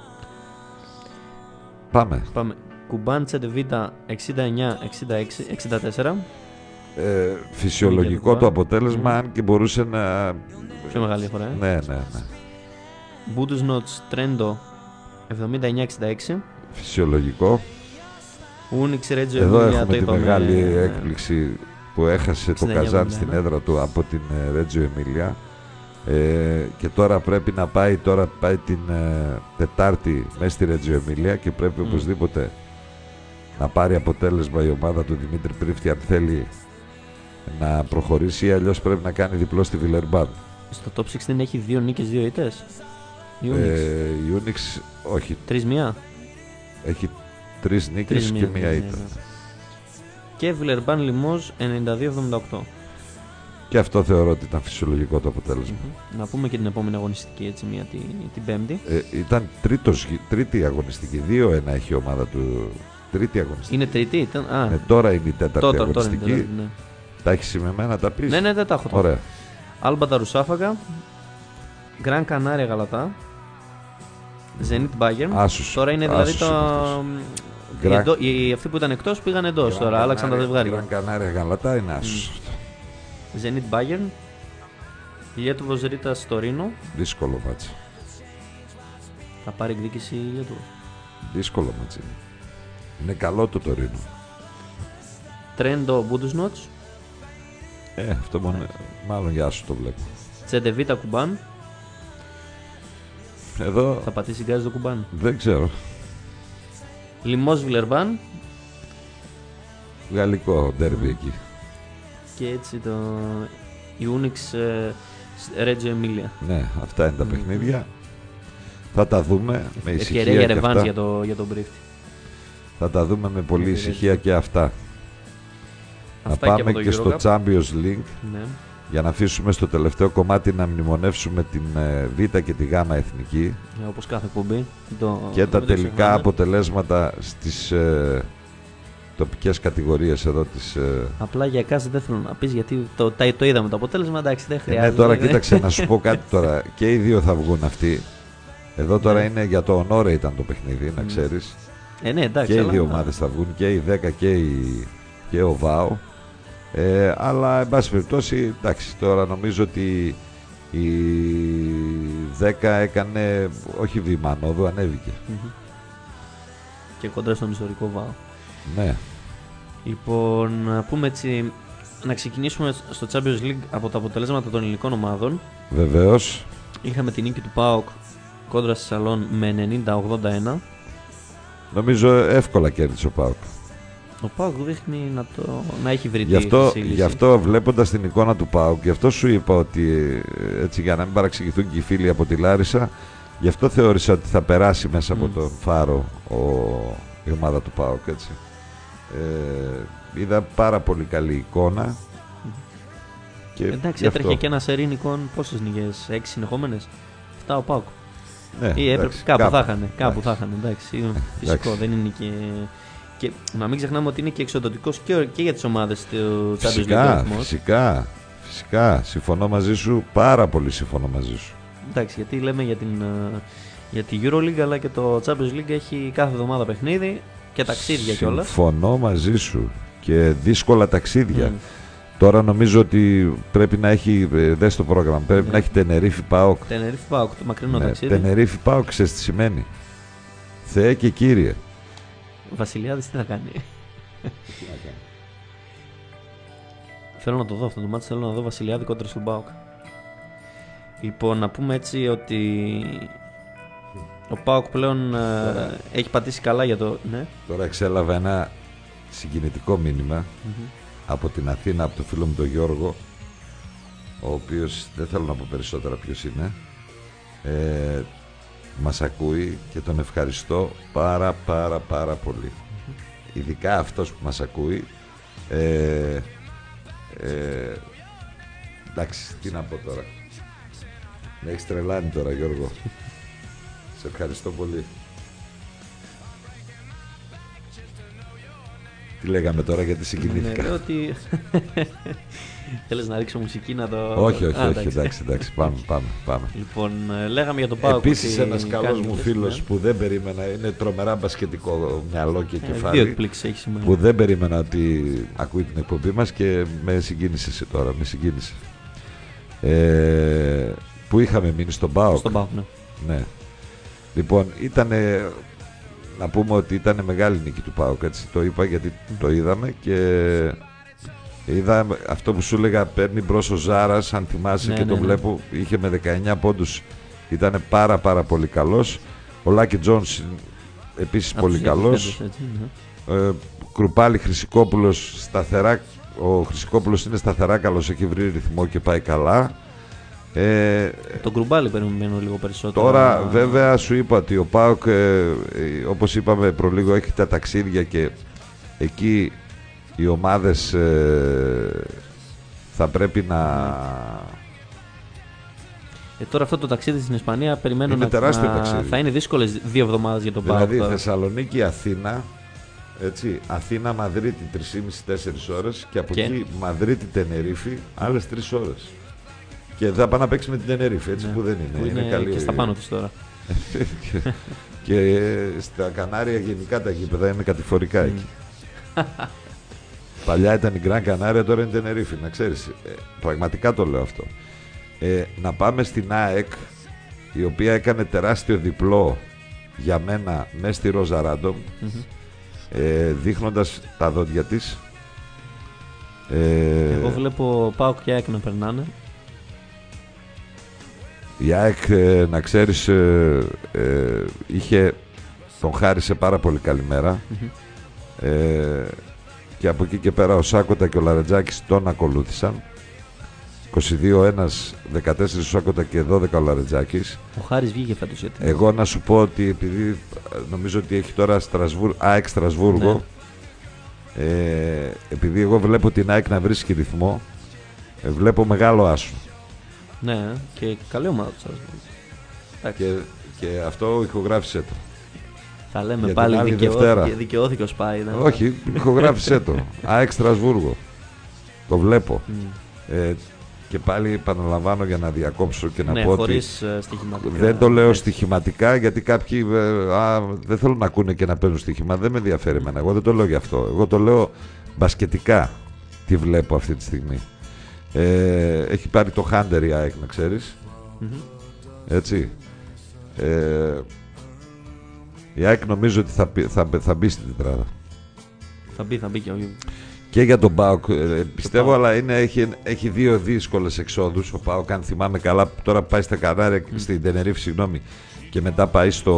[SPEAKER 2] Πάμε.
[SPEAKER 1] Πάμε. Κουμπάν Τσεντεβίτα εξήντα εννιά εξήντα έξι εξήντα τέσσερα.
[SPEAKER 2] Ε, φυσιολογικό το αποτέλεσμα, mm. αν και μπορούσε να...
[SPEAKER 1] Πιο μεγάλη διαφορά. Ε?
[SPEAKER 2] Ναι, ναι, ναι.
[SPEAKER 1] Μπούντους Νότς Τρέντο εβδομήντα εννιά εξήντα έξι.
[SPEAKER 2] Φυσιολογικό.
[SPEAKER 1] Ούνιξ Ρέτζο
[SPEAKER 2] Εδώ
[SPEAKER 1] Εμίλια,
[SPEAKER 2] έχουμε
[SPEAKER 1] το
[SPEAKER 2] τη
[SPEAKER 1] είπαμε,
[SPEAKER 2] μεγάλη
[SPEAKER 1] ε...
[SPEAKER 2] έκπληξη που έχασε το Καζάν στην έδρα του από την Ρέτζο Εμίλια. Ε, και τώρα πρέπει να πάει, τώρα πάει την ε, Τετάρτη μέσα στη Ρέτζο Εμίλια και πρέπει mm. οπωσδήποτε να πάρει αποτέλεσμα η ομάδα του Δημήτρη Πρίφτη αν θέλει να προχωρήσει, ή αλλιώς πρέπει να κάνει διπλό στη Βιλερμπάν.
[SPEAKER 1] Στο top εξήντα έχει δύο νίκες, δύο ήττες. Η
[SPEAKER 2] Unix, όχι.
[SPEAKER 1] Τρεις μία.
[SPEAKER 2] Έχει τρεις νίκες και μία, μία ήττα. Ναι.
[SPEAKER 1] Και Βιλερμπάν Λιμόζ ενενήντα δύο εβδομήντα οκτώ.
[SPEAKER 2] Και αυτό θεωρώ ότι ήταν φυσιολογικό το αποτέλεσμα.
[SPEAKER 1] Mm-hmm. Να πούμε και την επόμενη αγωνιστική, έτσι, μία την, την Πέμπτη.
[SPEAKER 2] Ε, ήταν τρίτος, τρίτη αγωνιστική. δύο ένα έχει η ομάδα του. Τρίτη αγωνιστική.
[SPEAKER 1] Είναι τρίτη, ήταν. Α.
[SPEAKER 2] Ε, τώρα είναι η τέταρτη τώρα, αγωνιστική. Τώρα είναι, ναι. Τα έχει σημεμένα, τα πεις?
[SPEAKER 1] Ναι, ναι, δεν τα έχω.
[SPEAKER 2] Ωραία.
[SPEAKER 1] Άλμπα Νταρουσάφακα, Γκραν Κανάρια Γαλατά, Ζενίτ Μπάγερν. Τώρα είναι δηλαδή το. Οι, εντό... οι αυτοί που ήταν εκτός πήγαν εντός. Τώρα Κανάρια, άλλαξαν τα ζευγάρια.
[SPEAKER 2] Γκραν Κανάρια Γαλατά είναι άσους. Mm.
[SPEAKER 1] Ζενίτ Μπάγερν, Λιέτβος Ρήτας Τωρίνο.
[SPEAKER 2] Δύσκολο μάτσι.
[SPEAKER 1] Θα πάρει εκδίκηση η Λιέτβος.
[SPEAKER 2] Δύσκολο μάτσι. Είναι καλό το Τωρίνο.
[SPEAKER 1] Τρέντο Μπούντους Νότς.
[SPEAKER 2] Ε, αυτό μόνο, μάλλον για σου το βλέπω.
[SPEAKER 1] Τσεντεβίτα Κουμπάν.
[SPEAKER 2] Εδώ...
[SPEAKER 1] Θα πατήσει γκάζι το Κουμπάν.
[SPEAKER 2] Δεν ξέρω.
[SPEAKER 1] Λιμός Βιλερμπάν.
[SPEAKER 2] Γαλλικό ντέρμπι εκεί.
[SPEAKER 1] Και έτσι το Ιούνιξ Ρέτζο Εμίλια.
[SPEAKER 2] Ναι, αυτά είναι τα mm. παιχνίδια. Θα τα δούμε με ησυχία.
[SPEAKER 1] Ευκαιρία για ρεβάνς για, το, για τον Πρίφτη.
[SPEAKER 2] Θα τα δούμε με πολύ ησυχία και αυτά. Αυτά να πάμε και, και στο Champions League, ναι. για να αφήσουμε στο τελευταίο κομμάτι να μνημονεύσουμε την Β και τη Γ εθνική.
[SPEAKER 1] Ε, όπως κάθε κουμπί. Το,
[SPEAKER 2] και τα τελικά αποτελέσματα στις ε, τοπικές κατηγορίες εδώ της... Ε...
[SPEAKER 1] Απλά για κάση δεν θέλω να πεις, γιατί το, το, το είδαμε το αποτέλεσμα, εντάξει, δεν χρειάζεται.
[SPEAKER 2] Ε, ναι, τώρα κοίταξε να σου πω κάτι τώρα. Και οι δύο θα βγουν αυτοί. Εδώ τώρα ναι. είναι για το Ονόρε ήταν το παιχνίδι, να ξέρεις.
[SPEAKER 1] Ε, ναι, εντάξει,
[SPEAKER 2] και
[SPEAKER 1] αλλά...
[SPEAKER 2] οι δύο ομάδες θα βγουν, και οι δέκα και, η... και ο ΒΑΟ. Ε, αλλά εν πάση περιπτώσει, εντάξει, τώρα νομίζω ότι η δέκα έκανε όχι βήμα ανώδου, ανέβηκε.
[SPEAKER 1] Mm-hmm. Και κοντά στον ιστορικό ΒΑΟ.
[SPEAKER 2] Ναι.
[SPEAKER 1] Λοιπόν, να πούμε έτσι, να ξεκινήσουμε στο Champions League από τα αποτελέσματα των ελληνικών ομάδων.
[SPEAKER 2] Βεβαίως.
[SPEAKER 1] Είχαμε την νίκη του ΠΑΟΚ κόντρα στη Σαλόν με ενενήντα ογδόντα ένα.
[SPEAKER 2] Νομίζω εύκολα κέρδισε ο ΠΑΟΚ.
[SPEAKER 1] Ο ΠΑΟΚ δείχνει να, το, να έχει βρει
[SPEAKER 2] γι' αυτό, γι' αυτό βλέποντας την εικόνα του ΠΑΟΚ, γι' αυτό σου είπα ότι, έτσι για να μην παραξηγηθούν και οι φίλοι από τη Λάρισα, γι' αυτό θεώρησα ότι θα περάσει μέσα mm. από τον Φάρο ο, η ομάδα του ΠΑΟΚ, έτσι. Ε, είδα πάρα πολύ καλή εικόνα. Mm.
[SPEAKER 1] Και εντάξει, έτρεχε και ένα σερήν εικόν, πόσες νίκες, έξι συνεχόμενες, εφτά ο ΠΑΟΚ.
[SPEAKER 2] Ναι,
[SPEAKER 1] ή έπρεπε,
[SPEAKER 2] εντάξει,
[SPEAKER 1] κάπου,
[SPEAKER 2] κάπου
[SPEAKER 1] θα είχαν, κάπου θα είχαν, εντάξει, φυσικό, δεν είναι και... Και να μην ξεχνάμε ότι είναι και εξοδοτικός και, και για τις ομάδες του Champions League.
[SPEAKER 2] Φυσικά, φυσικά, φυσικά, συμφωνώ μαζί σου, πάρα πολύ συμφωνώ μαζί σου.
[SPEAKER 1] εντάξει, γιατί λέμε για την, για τη EuroLeague, αλλά και το Champions League έχει κάθε εβδομάδα παιχνίδι και ταξίδια κιόλας.
[SPEAKER 2] Συμφωνώ μαζί σου και δύσκολα ταξίδια.
[SPEAKER 1] Mm.
[SPEAKER 2] Τώρα νομίζω ότι πρέπει να έχει, δες το πρόγραμμα, πρέπει
[SPEAKER 1] Ναι.
[SPEAKER 2] να έχει Τενερίφη ΠΑΟΚ.
[SPEAKER 1] Τενερίφη ΠΑΟΚ, το μακρινό
[SPEAKER 2] Ναι,
[SPEAKER 1] ταξίδι.
[SPEAKER 2] Τενερίφη ΠΑΟΚ, ξέρεις τι σημαίνει. Θεέ και Κύριε.
[SPEAKER 1] Ο Βασιλιάδης τι θα κάνει. Θέλω να το δω αυτό το μάτι, θέλω να δω Βασιλιάδη κόντρα στον ΠΑΟΚ. Λοιπόν, να πούμε έτσι ότι ο ΠΑΟΚ πλέον
[SPEAKER 2] Τώρα.
[SPEAKER 1] ε, έχει πατήσει καλά για το... Ναι.
[SPEAKER 2] Τώρα εξέλαβα ένα συγκινητικό μήνυμα
[SPEAKER 1] Mm-hmm.
[SPEAKER 2] από την Αθήνα, από το φίλο μου τον Γιώργο, ο οποίος δεν θέλω να πω περισσότερα ποιος είναι, ε, μας ακούει και τον ευχαριστώ πάρα πάρα πάρα πολύ. Mm-hmm. Ειδικά αυτός που μας ακούει. ε, ε, εντάξει, τι να πω τώρα, με έχεις τρελάνει τώρα Γιώργο. Σε ευχαριστώ πολύ. Τι λέγαμε τώρα, γιατί συγκινήθηκα.
[SPEAKER 1] Ναι, λέω ότι... Θέλεις να ρίξω μουσική να το...
[SPEAKER 2] Όχι, όχι,
[SPEAKER 1] Α,
[SPEAKER 2] όχι, εντάξει, εντάξει, πάμε, πάμε, πάμε.
[SPEAKER 1] Λοιπόν, ε, λέγαμε για τον ΠΑΟΚ.
[SPEAKER 2] Επίσης
[SPEAKER 1] ότι
[SPEAKER 2] ένας καλός
[SPEAKER 1] κάνει
[SPEAKER 2] μου
[SPEAKER 1] και
[SPEAKER 2] φίλος
[SPEAKER 1] ναι.
[SPEAKER 2] που δεν περίμενα, είναι τρομερά μπασκετικό μυαλό και
[SPEAKER 1] Ε, δύο
[SPEAKER 2] κεφάλι,
[SPEAKER 1] εκπλήξεις έχει σήμερα.
[SPEAKER 2] που δεν περίμενα ότι ακούει την εκπομπή μας και με συγκίνησε εσύ τώρα, με συγκίνησε. Ε, που είχαμε μείνει στον ΠΑΟΚ.
[SPEAKER 1] Στον ΠΑΟΚ, ναι.
[SPEAKER 2] Ναι. Λοιπόν, ήτανε, να πούμε ότι ήταν μεγάλη νίκη του ΠΑΟΚ, έτσι το είπα γιατί το είδαμε και είδα αυτό που σου έλεγα, παίρνει μπρος ο Ζάρας, αν θυμάσαι,
[SPEAKER 1] Ναι,
[SPEAKER 2] και
[SPEAKER 1] ναι,
[SPEAKER 2] το
[SPEAKER 1] ναι.
[SPEAKER 2] βλέπω, είχε με δεκαεννιά πόντους, ήταν πάρα πάρα πολύ καλός. Ο Λάκη Τζόνς επίσης
[SPEAKER 1] Από
[SPEAKER 2] πολύ
[SPEAKER 1] τους
[SPEAKER 2] καλός.
[SPEAKER 1] διακοσιάδες, έτσι, ναι.
[SPEAKER 2] ε, Κρουπάλι Χρυσικόπουλος σταθερά, ο Χρυσικόπουλος είναι σταθερά καλός, έχει βρει ρυθμό και πάει καλά. Ε,
[SPEAKER 1] Τον Κρουμπάλι περιμένω λίγο περισσότερο.
[SPEAKER 2] Τώρα
[SPEAKER 1] να-
[SPEAKER 2] βέβαια σου είπα ότι ο ΠΑΟΚ, ε, ε, όπως είπαμε προλίγο, έχει τα ταξίδια και εκεί οι ομάδες ε, θα πρέπει να...
[SPEAKER 1] Ε, τώρα αυτό το ταξίδι στην Ισπανία περιμένω
[SPEAKER 2] Είναι
[SPEAKER 1] να,
[SPEAKER 2] τεράστιο
[SPEAKER 1] να-
[SPEAKER 2] ταξίδι.
[SPEAKER 1] θα είναι δύσκολες δύο εβδομάδες για τον ΠΑΟΚ.
[SPEAKER 2] Δηλαδή
[SPEAKER 1] τώρα.
[SPEAKER 2] Θεσσαλονίκη, Αθήνα, έτσι, Αθήνα, Μαδρίτη τρεις και μισή με τέσσερις ώρες και από
[SPEAKER 1] Και?
[SPEAKER 2] εκεί Μαδρίτη, Τενερίφη άλλες τρεις ώρες. Και θα πάει να παίξει με την Τενερίφη, έτσι
[SPEAKER 1] Ναι,
[SPEAKER 2] που δεν
[SPEAKER 1] που
[SPEAKER 2] είναι.
[SPEAKER 1] είναι
[SPEAKER 2] καλή.
[SPEAKER 1] και στα πάνω της τώρα.
[SPEAKER 2] και, και ε, στα Κανάρια γενικά τα γήπεδα είναι κατηφορικά εκεί. Παλιά ήταν η Γκραν Κανάρια, τώρα είναι η Τενερίφη, να ξέρεις. Ε, πραγματικά το λέω αυτό. Ε, να πάμε στην ΑΕΚ, η οποία έκανε τεράστιο διπλό για μένα μέσα στη Ρόζα Ράντομ,
[SPEAKER 1] Μμμ.
[SPEAKER 2] ε, δείχνοντας τα δόντια της. Ε,
[SPEAKER 1] Εγώ βλέπω ΠΑΟΚ και ΑΕΚ να περνάνε.
[SPEAKER 2] Η ΑΕΚ, ε, να ξέρεις, ε, ε, είχε, τον χάρισε πάρα πολύ καλή μέρα.
[SPEAKER 1] Μμμ.
[SPEAKER 2] Ε, και από εκεί και πέρα ο Σάκοτα και ο Λαρετζάκης τον ακολούθησαν. είκοσι δύο ένας, δεκατέσσερα ο Σάκοτα και δώδεκα ο Λαρετζάκης.
[SPEAKER 1] Ο Χάρης βγήκε φέτος γιατί.
[SPEAKER 2] Εγώ να σου πω ότι επειδή ε, νομίζω ότι έχει τώρα Στρασβούρ, ΑΕΚ Στρασβούργο, ε, επειδή εγώ βλέπω την ΑΕΚ να βρίσκει ρυθμό, ε, βλέπω μεγάλο άσο.
[SPEAKER 1] Ναι, και καλή ομάδα του Εντάξει.
[SPEAKER 2] Και, και αυτό ηχογράφησε το.
[SPEAKER 1] Θα λέμε
[SPEAKER 2] για την
[SPEAKER 1] πάλι
[SPEAKER 2] άλλη
[SPEAKER 1] δικαιώθηκε,
[SPEAKER 2] Δευτέρα.
[SPEAKER 1] δικαιώθηκε ο Σπάι. δεν-
[SPEAKER 2] Όχι, ηχογράφησε το. ΑΕΚ Στρασβούργο. Το βλέπω.
[SPEAKER 1] Μμ.
[SPEAKER 2] Ε, και πάλι επαναλαμβάνω για να διακόψω και να
[SPEAKER 1] Ναι,
[SPEAKER 2] πω ότι
[SPEAKER 1] χωρίς ε, στοιχηματικά.
[SPEAKER 2] δεν το λέω
[SPEAKER 1] Έτσι.
[SPEAKER 2] στοιχηματικά, γιατί κάποιοι ε, α, δεν θέλουν να ακούνε και να παίρνουν στοιχημα. Δεν με ενδιαφέρει εμένα. Εγώ δεν το λέω γι' αυτό. Εγώ το λέω μπασκετικά τι βλέπω αυτή τη στιγμή. Ε, έχει πάρει το Χάντερ η ΑΕΚ, να ξέρεις.
[SPEAKER 1] Μμμ.
[SPEAKER 2] Έτσι. Ε, η ΑΕΚ νομίζω ότι θα, πει- θα, θα μπει στην τετράδα.
[SPEAKER 1] Θα μπει, θα μπει και ο
[SPEAKER 2] Και για τον ΠΑΟΚ ε, πιστεύω,
[SPEAKER 1] ΠΑΟΚ.
[SPEAKER 2] αλλά είναι, έχει, έχει δύο δύσκολες εξόδους. Ο ΠΑΟΚ, αν θυμάμαι καλά, τώρα πάει στα Κανάρια,
[SPEAKER 1] Mm.
[SPEAKER 2] στην Τενερίφη, συγγνώμη, και μετά πάει στο.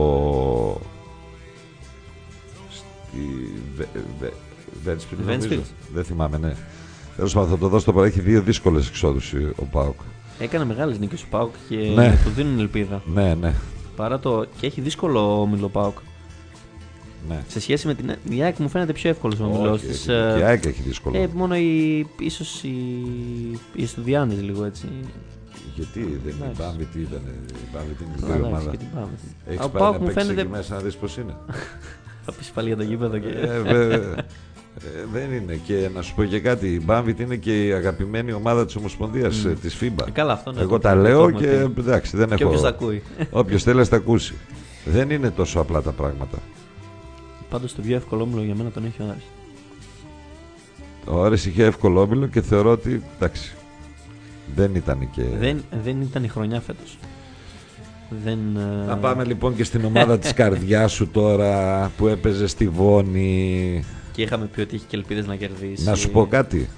[SPEAKER 2] Στη. Βε, βε, Βένσπιλ, νομίζω.
[SPEAKER 1] Βένσπιλ.
[SPEAKER 2] Δεν θυμάμαι, ναι. Τέλος πάντων, θα το δώσω το παρά. Έχει δύο δύσκολες εξόδους ο ΠΑΟΚ.
[SPEAKER 1] Έκανε μεγάλες νίκες ο ΠΑΟΚ και
[SPEAKER 2] Ναι.
[SPEAKER 1] του δίνουν ελπίδα.
[SPEAKER 2] Ναι, ναι.
[SPEAKER 1] Παρά το... Και έχει δύσκολο όμιλο ο ΠΑΟΚ.
[SPEAKER 2] ναι.
[SPEAKER 1] Σε σχέση με την η ΑΕΚ μου φαίνεται πιο εύκολος ο όμιλος
[SPEAKER 2] Όχι,
[SPEAKER 1] της.
[SPEAKER 2] και η ΑΕΚ έχει δύσκολο.
[SPEAKER 1] Ε, μόνο η, ίσως η, η Στουδιάννης λίγο έτσι.
[SPEAKER 2] Γιατί δεν είναι η
[SPEAKER 1] Εντάξει.
[SPEAKER 2] Μπάμβη, τι ήταν, η Μπάμβη την
[SPEAKER 1] Αλλά
[SPEAKER 2] μικρή
[SPEAKER 1] εντάξει,
[SPEAKER 2] ομάδα.
[SPEAKER 1] και την πάμε.
[SPEAKER 2] Έχεις
[SPEAKER 1] Ο
[SPEAKER 2] πάει
[SPEAKER 1] ΠΑΟΚ
[SPEAKER 2] να
[SPEAKER 1] μου
[SPEAKER 2] παίξεις
[SPEAKER 1] φαίνεται.
[SPEAKER 2] εκεί μέσα να δεις πώς είναι.
[SPEAKER 1] Θα πεις πάλι για το γήπεδο και.
[SPEAKER 2] ε, βε, Ε, δεν είναι. Και να σου πω και κάτι, η Μπάμβιτ είναι και η αγαπημένη ομάδα της Ομοσπονδίας mm. της φίμπα.
[SPEAKER 1] Ε, καλά, αυτό, ναι,
[SPEAKER 2] Εγώ
[SPEAKER 1] το
[SPEAKER 2] τα λέω και εντάξει, δεν
[SPEAKER 1] και
[SPEAKER 2] έχω.
[SPEAKER 1] Όποιος τα ακούει.
[SPEAKER 2] Όποιος θέλει να τα ακούσει. Δεν είναι τόσο απλά τα πράγματα.
[SPEAKER 1] Πάντως το πιο εύκολο όμιλο για μένα τον έχει ο Άρης.
[SPEAKER 2] Ο Άρης είχε εύκολο όμιλο και θεωρώ ότι εντάξει. Δεν ήταν και.
[SPEAKER 1] Δεν, δεν ήταν η χρονιά φέτος. Δεν,
[SPEAKER 2] να πάμε λοιπόν και στην ομάδα της καρδιάς σου τώρα που έπαιζε στη Βόνη.
[SPEAKER 1] Και είχαμε πει ότι είχε και ελπίδες να κερδίσει.
[SPEAKER 2] Να σου πω κάτι.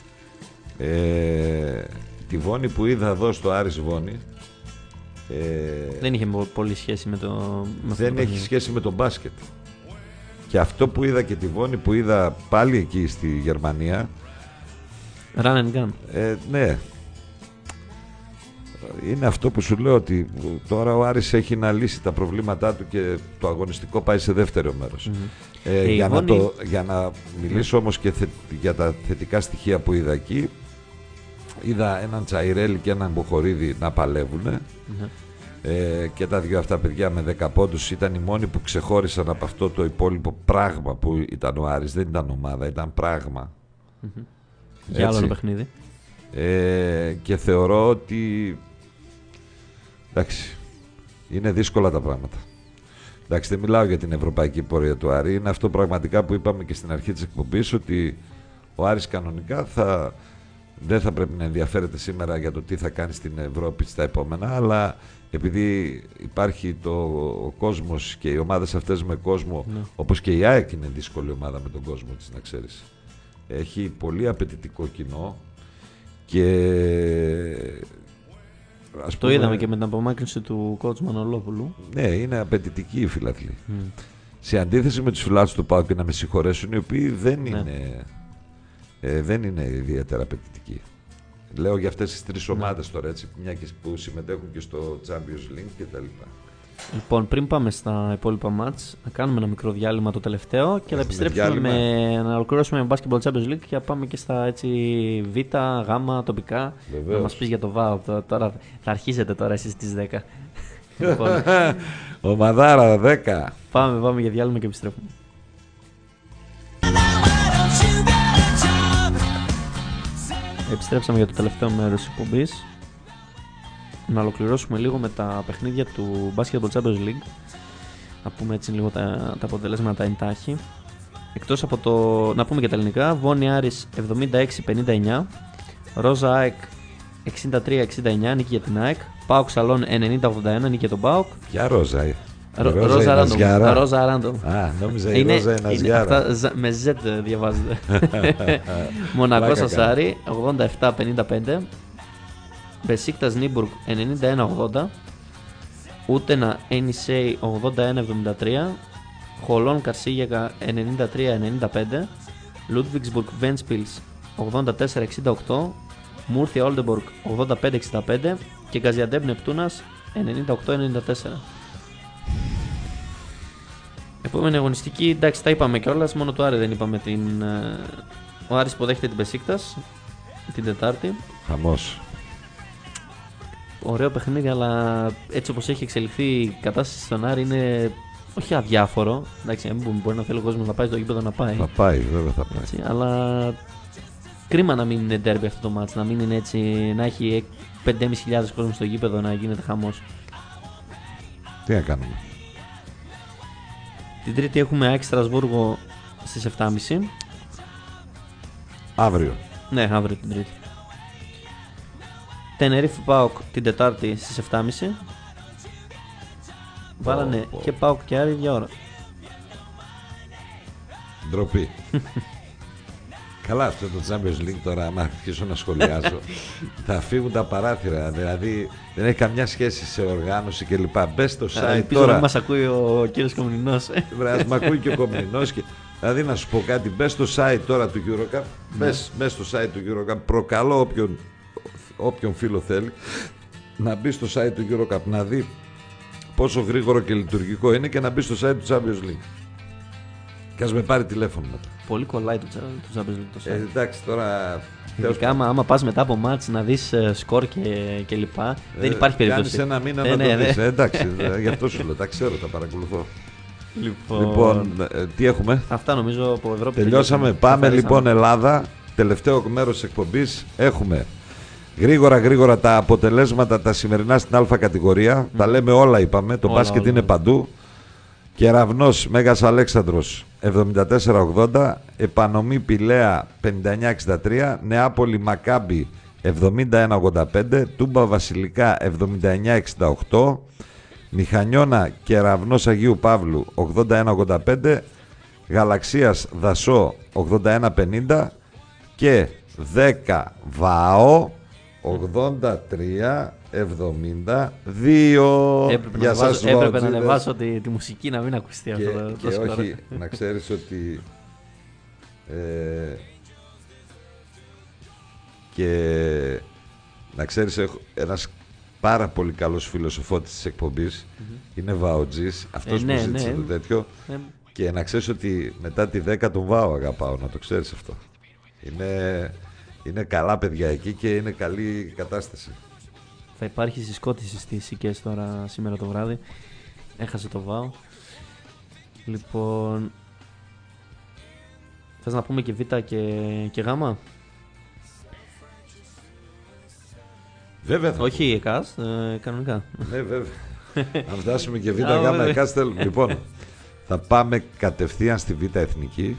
[SPEAKER 2] Ε, τη Βόνη που είδα εδώ στο Άρης Βόνη. Ε,
[SPEAKER 1] δεν είχε πολύ σχέση με το. Με
[SPEAKER 2] δεν
[SPEAKER 1] το
[SPEAKER 2] έχει σχέση με το μπάσκετ. Και αυτό που είδα και τη Βόνη που είδα πάλι εκεί στη Γερμανία.
[SPEAKER 1] Run and gun.
[SPEAKER 2] Ε, ναι. Είναι αυτό που σου λέω ότι τώρα ο Άρης έχει να λύσει τα προβλήματά του και το αγωνιστικό πάει σε δεύτερο μέρος. Mm-hmm. Ε, για, Βόνη... να το, για να μιλήσω mm-hmm. όμως και θε, για τα θετικά στοιχεία που είδα εκεί, είδα έναν Τσαϊρέλη και έναν Μποχορίδη να παλεύουν mm-hmm. ε, και τα δύο αυτά παιδιά με δέκα πόντους ήταν οι μόνοι που ξεχώρισαν από αυτό το υπόλοιπο πράγμα που ήταν ο Άρης. Δεν ήταν ομάδα, ήταν πράγμα.
[SPEAKER 1] Mm-hmm. Για άλλο ένα παιχνίδι.
[SPEAKER 2] Ε, και θεωρώ ότι εντάξει, είναι δύσκολα τα πράγματα. Εντάξει, δεν μιλάω για την ευρωπαϊκή πορεία του Άρη. Είναι αυτό πραγματικά που είπαμε και στην αρχή της εκπομπής, ότι ο Άρης κανονικά θα, δεν θα πρέπει να ενδιαφέρεται σήμερα για το τι θα κάνει στην Ευρώπη στα επόμενα, αλλά επειδή υπάρχει το, ο κόσμος και οι ομάδες αυτές με κόσμο, ναι. όπως και η ΑΕΚ είναι δύσκολη ομάδα με τον κόσμο της, να ξέρεις. Έχει πολύ απαιτητικό κοινό. Και
[SPEAKER 1] ας το πούμε, είδαμε και με την απομάκρυνση του coach Μανολόπουλου.
[SPEAKER 2] Ναι, είναι απαιτητική η φιλαθλή. Mm. Σε αντίθεση με τους φιλάθλους του ΠΑΟΚ, και να με συγχωρέσουν, οι οποίοι δεν, ναι. είναι, ε, δεν είναι ιδιαίτερα απαιτητικοί. Λέω για αυτές τις τρεις ομάδες ναι. τώρα, έτσι, μια και που συμμετέχουν και στο Champions League κτλ.
[SPEAKER 1] Λοιπόν, πριν πάμε στα υπόλοιπα μάτς, να κάνουμε ένα μικρό διάλειμμα το τελευταίο και θα επιστρέψουμε με, να ολοκληρώσουμε με Basketball Champions League και να πάμε και στα έτσι, Β, Γ, τοπικά.
[SPEAKER 2] Βεβαίως.
[SPEAKER 1] Να μας πεις για το ΒΑΟ. Τώρα θα αρχίσετε τώρα εσείς στις δέκα. Λοιπόν,
[SPEAKER 2] ομαδάρα δέκα.
[SPEAKER 1] Πάμε, πάμε για διάλειμμα και επιστρέφουμε. Επιστρέψαμε για το τελευταίο μέρος της εκπομπής. Να ολοκληρώσουμε λίγο με τα παιχνίδια του Basketball Champions League. Να πούμε έτσι λίγο τα, τα αποτελέσματα εντάχει. Εκτός από το. Να πούμε και τα ελληνικά. Βόνη Άρης εβδομήντα έξι πενήντα εννιά. Ρόζα ΑΕΚ εξήντα τρία εξήντα εννιά, νίκη για την ΑΕΚ. ΠΑΟΚ Σαλών ενενήντα ογδόντα ένα, νίκη για τον ΠΑΟΚ.
[SPEAKER 2] Ποια Ρόζα, ε?
[SPEAKER 1] Ρόζα, Ρόζα Ράντομ. Ρόζα Ράντομ.
[SPEAKER 2] Α, νόμιζα η Ρόζα είναι Αζιάρα.
[SPEAKER 1] Με Z διαβάζεται. Μονακό Σασάρι ογδόντα επτά πενήντα πέντε. Μπεσίκτας Νίμπουργκ ενενήντα ένα ογδόντα. Ούτενα Ενισέι ογδόντα ένα εβδομήντα τρία. Χολόν Καρσίγιακα ενενήντα τρία ενενήντα πέντε. Λούντβιγκσμπουργκ Βένσπιλς ογδόντα τέσσερα εξήντα οκτώ. Μούρθια Όλντεμπορκ ογδόντα πέντε εξήντα πέντε. Και Γκαζιαντέπ Νεπτούνας ενενήντα οκτώ ενενήντα τέσσερα. Επόμενη αγωνιστική, εντάξει, τα είπαμε κιόλας, μόνο το Άρη δεν είπαμε την. Ο Άρης υποδέχεται την Μπεσίκτας την Τετάρτη.
[SPEAKER 2] Χαμός.
[SPEAKER 1] Ωραίο παιχνίδι, αλλά έτσι όπως έχει εξελιχθεί η κατάσταση στον Άρη είναι όχι αδιάφορο. Εντάξει, μπορεί να θέλει ο κόσμος να πάει στο γήπεδο να πάει.
[SPEAKER 2] Θα πάει, βέβαια θα πάει.
[SPEAKER 1] Έτσι, αλλά κρίμα να μην είναι ντέρμπι αυτό το μάτς, να μην είναι έτσι, να έχει πέντε χιλιάδες πεντακόσιους κόσμο στο γήπεδο να γίνεται χαμός.
[SPEAKER 2] Τι να κάνουμε.
[SPEAKER 1] Την Τρίτη έχουμε ΑΕΚ Στρασβούργο στις επτά και μισή.
[SPEAKER 2] Αύριο.
[SPEAKER 1] Ναι, αύριο την Τρίτη. Τενερίφη ΠΑΟΚ την Τετάρτη στις επτά και μισή. Βάλανε oh, oh. και ΠΑΟΚ και Άρη ίδια ώρα.
[SPEAKER 2] Ντροπή. Καλά, αυτό το Champions League τώρα, άμα αρχίσω να σχολιάζω, θα φύγουν τα παράθυρα. Δηλαδή δεν έχει καμιά σχέση σε οργάνωση κλπ. Μπες στο site.
[SPEAKER 1] Ελπίζω
[SPEAKER 2] τώρα.
[SPEAKER 1] να μας ακούει ο κύριος Κομνηνός.
[SPEAKER 2] Ας μ' ακούει και ο Κομνηνός. Και... Δηλαδή να σου πω κάτι, μπες στο site τώρα του EuroCup. Μπες, μπες στο site του EuroCup. Προκαλώ όποιον, όποιον φίλο θέλει να μπει στο site του EuroCup, να δει πόσο γρήγορο και λειτουργικό είναι και να μπει στο site του Champions League. Και ας με πάρει τηλέφωνο μετά.
[SPEAKER 1] Πολύ κολλάει το Champions League το site.
[SPEAKER 2] Ε, εντάξει, τώρα...
[SPEAKER 1] Ειδικά άμα, άμα πας μετά από μάτς να δεις uh, σκορ και, και λοιπά, ε, δεν υπάρχει περίπτωση.
[SPEAKER 2] Κάνεις ένα μήνα
[SPEAKER 1] ε,
[SPEAKER 2] να
[SPEAKER 1] ναι,
[SPEAKER 2] το δεις.
[SPEAKER 1] ναι.
[SPEAKER 2] Ε, εντάξει, γι' αυτό σου λέω, τα ξέρω, τα παρακολουθώ.
[SPEAKER 1] Λοιπόν,
[SPEAKER 2] Λοιπόν, ε, τι έχουμε.
[SPEAKER 1] αυτά νομίζω από Ευρώπη.
[SPEAKER 2] Τελειώσαμε. Πάμε λοιπόν Ελλάδα. Τελευταίο μέρος της εκπομπής. Έχουμε γρήγορα γρήγορα τα αποτελέσματα τα σημερινά στην Α κατηγορία. Mm. Τα λέμε όλα, είπαμε. Το όλα, μπάσκετ όλα. Είναι παντού. Κεραυνός Μέγας Αλέξανδρος εβδομήντα τέσσερα ογδόντα. Επανομή Πηλαία πενήντα εννιά εξήντα τρία. Νεάπολη Μακάμπι εβδομήντα ένα ογδόντα πέντε. Τούμπα Βασιλικά εβδομήντα εννιά εξήντα οκτώ. Μηχανιώνα Κεραυνός Αγίου Παύλου ογδόντα ένα ογδόντα πέντε. Γαλαξίας Δασό ογδόντα ένα πενήντα. Και δέκα ΒΑΟ ογδόντα τρία εβδομήντα δύο.
[SPEAKER 1] Έπρεπε, για να, σας βάζω, έπρεπε να ανεβάσω τη, τη μουσική να μην ακουστεί
[SPEAKER 2] και,
[SPEAKER 1] αυτό το,
[SPEAKER 2] και
[SPEAKER 1] το
[SPEAKER 2] όχι, να ξέρεις ότι ε, και να ξέρεις έχω ένας πάρα πολύ καλός φίλος ο Φώτης της εκπομπής, mm-hmm. είναι Βαοτζής, αυτός ε, ναι, που ζήτησε ναι. το τέτοιο ε, και να ξέρεις ότι μετά τη δέκα τον Βάο αγαπάω, να το ξέρεις αυτό. Είναι, είναι καλά παιδιά εκεί και είναι καλή κατάσταση.
[SPEAKER 1] Θα υπάρχει συσκότηση στις Σικές τώρα σήμερα το βράδυ. Έχασε το Βάο. Λοιπόν, θες να πούμε και Β και, και Γ?
[SPEAKER 2] Βέβαια.
[SPEAKER 1] Όχι ΕΚΑΣ, ε, κανονικά.
[SPEAKER 2] Ναι βέβαια. Αν φτάσουμε και Β, Γ, ΕΚΑΣ θέλουμε. Λοιπόν, θα πάμε κατευθείαν στη Β Εθνική.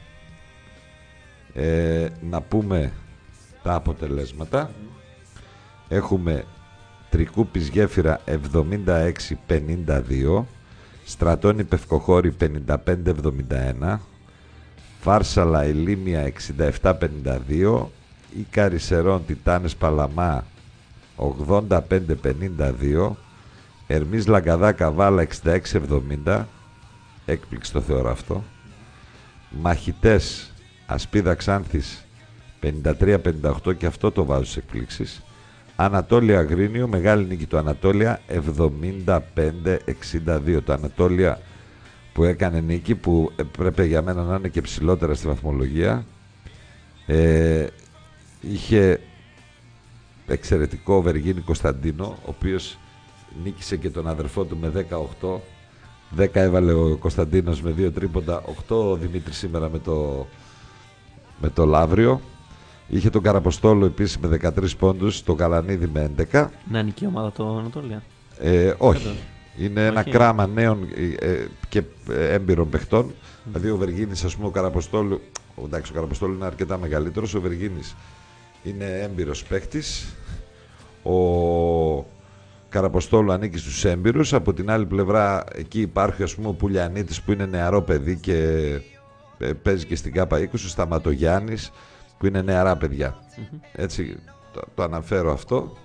[SPEAKER 2] Ε, να πούμε τα αποτελέσματα. Έχουμε Τρικούπης Γέφυρα εβδομήντα έξι πενήντα δύο, Στρατώνη Πευκοχώρη πενήντα πέντε εβδομήντα ένα, Φάρσαλα Ηλίμια εξήντα επτά πενήντα δύο, Ίκαρη Σερών Τιτάνες Παλαμά ογδόντα πέντε πενήντα δύο, Ερμής Λαγκαδά Καβάλα εξήντα έξι εβδομήντα, έκπληξη το θεωρώ αυτό, Μαχητές Ασπίδα Ξάνθης πενήντα τρία πενήντα οκτώ, και αυτό το βάζω στις εκπλήξεις. Ανατόλια Αγρίνιο, μεγάλη νίκη του Ανατόλια εβδομήντα πέντε εξήντα δύο. Το Ανατόλια που έκανε νίκη, που πρέπει για μένα να είναι και ψηλότερα στη βαθμολογία, ε, είχε εξαιρετικό Βεργίνη Κωνσταντίνο, ο οποίος νίκησε και τον αδερφό του με δεκαοκτώ. δέκα έβαλε ο Κωνσταντίνος με δύο τρίποντα, οκτώ ο Δημήτρης σήμερα με το, με το Λαύριο. Είχε τον Καραποστόλο επίσης με δεκατρείς πόντους, το Καλανίδη με έντεκα.
[SPEAKER 1] Να νικεί η ομάδα το Ανατόλια.
[SPEAKER 2] Ε, όχι. Εδώ. Είναι όχι. Ένα κράμα νέων ε, και έμπειρων παιχτών. Mm. Δηλαδή ο Βεργίνης, ας πούμε, ο Καραποστόλου, εντάξει, ο Καραποστόλου είναι αρκετά μεγαλύτερος, ο Βεργίνης είναι έμπειρος παίχτης. Ο Καραποστόλου ανήκει στους έμπειρους. Από την άλλη πλευρά εκεί υπάρχει, ας πούμε, ο Πουλιανίτης που είναι νεαρό παιδί και ε, παίζει και στην ΚΑΠΑ είκοσι, ο Σταματογιάννης που είναι νεαρά παιδιά. Mm-hmm. Έτσι το, το αναφέρω αυτό.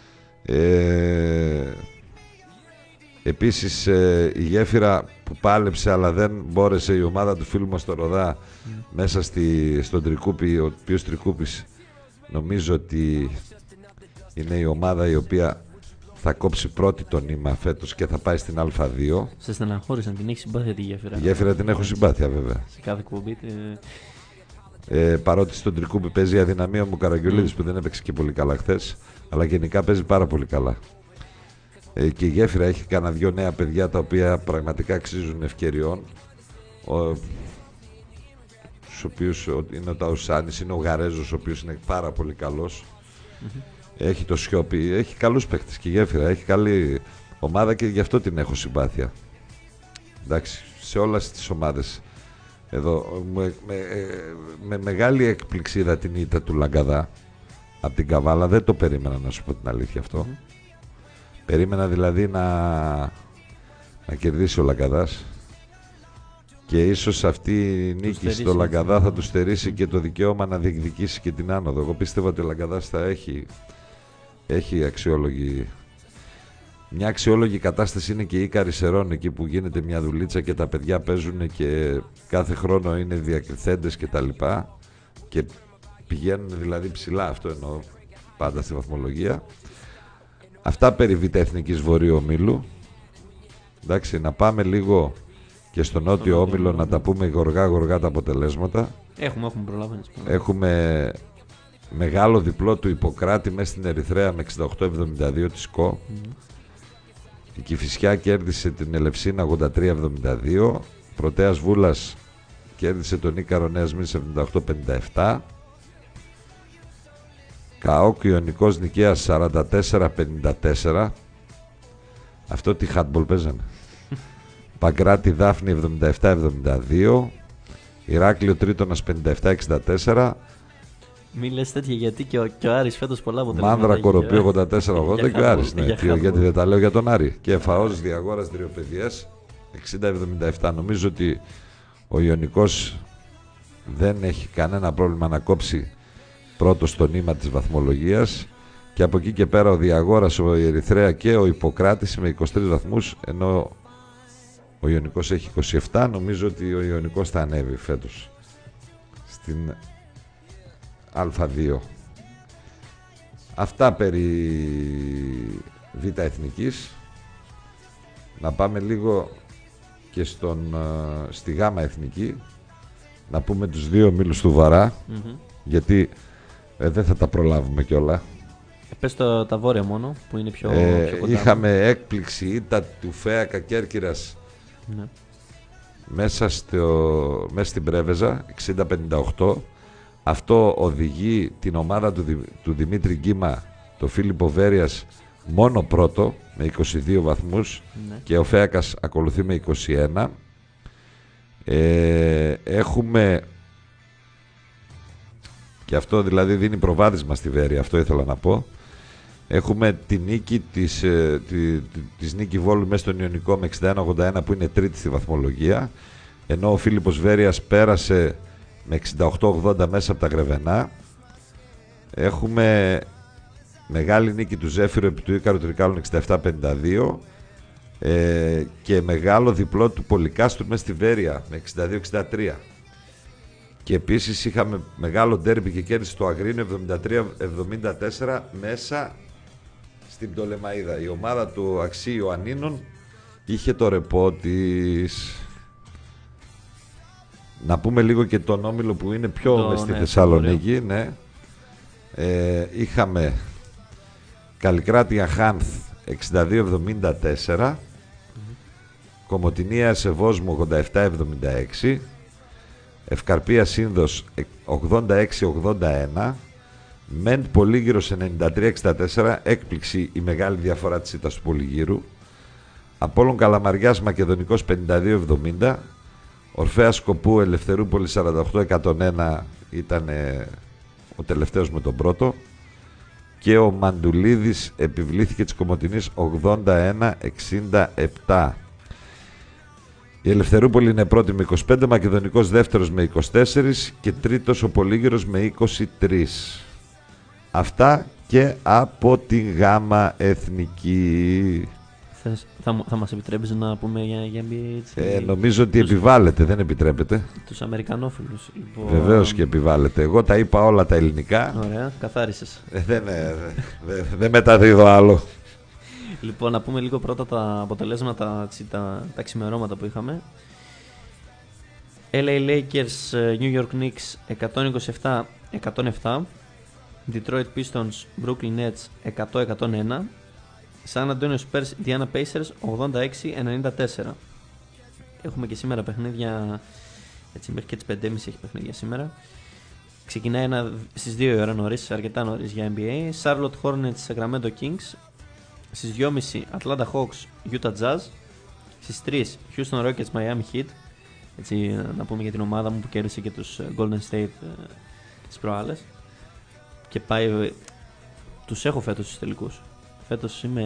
[SPEAKER 2] Ε, επίσης ε, η Γέφυρα που πάλεψε αλλά δεν μπόρεσε, η ομάδα του φίλου μας στο Ροδά mm. μέσα στη, στον Τρικούπη, ο οποίος Τρικούπης νομίζω ότι είναι η ομάδα η οποία θα κόψει πρώτη το νήμα φέτος και θα πάει στην Α2.
[SPEAKER 1] Σε στεναχώρησαν, την έχει συμπάθεια τη Γέφυρα?
[SPEAKER 2] Η Γέφυρα την έχω συμπάθεια βέβαια.
[SPEAKER 1] Σε κάθε κουμπί.
[SPEAKER 2] Ε, παρότι στον Τρικούπη παίζει η αδυναμία μου Καραγιολίδης mm. που δεν έπαιξε και πολύ καλά χθες, αλλά γενικά παίζει πάρα πολύ καλά. Ε, και η Γέφυρα έχει κανένα δυο νέα παιδιά τα οποία πραγματικά αξίζουν ευκαιριών. Ο, στους οποίους είναι ο Ταουσάνης, είναι ο Γαρέζος, ο οποίος είναι πάρα πολύ καλός. Mm-hmm. Έχει το Σιώπη, έχει καλούς παίκτες και η Γέφυρα έχει καλή ομάδα και γι' αυτό την έχω συμπάθεια. Εντάξει, σε όλες τις ομάδες. Εδώ, με, με, με μεγάλη έκπληξη είδα την ήττα του Λαγκαδά από την Καβάλα. Δεν το περίμενα, να σου πω την αλήθεια αυτό. Mm. Περίμενα δηλαδή να, να κερδίσει ο Λαγκαδάς και ίσως αυτή η νίκη στο Λαγκαδά θα του στερήσει mm. και το δικαίωμα να διεκδικήσει και την άνοδο. Εγώ πίστευα ότι ο Λαγκαδάς θα έχει, έχει αξιόλογη. Μια αξιόλογη κατάσταση είναι και η Ίκαρη Σερών, εκεί που γίνεται μια δουλίτσα και τα παιδιά παίζουν και κάθε χρόνο είναι διακριθέντες και τα λοιπά και πηγαίνουν δηλαδή ψηλά, αυτό εννοώ πάντα στη βαθμολογία. Αυτά περί Β' Εθνικής Βορείου Ομίλου. Εντάξει, να πάμε λίγο και στο Νότιο Όμιλο να τα πούμε γοργά γοργά τα αποτελέσματα.
[SPEAKER 1] Έχουμε, έχουμε προλάβει.
[SPEAKER 2] Έχουμε μεγάλο διπλό του Ιπποκράτη μέσα στην Ερυθρέα με εξήντα οκτώ εβδομήντα δύο της ΚΟ. Mm. Η Κηφισιά κέρδισε την Ελευσίνα ογδόντα τρία εβδομήντα δύο. Πρωτέας Βούλας κέρδισε τον Ίκαρο Νέας Μήνης εβδομήντα οκτώ πενήντα επτά. ΚΑΟΚ Ιωνικός Νικαίας σαράντα τέσσερα πενήντα τέσσερα. Αυτό τι χάτμπολ παίζανε. Παγκράτη Δάφνη εβδομήντα επτά εβδομήντα δύο. Ηράκλειο Τρίτονας πενήντα επτά εξήντα τέσσερα.
[SPEAKER 1] Μην λες τέτοια γιατί και ο, και ο Άρης φέτος πολλά αποτελέσματα.
[SPEAKER 2] Μάνδρα Κοροπή ογδόντα τέσσερα ογδόντα και ο Άρης. Ναι,
[SPEAKER 1] για
[SPEAKER 2] γιατί δεν τα λέω για τον Άρη. Και Εφαός Διαγόρας Δριοπαιδιές εξήντα εβδομήντα επτά. Νομίζω ότι ο Ιωνικός δεν έχει κανένα πρόβλημα να κόψει πρώτο στο νήμα της βαθμολογίας. Και από εκεί και πέρα ο Διαγόρας, ο Ερυθρέα και ο Ιπποκράτης με είκοσι τρεις βαθμούς, ενώ ο Ιωνικός έχει είκοσι επτά. Νομίζω ότι ο Ιωνικός θα ανέβει φέτος στην Α2. Αυτά περί Β' Εθνικής. Να πάμε λίγο και στον, στη Γ' Εθνική. Να πούμε τους δύο ομίλους του Βαρά, mm-hmm. γιατί ε, δεν θα τα προλάβουμε κιόλα.
[SPEAKER 1] Ε, πες το, τα βόρεια μόνο που είναι πιο,
[SPEAKER 2] ε,
[SPEAKER 1] πιο κοντά.
[SPEAKER 2] Είχαμε έκπληξη ήττα του ΦΕΑΚΑ Κέρκυρας, ναι. μέσα, στο, μέσα στην Πρέβεζα εξήντα πενήντα οκτώ. Αυτό οδηγεί την ομάδα του, του Δημήτρη Γκίμα, το Φίλιππο Βέρειας, μόνο πρώτο με είκοσι δύο βαθμούς, ναι. και ο ΦΕΑΚΑς ακολουθεί με είκοσι ένα. Ε, έχουμε, και αυτό δηλαδή δίνει προβάδισμα στη Βέρεια, αυτό ήθελα να πω. Έχουμε τη νίκη της, ε, τη, της Νίκη Βόλου μέσα στον Ιωνικό με εξήντα ένα ογδόντα ένα που είναι τρίτη στη βαθμολογία, ενώ ο Φίλιππος Βέρειας πέρασε με εξήντα οκτώ ογδόντα μέσα από τα Γρεβενά. Έχουμε μεγάλη νίκη του Ζέφυρου επί του Ίκαρου Τρικάλων εξήντα επτά πενήντα δύο, ε, και μεγάλο διπλό του Πολυκάστρου μέσα στη Βέρεια με εξήντα δύο εξήντα τρία. Και επίσης είχαμε μεγάλο ντέρμπι και κέρδισε το Αγρίνιο εβδομήντα τρία εβδομήντα τέσσερα μέσα στην Πτολεμαΐδα. Η ομάδα του Αξί Ιωαννίνων είχε το ρεπό της. Να πούμε λίγο και τον όμιλο που είναι πιο το, μες στη ναι, Θεσσαλονίκη. Ναι. Ε, είχαμε Καλλικράτεια Χάνθ εξήντα δύο εβδομήντα τέσσερα, mm-hmm. Κομοτηνία Σεβόσμου ογδόντα επτά εβδομήντα έξι, Ευκαρπία Σύνδος ογδόντα έξι ογδόντα ένα, Μεντ Πολύγυρος ενενήντα τρία εξήντα τέσσερα, έκπληξη η μεγάλη διαφορά της ήττας του Πολυγύρου. Απόλλων Καλαμαριάς Μακεδονικός πενήντα δύο εβδομήντα, Ορφέας Σκοπού Ελευθερούπολη σαράντα οκτώ εκατόν ένα, ήταν ο τελευταίος με τον πρώτο, και ο Μαντουλίδης επιβλήθηκε της Κομοτηνής ογδόντα ένα εξήντα επτά. Η Ελευθερούπολη είναι πρώτη με είκοσι πέντε, Μακεδονικός δεύτερος με είκοσι τέσσερα και τρίτος ο Πολύγυρος με είκοσι τρία. Αυτά και από την Γάμα Εθνική.
[SPEAKER 1] Θα, θα, θα μας επιτρέπεις να πούμε για, για N B A? Έτσι,
[SPEAKER 2] ε, νομίζω ότι τους, επιβάλλεται, δεν επιτρέπεται.
[SPEAKER 1] Τους Αμερικανόφιλους. Λοιπόν...
[SPEAKER 2] Βεβαίως και επιβάλλεται. Εγώ τα είπα όλα τα ελληνικά.
[SPEAKER 1] Ωραία, καθάρισες.
[SPEAKER 2] Ε, δεν δε, δε μεταδίδω άλλο.
[SPEAKER 1] Λοιπόν, να πούμε λίγο πρώτα τα αποτελέσματα, τα, τα ξημερώματα που είχαμε. L A Lakers, New York Knicks εκατόν είκοσι επτά εκατόν επτά, Detroit Pistons, Brooklyn Nets εκατό εκατόν ένα, San Antonio Spurs, Indiana Pacers ογδόντα έξι ενενήντα τέσσερα. Έχουμε και σήμερα παιχνίδια, έτσι μέχρι και τις πέντε και μισή έχει παιχνίδια σήμερα. Ξεκινάει ένα στις δύο η ώρα νωρίς, αρκετά νωρίς για N B A. Charlotte Hornets, Sacramento Kings. Στις δύο και μισή Atlanta Hawks, Utah Jazz. Στις τρεις Houston Rockets, Miami Heat. Έτσι να πούμε για την ομάδα μου που κέρδισε και τους Golden State τις προάλλες. Και πάει, τους έχω φέτος στους τελικούς. Φέτος είμαι...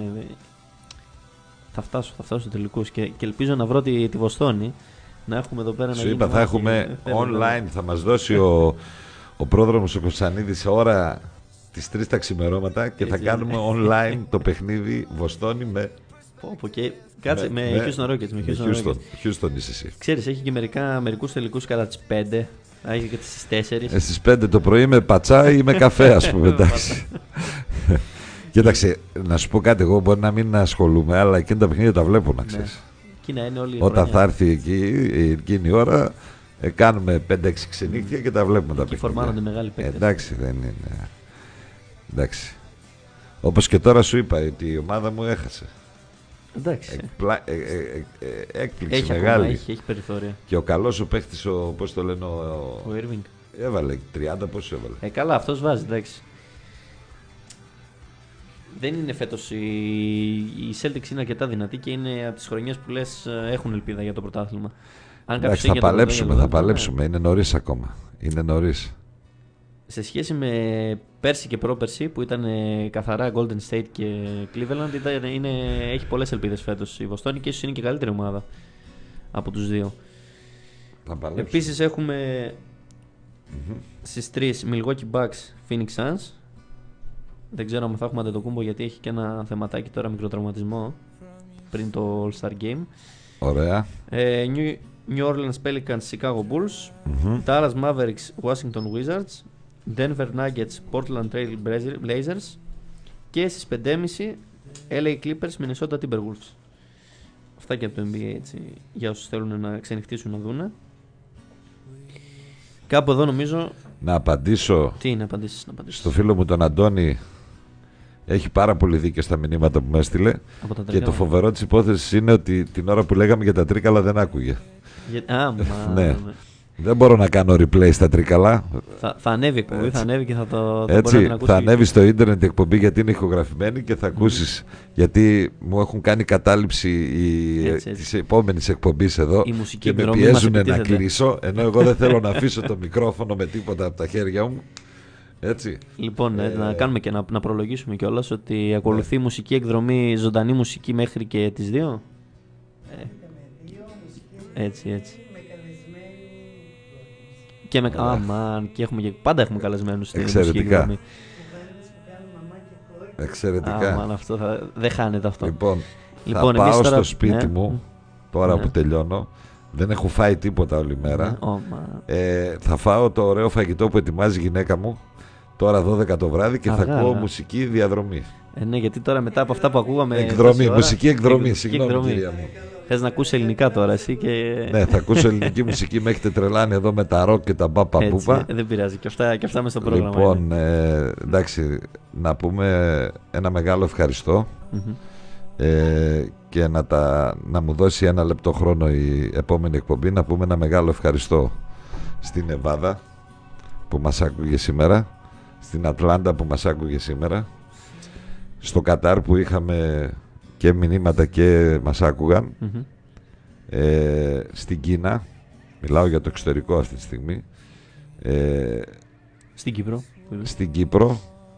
[SPEAKER 1] Θα φτάσω, θα φτάσω στους τελικούς και, και ελπίζω να βρω τη, τη Βοστόνη. Να έχουμε εδώ πέρα.
[SPEAKER 2] Σου είπα, θα έχουμε και... online, θα μας δώσει ο, ο πρόδρομος ο Κωνσταντινίδης ώρα τις τρεις τα ξημερώματα και έτσι θα κάνουμε online το παιχνίδι Βοστόνη με...
[SPEAKER 1] Πω, πω, και... Κάτσε, με, με Houston Rockets. Με Houston,
[SPEAKER 2] Houston, Rockets. Houston είσαι εσύ.
[SPEAKER 1] Ξέρεις, έχει και μερικά, μερικούς τελικούς κατά τις πέντε. Έχει και στις τέσσερις.
[SPEAKER 2] Ε, στις πέντε το πρωί με πατσά ή με καφέ, ας πούμε. Εντάξει. Κοίταξε, να σου πω κάτι, εγώ μπορεί να μην ασχολούμαι, αλλά εκείνα τα παιχνίδια τα βλέπω, να ξέρεις.
[SPEAKER 1] Ναι. Είναι όλη η
[SPEAKER 2] Όταν
[SPEAKER 1] χρονιά.
[SPEAKER 2] θα έρθει εκεί, εκείνη η ώρα, ε, κάνουμε πέντε έξι ξενύχτια και τα βλέπουμε τα παιχνίδια.
[SPEAKER 1] Φορμάρονται μεγάλοι παίκτες.
[SPEAKER 2] Ε, εντάξει, δεν είναι. Εντάξει. Όπως και τώρα σου είπα, ότι η ομάδα μου έχασε.
[SPEAKER 1] Εντάξει.
[SPEAKER 2] Εκπλα... Ε, ε, ε, ε, έκπληξη
[SPEAKER 1] Έχει
[SPEAKER 2] μεγάλη.
[SPEAKER 1] ακόμα, έχει, έχει περιθώρια.
[SPEAKER 2] Και ο καλός ο παίχτης, ο, πώς το λένε, ο,
[SPEAKER 1] Ο Irving.
[SPEAKER 2] έβαλε τριάντα, πόσο έβαλε.
[SPEAKER 1] Ε, καλά, αυτός βάζει, εντάξει. Δεν είναι φέτος. Η, η Celtics είναι αρκετά δυνατή και είναι από τις χρονιές που λες έχουν ελπίδα για το πρωτάθλημα. Αν
[SPEAKER 2] Εντάξει, θα παλέψουμε, θα παλέψουμε. Είναι νωρίς ακόμα. Είναι νωρίς.
[SPEAKER 1] Σε σχέση με πέρσι και πρόπερσι που ήταν καθαρά Golden State και Cleveland, ήταν, είναι, έχει πολλές ελπίδες φέτος η Βοστόνη και ίσως είναι και καλύτερη ομάδα από τους δύο.
[SPEAKER 2] Θα παλέψουμε.
[SPEAKER 1] Επίσης έχουμε mm-hmm. στις τρεις Milwaukee Bucks, Phoenix Suns. Δεν ξέρω αν θα έχουμε Αντετοκούμπο γιατί έχει και ένα θεματάκι τώρα, μικροτραυματισμό πριν το All-Star Game.
[SPEAKER 2] Ωραία.
[SPEAKER 1] Ε, New, New Orleans Pelicans, Chicago Bulls, mm-hmm. Dallas Mavericks, Washington Wizards, Denver Nuggets, Portland Trail Blazers και στις πέντε και μισή L A Clippers, Minnesota Timberwolves. Αυτά και από το N B A, έτσι, για όσους θέλουν να ξενυχτήσουν να δούνε. Κάπου εδώ νομίζω...
[SPEAKER 2] Να απαντήσω,
[SPEAKER 1] Τι να απαντήσεις, να απαντήσεις.
[SPEAKER 2] Στο φίλο μου τον Αντώνη. Έχει πάρα πολύ δίκιο στα μηνύματα που με έστειλε. Και το φοβερό της υπόθεσης είναι ότι την ώρα που λέγαμε για τα τρίκαλα δεν άκουγε.
[SPEAKER 1] Για... Α, μα...
[SPEAKER 2] ναι. Δεν μπορώ να κάνω replay στα τρίκαλα.
[SPEAKER 1] Θα, θα ανέβει η εκπομπή, θα ανέβει και θα το θα
[SPEAKER 2] Έτσι,
[SPEAKER 1] να
[SPEAKER 2] θα ανέβει στο ίντερνετ η εκπομπή γιατί είναι ηχογραφημένη και θα ακούσεις. Mm. Γιατί μου έχουν κάνει κατάληψη τη επόμενη εκπομπή εδώ και με πιέζουν να κλείσω. Ενώ εγώ δεν θέλω να αφήσω το μικρόφωνο με τίποτα από τα χέρια μου. Έτσι.
[SPEAKER 1] Λοιπόν, ε, να κάνουμε και να, να προλογίσουμε κιόλας ότι ακολουθεί ναι. μουσική εκδρομή, ζωντανή μουσική μέχρι και τις δύο. Ε, έτσι, έτσι. Και με... Α, man, και έχουμε και... πάντα έχουμε καλεσμένους στην μουσική εκδρομή.
[SPEAKER 2] Εξαιρετικά.
[SPEAKER 1] Α, man, αυτό θα... δεν χάνεται αυτό.
[SPEAKER 2] Λοιπόν,
[SPEAKER 1] λοιπόν
[SPEAKER 2] θα πάω
[SPEAKER 1] τώρα...
[SPEAKER 2] στο σπίτι ναι. μου τώρα
[SPEAKER 1] ναι.
[SPEAKER 2] που τελειώνω. Δεν έχω φάει τίποτα όλη μέρα.
[SPEAKER 1] Ναι. Oh,
[SPEAKER 2] ε, θα φάω το ωραίο φαγητό που ετοιμάζει η γυναίκα μου τώρα δώδεκα το βράδυ και
[SPEAKER 1] Αργά,
[SPEAKER 2] θα ακούω
[SPEAKER 1] ναι.
[SPEAKER 2] μουσική διαδρομή.
[SPEAKER 1] Ε, ναι, γιατί τώρα μετά από αυτά που ακούγαμε.
[SPEAKER 2] Εκδρομή,
[SPEAKER 1] ώρα,
[SPEAKER 2] μουσική εκδρομή,
[SPEAKER 1] εκ,
[SPEAKER 2] συγγνώμη εκδρομή. Κυρία μου.
[SPEAKER 1] Θες να ακούσεις ελληνικά τώρα εσύ και...
[SPEAKER 2] Ναι, θα ακούσω ελληνική μουσική, με έχετε τρελάνει εδώ με τα ροκ και τα μπάπα πούπα.
[SPEAKER 1] Δεν πειράζει, και αυτά, και αυτά μες στο πρόγραμμα.
[SPEAKER 2] Λοιπόν, ε, εντάξει, να πούμε ένα μεγάλο ευχαριστώ mm-hmm. ε, και να, τα, να μου δώσει ένα λεπτό χρόνο η επόμενη εκπομπή, να πούμε ένα μεγάλο ευχαριστώ στην Νεβάδα που μας άκουγε σήμερα, στην Ατλάντα που μας άκουγε σήμερα, στο Κατάρ που είχαμε και μηνύματα και μας άκουγαν, mm-hmm. ε, στην Κίνα, μιλάω για το εξωτερικό αυτή τη στιγμή, ε,
[SPEAKER 1] στην Κύπρο,
[SPEAKER 2] στην Κύπρο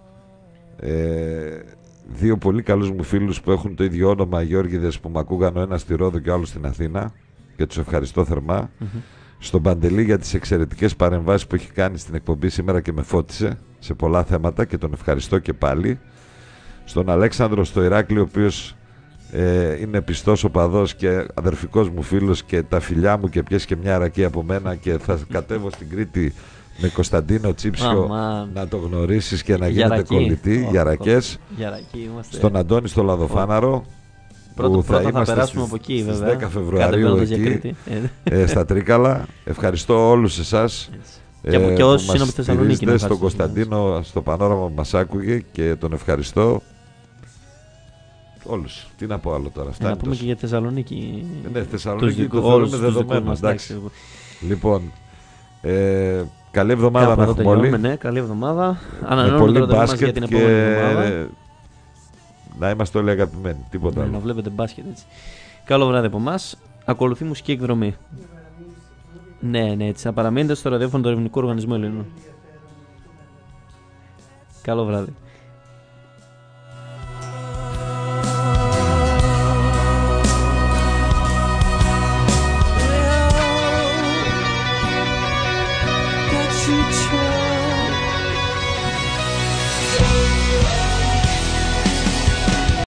[SPEAKER 2] ε, δύο πολύ καλούς μου φίλους που έχουν το ίδιο όνομα, Γιώργηδες, που με ακούγαν ο ένας στη Ρόδο και ο άλλος στην Αθήνα και τους ευχαριστώ θερμά. Mm-hmm. Στον Παντελή για τις εξαιρετικές παρεμβάσεις που έχει κάνει στην εκπομπή σήμερα και με φώτισε σε πολλά θέματα και τον ευχαριστώ και πάλι. Στον Αλέξανδρο στο Ηράκλειο, ο οποίος ε, είναι πιστός οπαδός και αδερφικός μου φίλος και τα φιλιά μου και πιέσει και μια αρακή από μένα και θα κατέβω στην Κρήτη με Κωνσταντίνο Τσίψιο oh, να το γνωρίσεις και να γίνετε κολλητοί, oh, για ρακές.
[SPEAKER 1] Είμαστε...
[SPEAKER 2] Στον Αντώνη στο Λαδοφάναρο.
[SPEAKER 1] Πρώτο,
[SPEAKER 2] που
[SPEAKER 1] πρώτα
[SPEAKER 2] θα,
[SPEAKER 1] θα
[SPEAKER 2] είμαστε
[SPEAKER 1] περάσουμε
[SPEAKER 2] στις,
[SPEAKER 1] από εκεί,
[SPEAKER 2] στις
[SPEAKER 1] βέβαια.
[SPEAKER 2] δέκα Φεβρουαρίου εκεί, ε, στα Τρίκαλα. Ευχαριστώ όλους εσάς
[SPEAKER 1] και από
[SPEAKER 2] ε,
[SPEAKER 1] και όσους
[SPEAKER 2] που
[SPEAKER 1] είναι από τη Θεσσαλονίκη.
[SPEAKER 2] Στον Κωνσταντίνο στο Πανόραμα που μας άκουγε και τον ευχαριστώ. Όλους. Τι να πω άλλο τώρα.
[SPEAKER 1] Ε, να πούμε και για τη Θεσσαλονίκη.
[SPEAKER 2] Ε, ναι, Θεσσαλονίκη το θεωρούμε δεδομένο. Εντάξει. Λοιπόν, ε, καλή εβδομάδα να έχουμε όλοι.
[SPEAKER 1] Ναι, καλή εβδομάδα.
[SPEAKER 2] Ανανεώνουμε το ραντεβού για την επόμενη εβδομάδα. Να είμαστε όλοι αγαπημένοι. Τίποτα
[SPEAKER 1] ναι,
[SPEAKER 2] άλλο.
[SPEAKER 1] Να βλέπετε μπάσκετ έτσι. Καλό βράδυ από εμάς. Ακολουθεί μουσική εκδρομή. Ναι, ναι, έτσι. Θα παραμείνετε στο ραδιόφωνο του Ερευνητικού Οργανισμού Ελλήνων. Καλό βράδυ.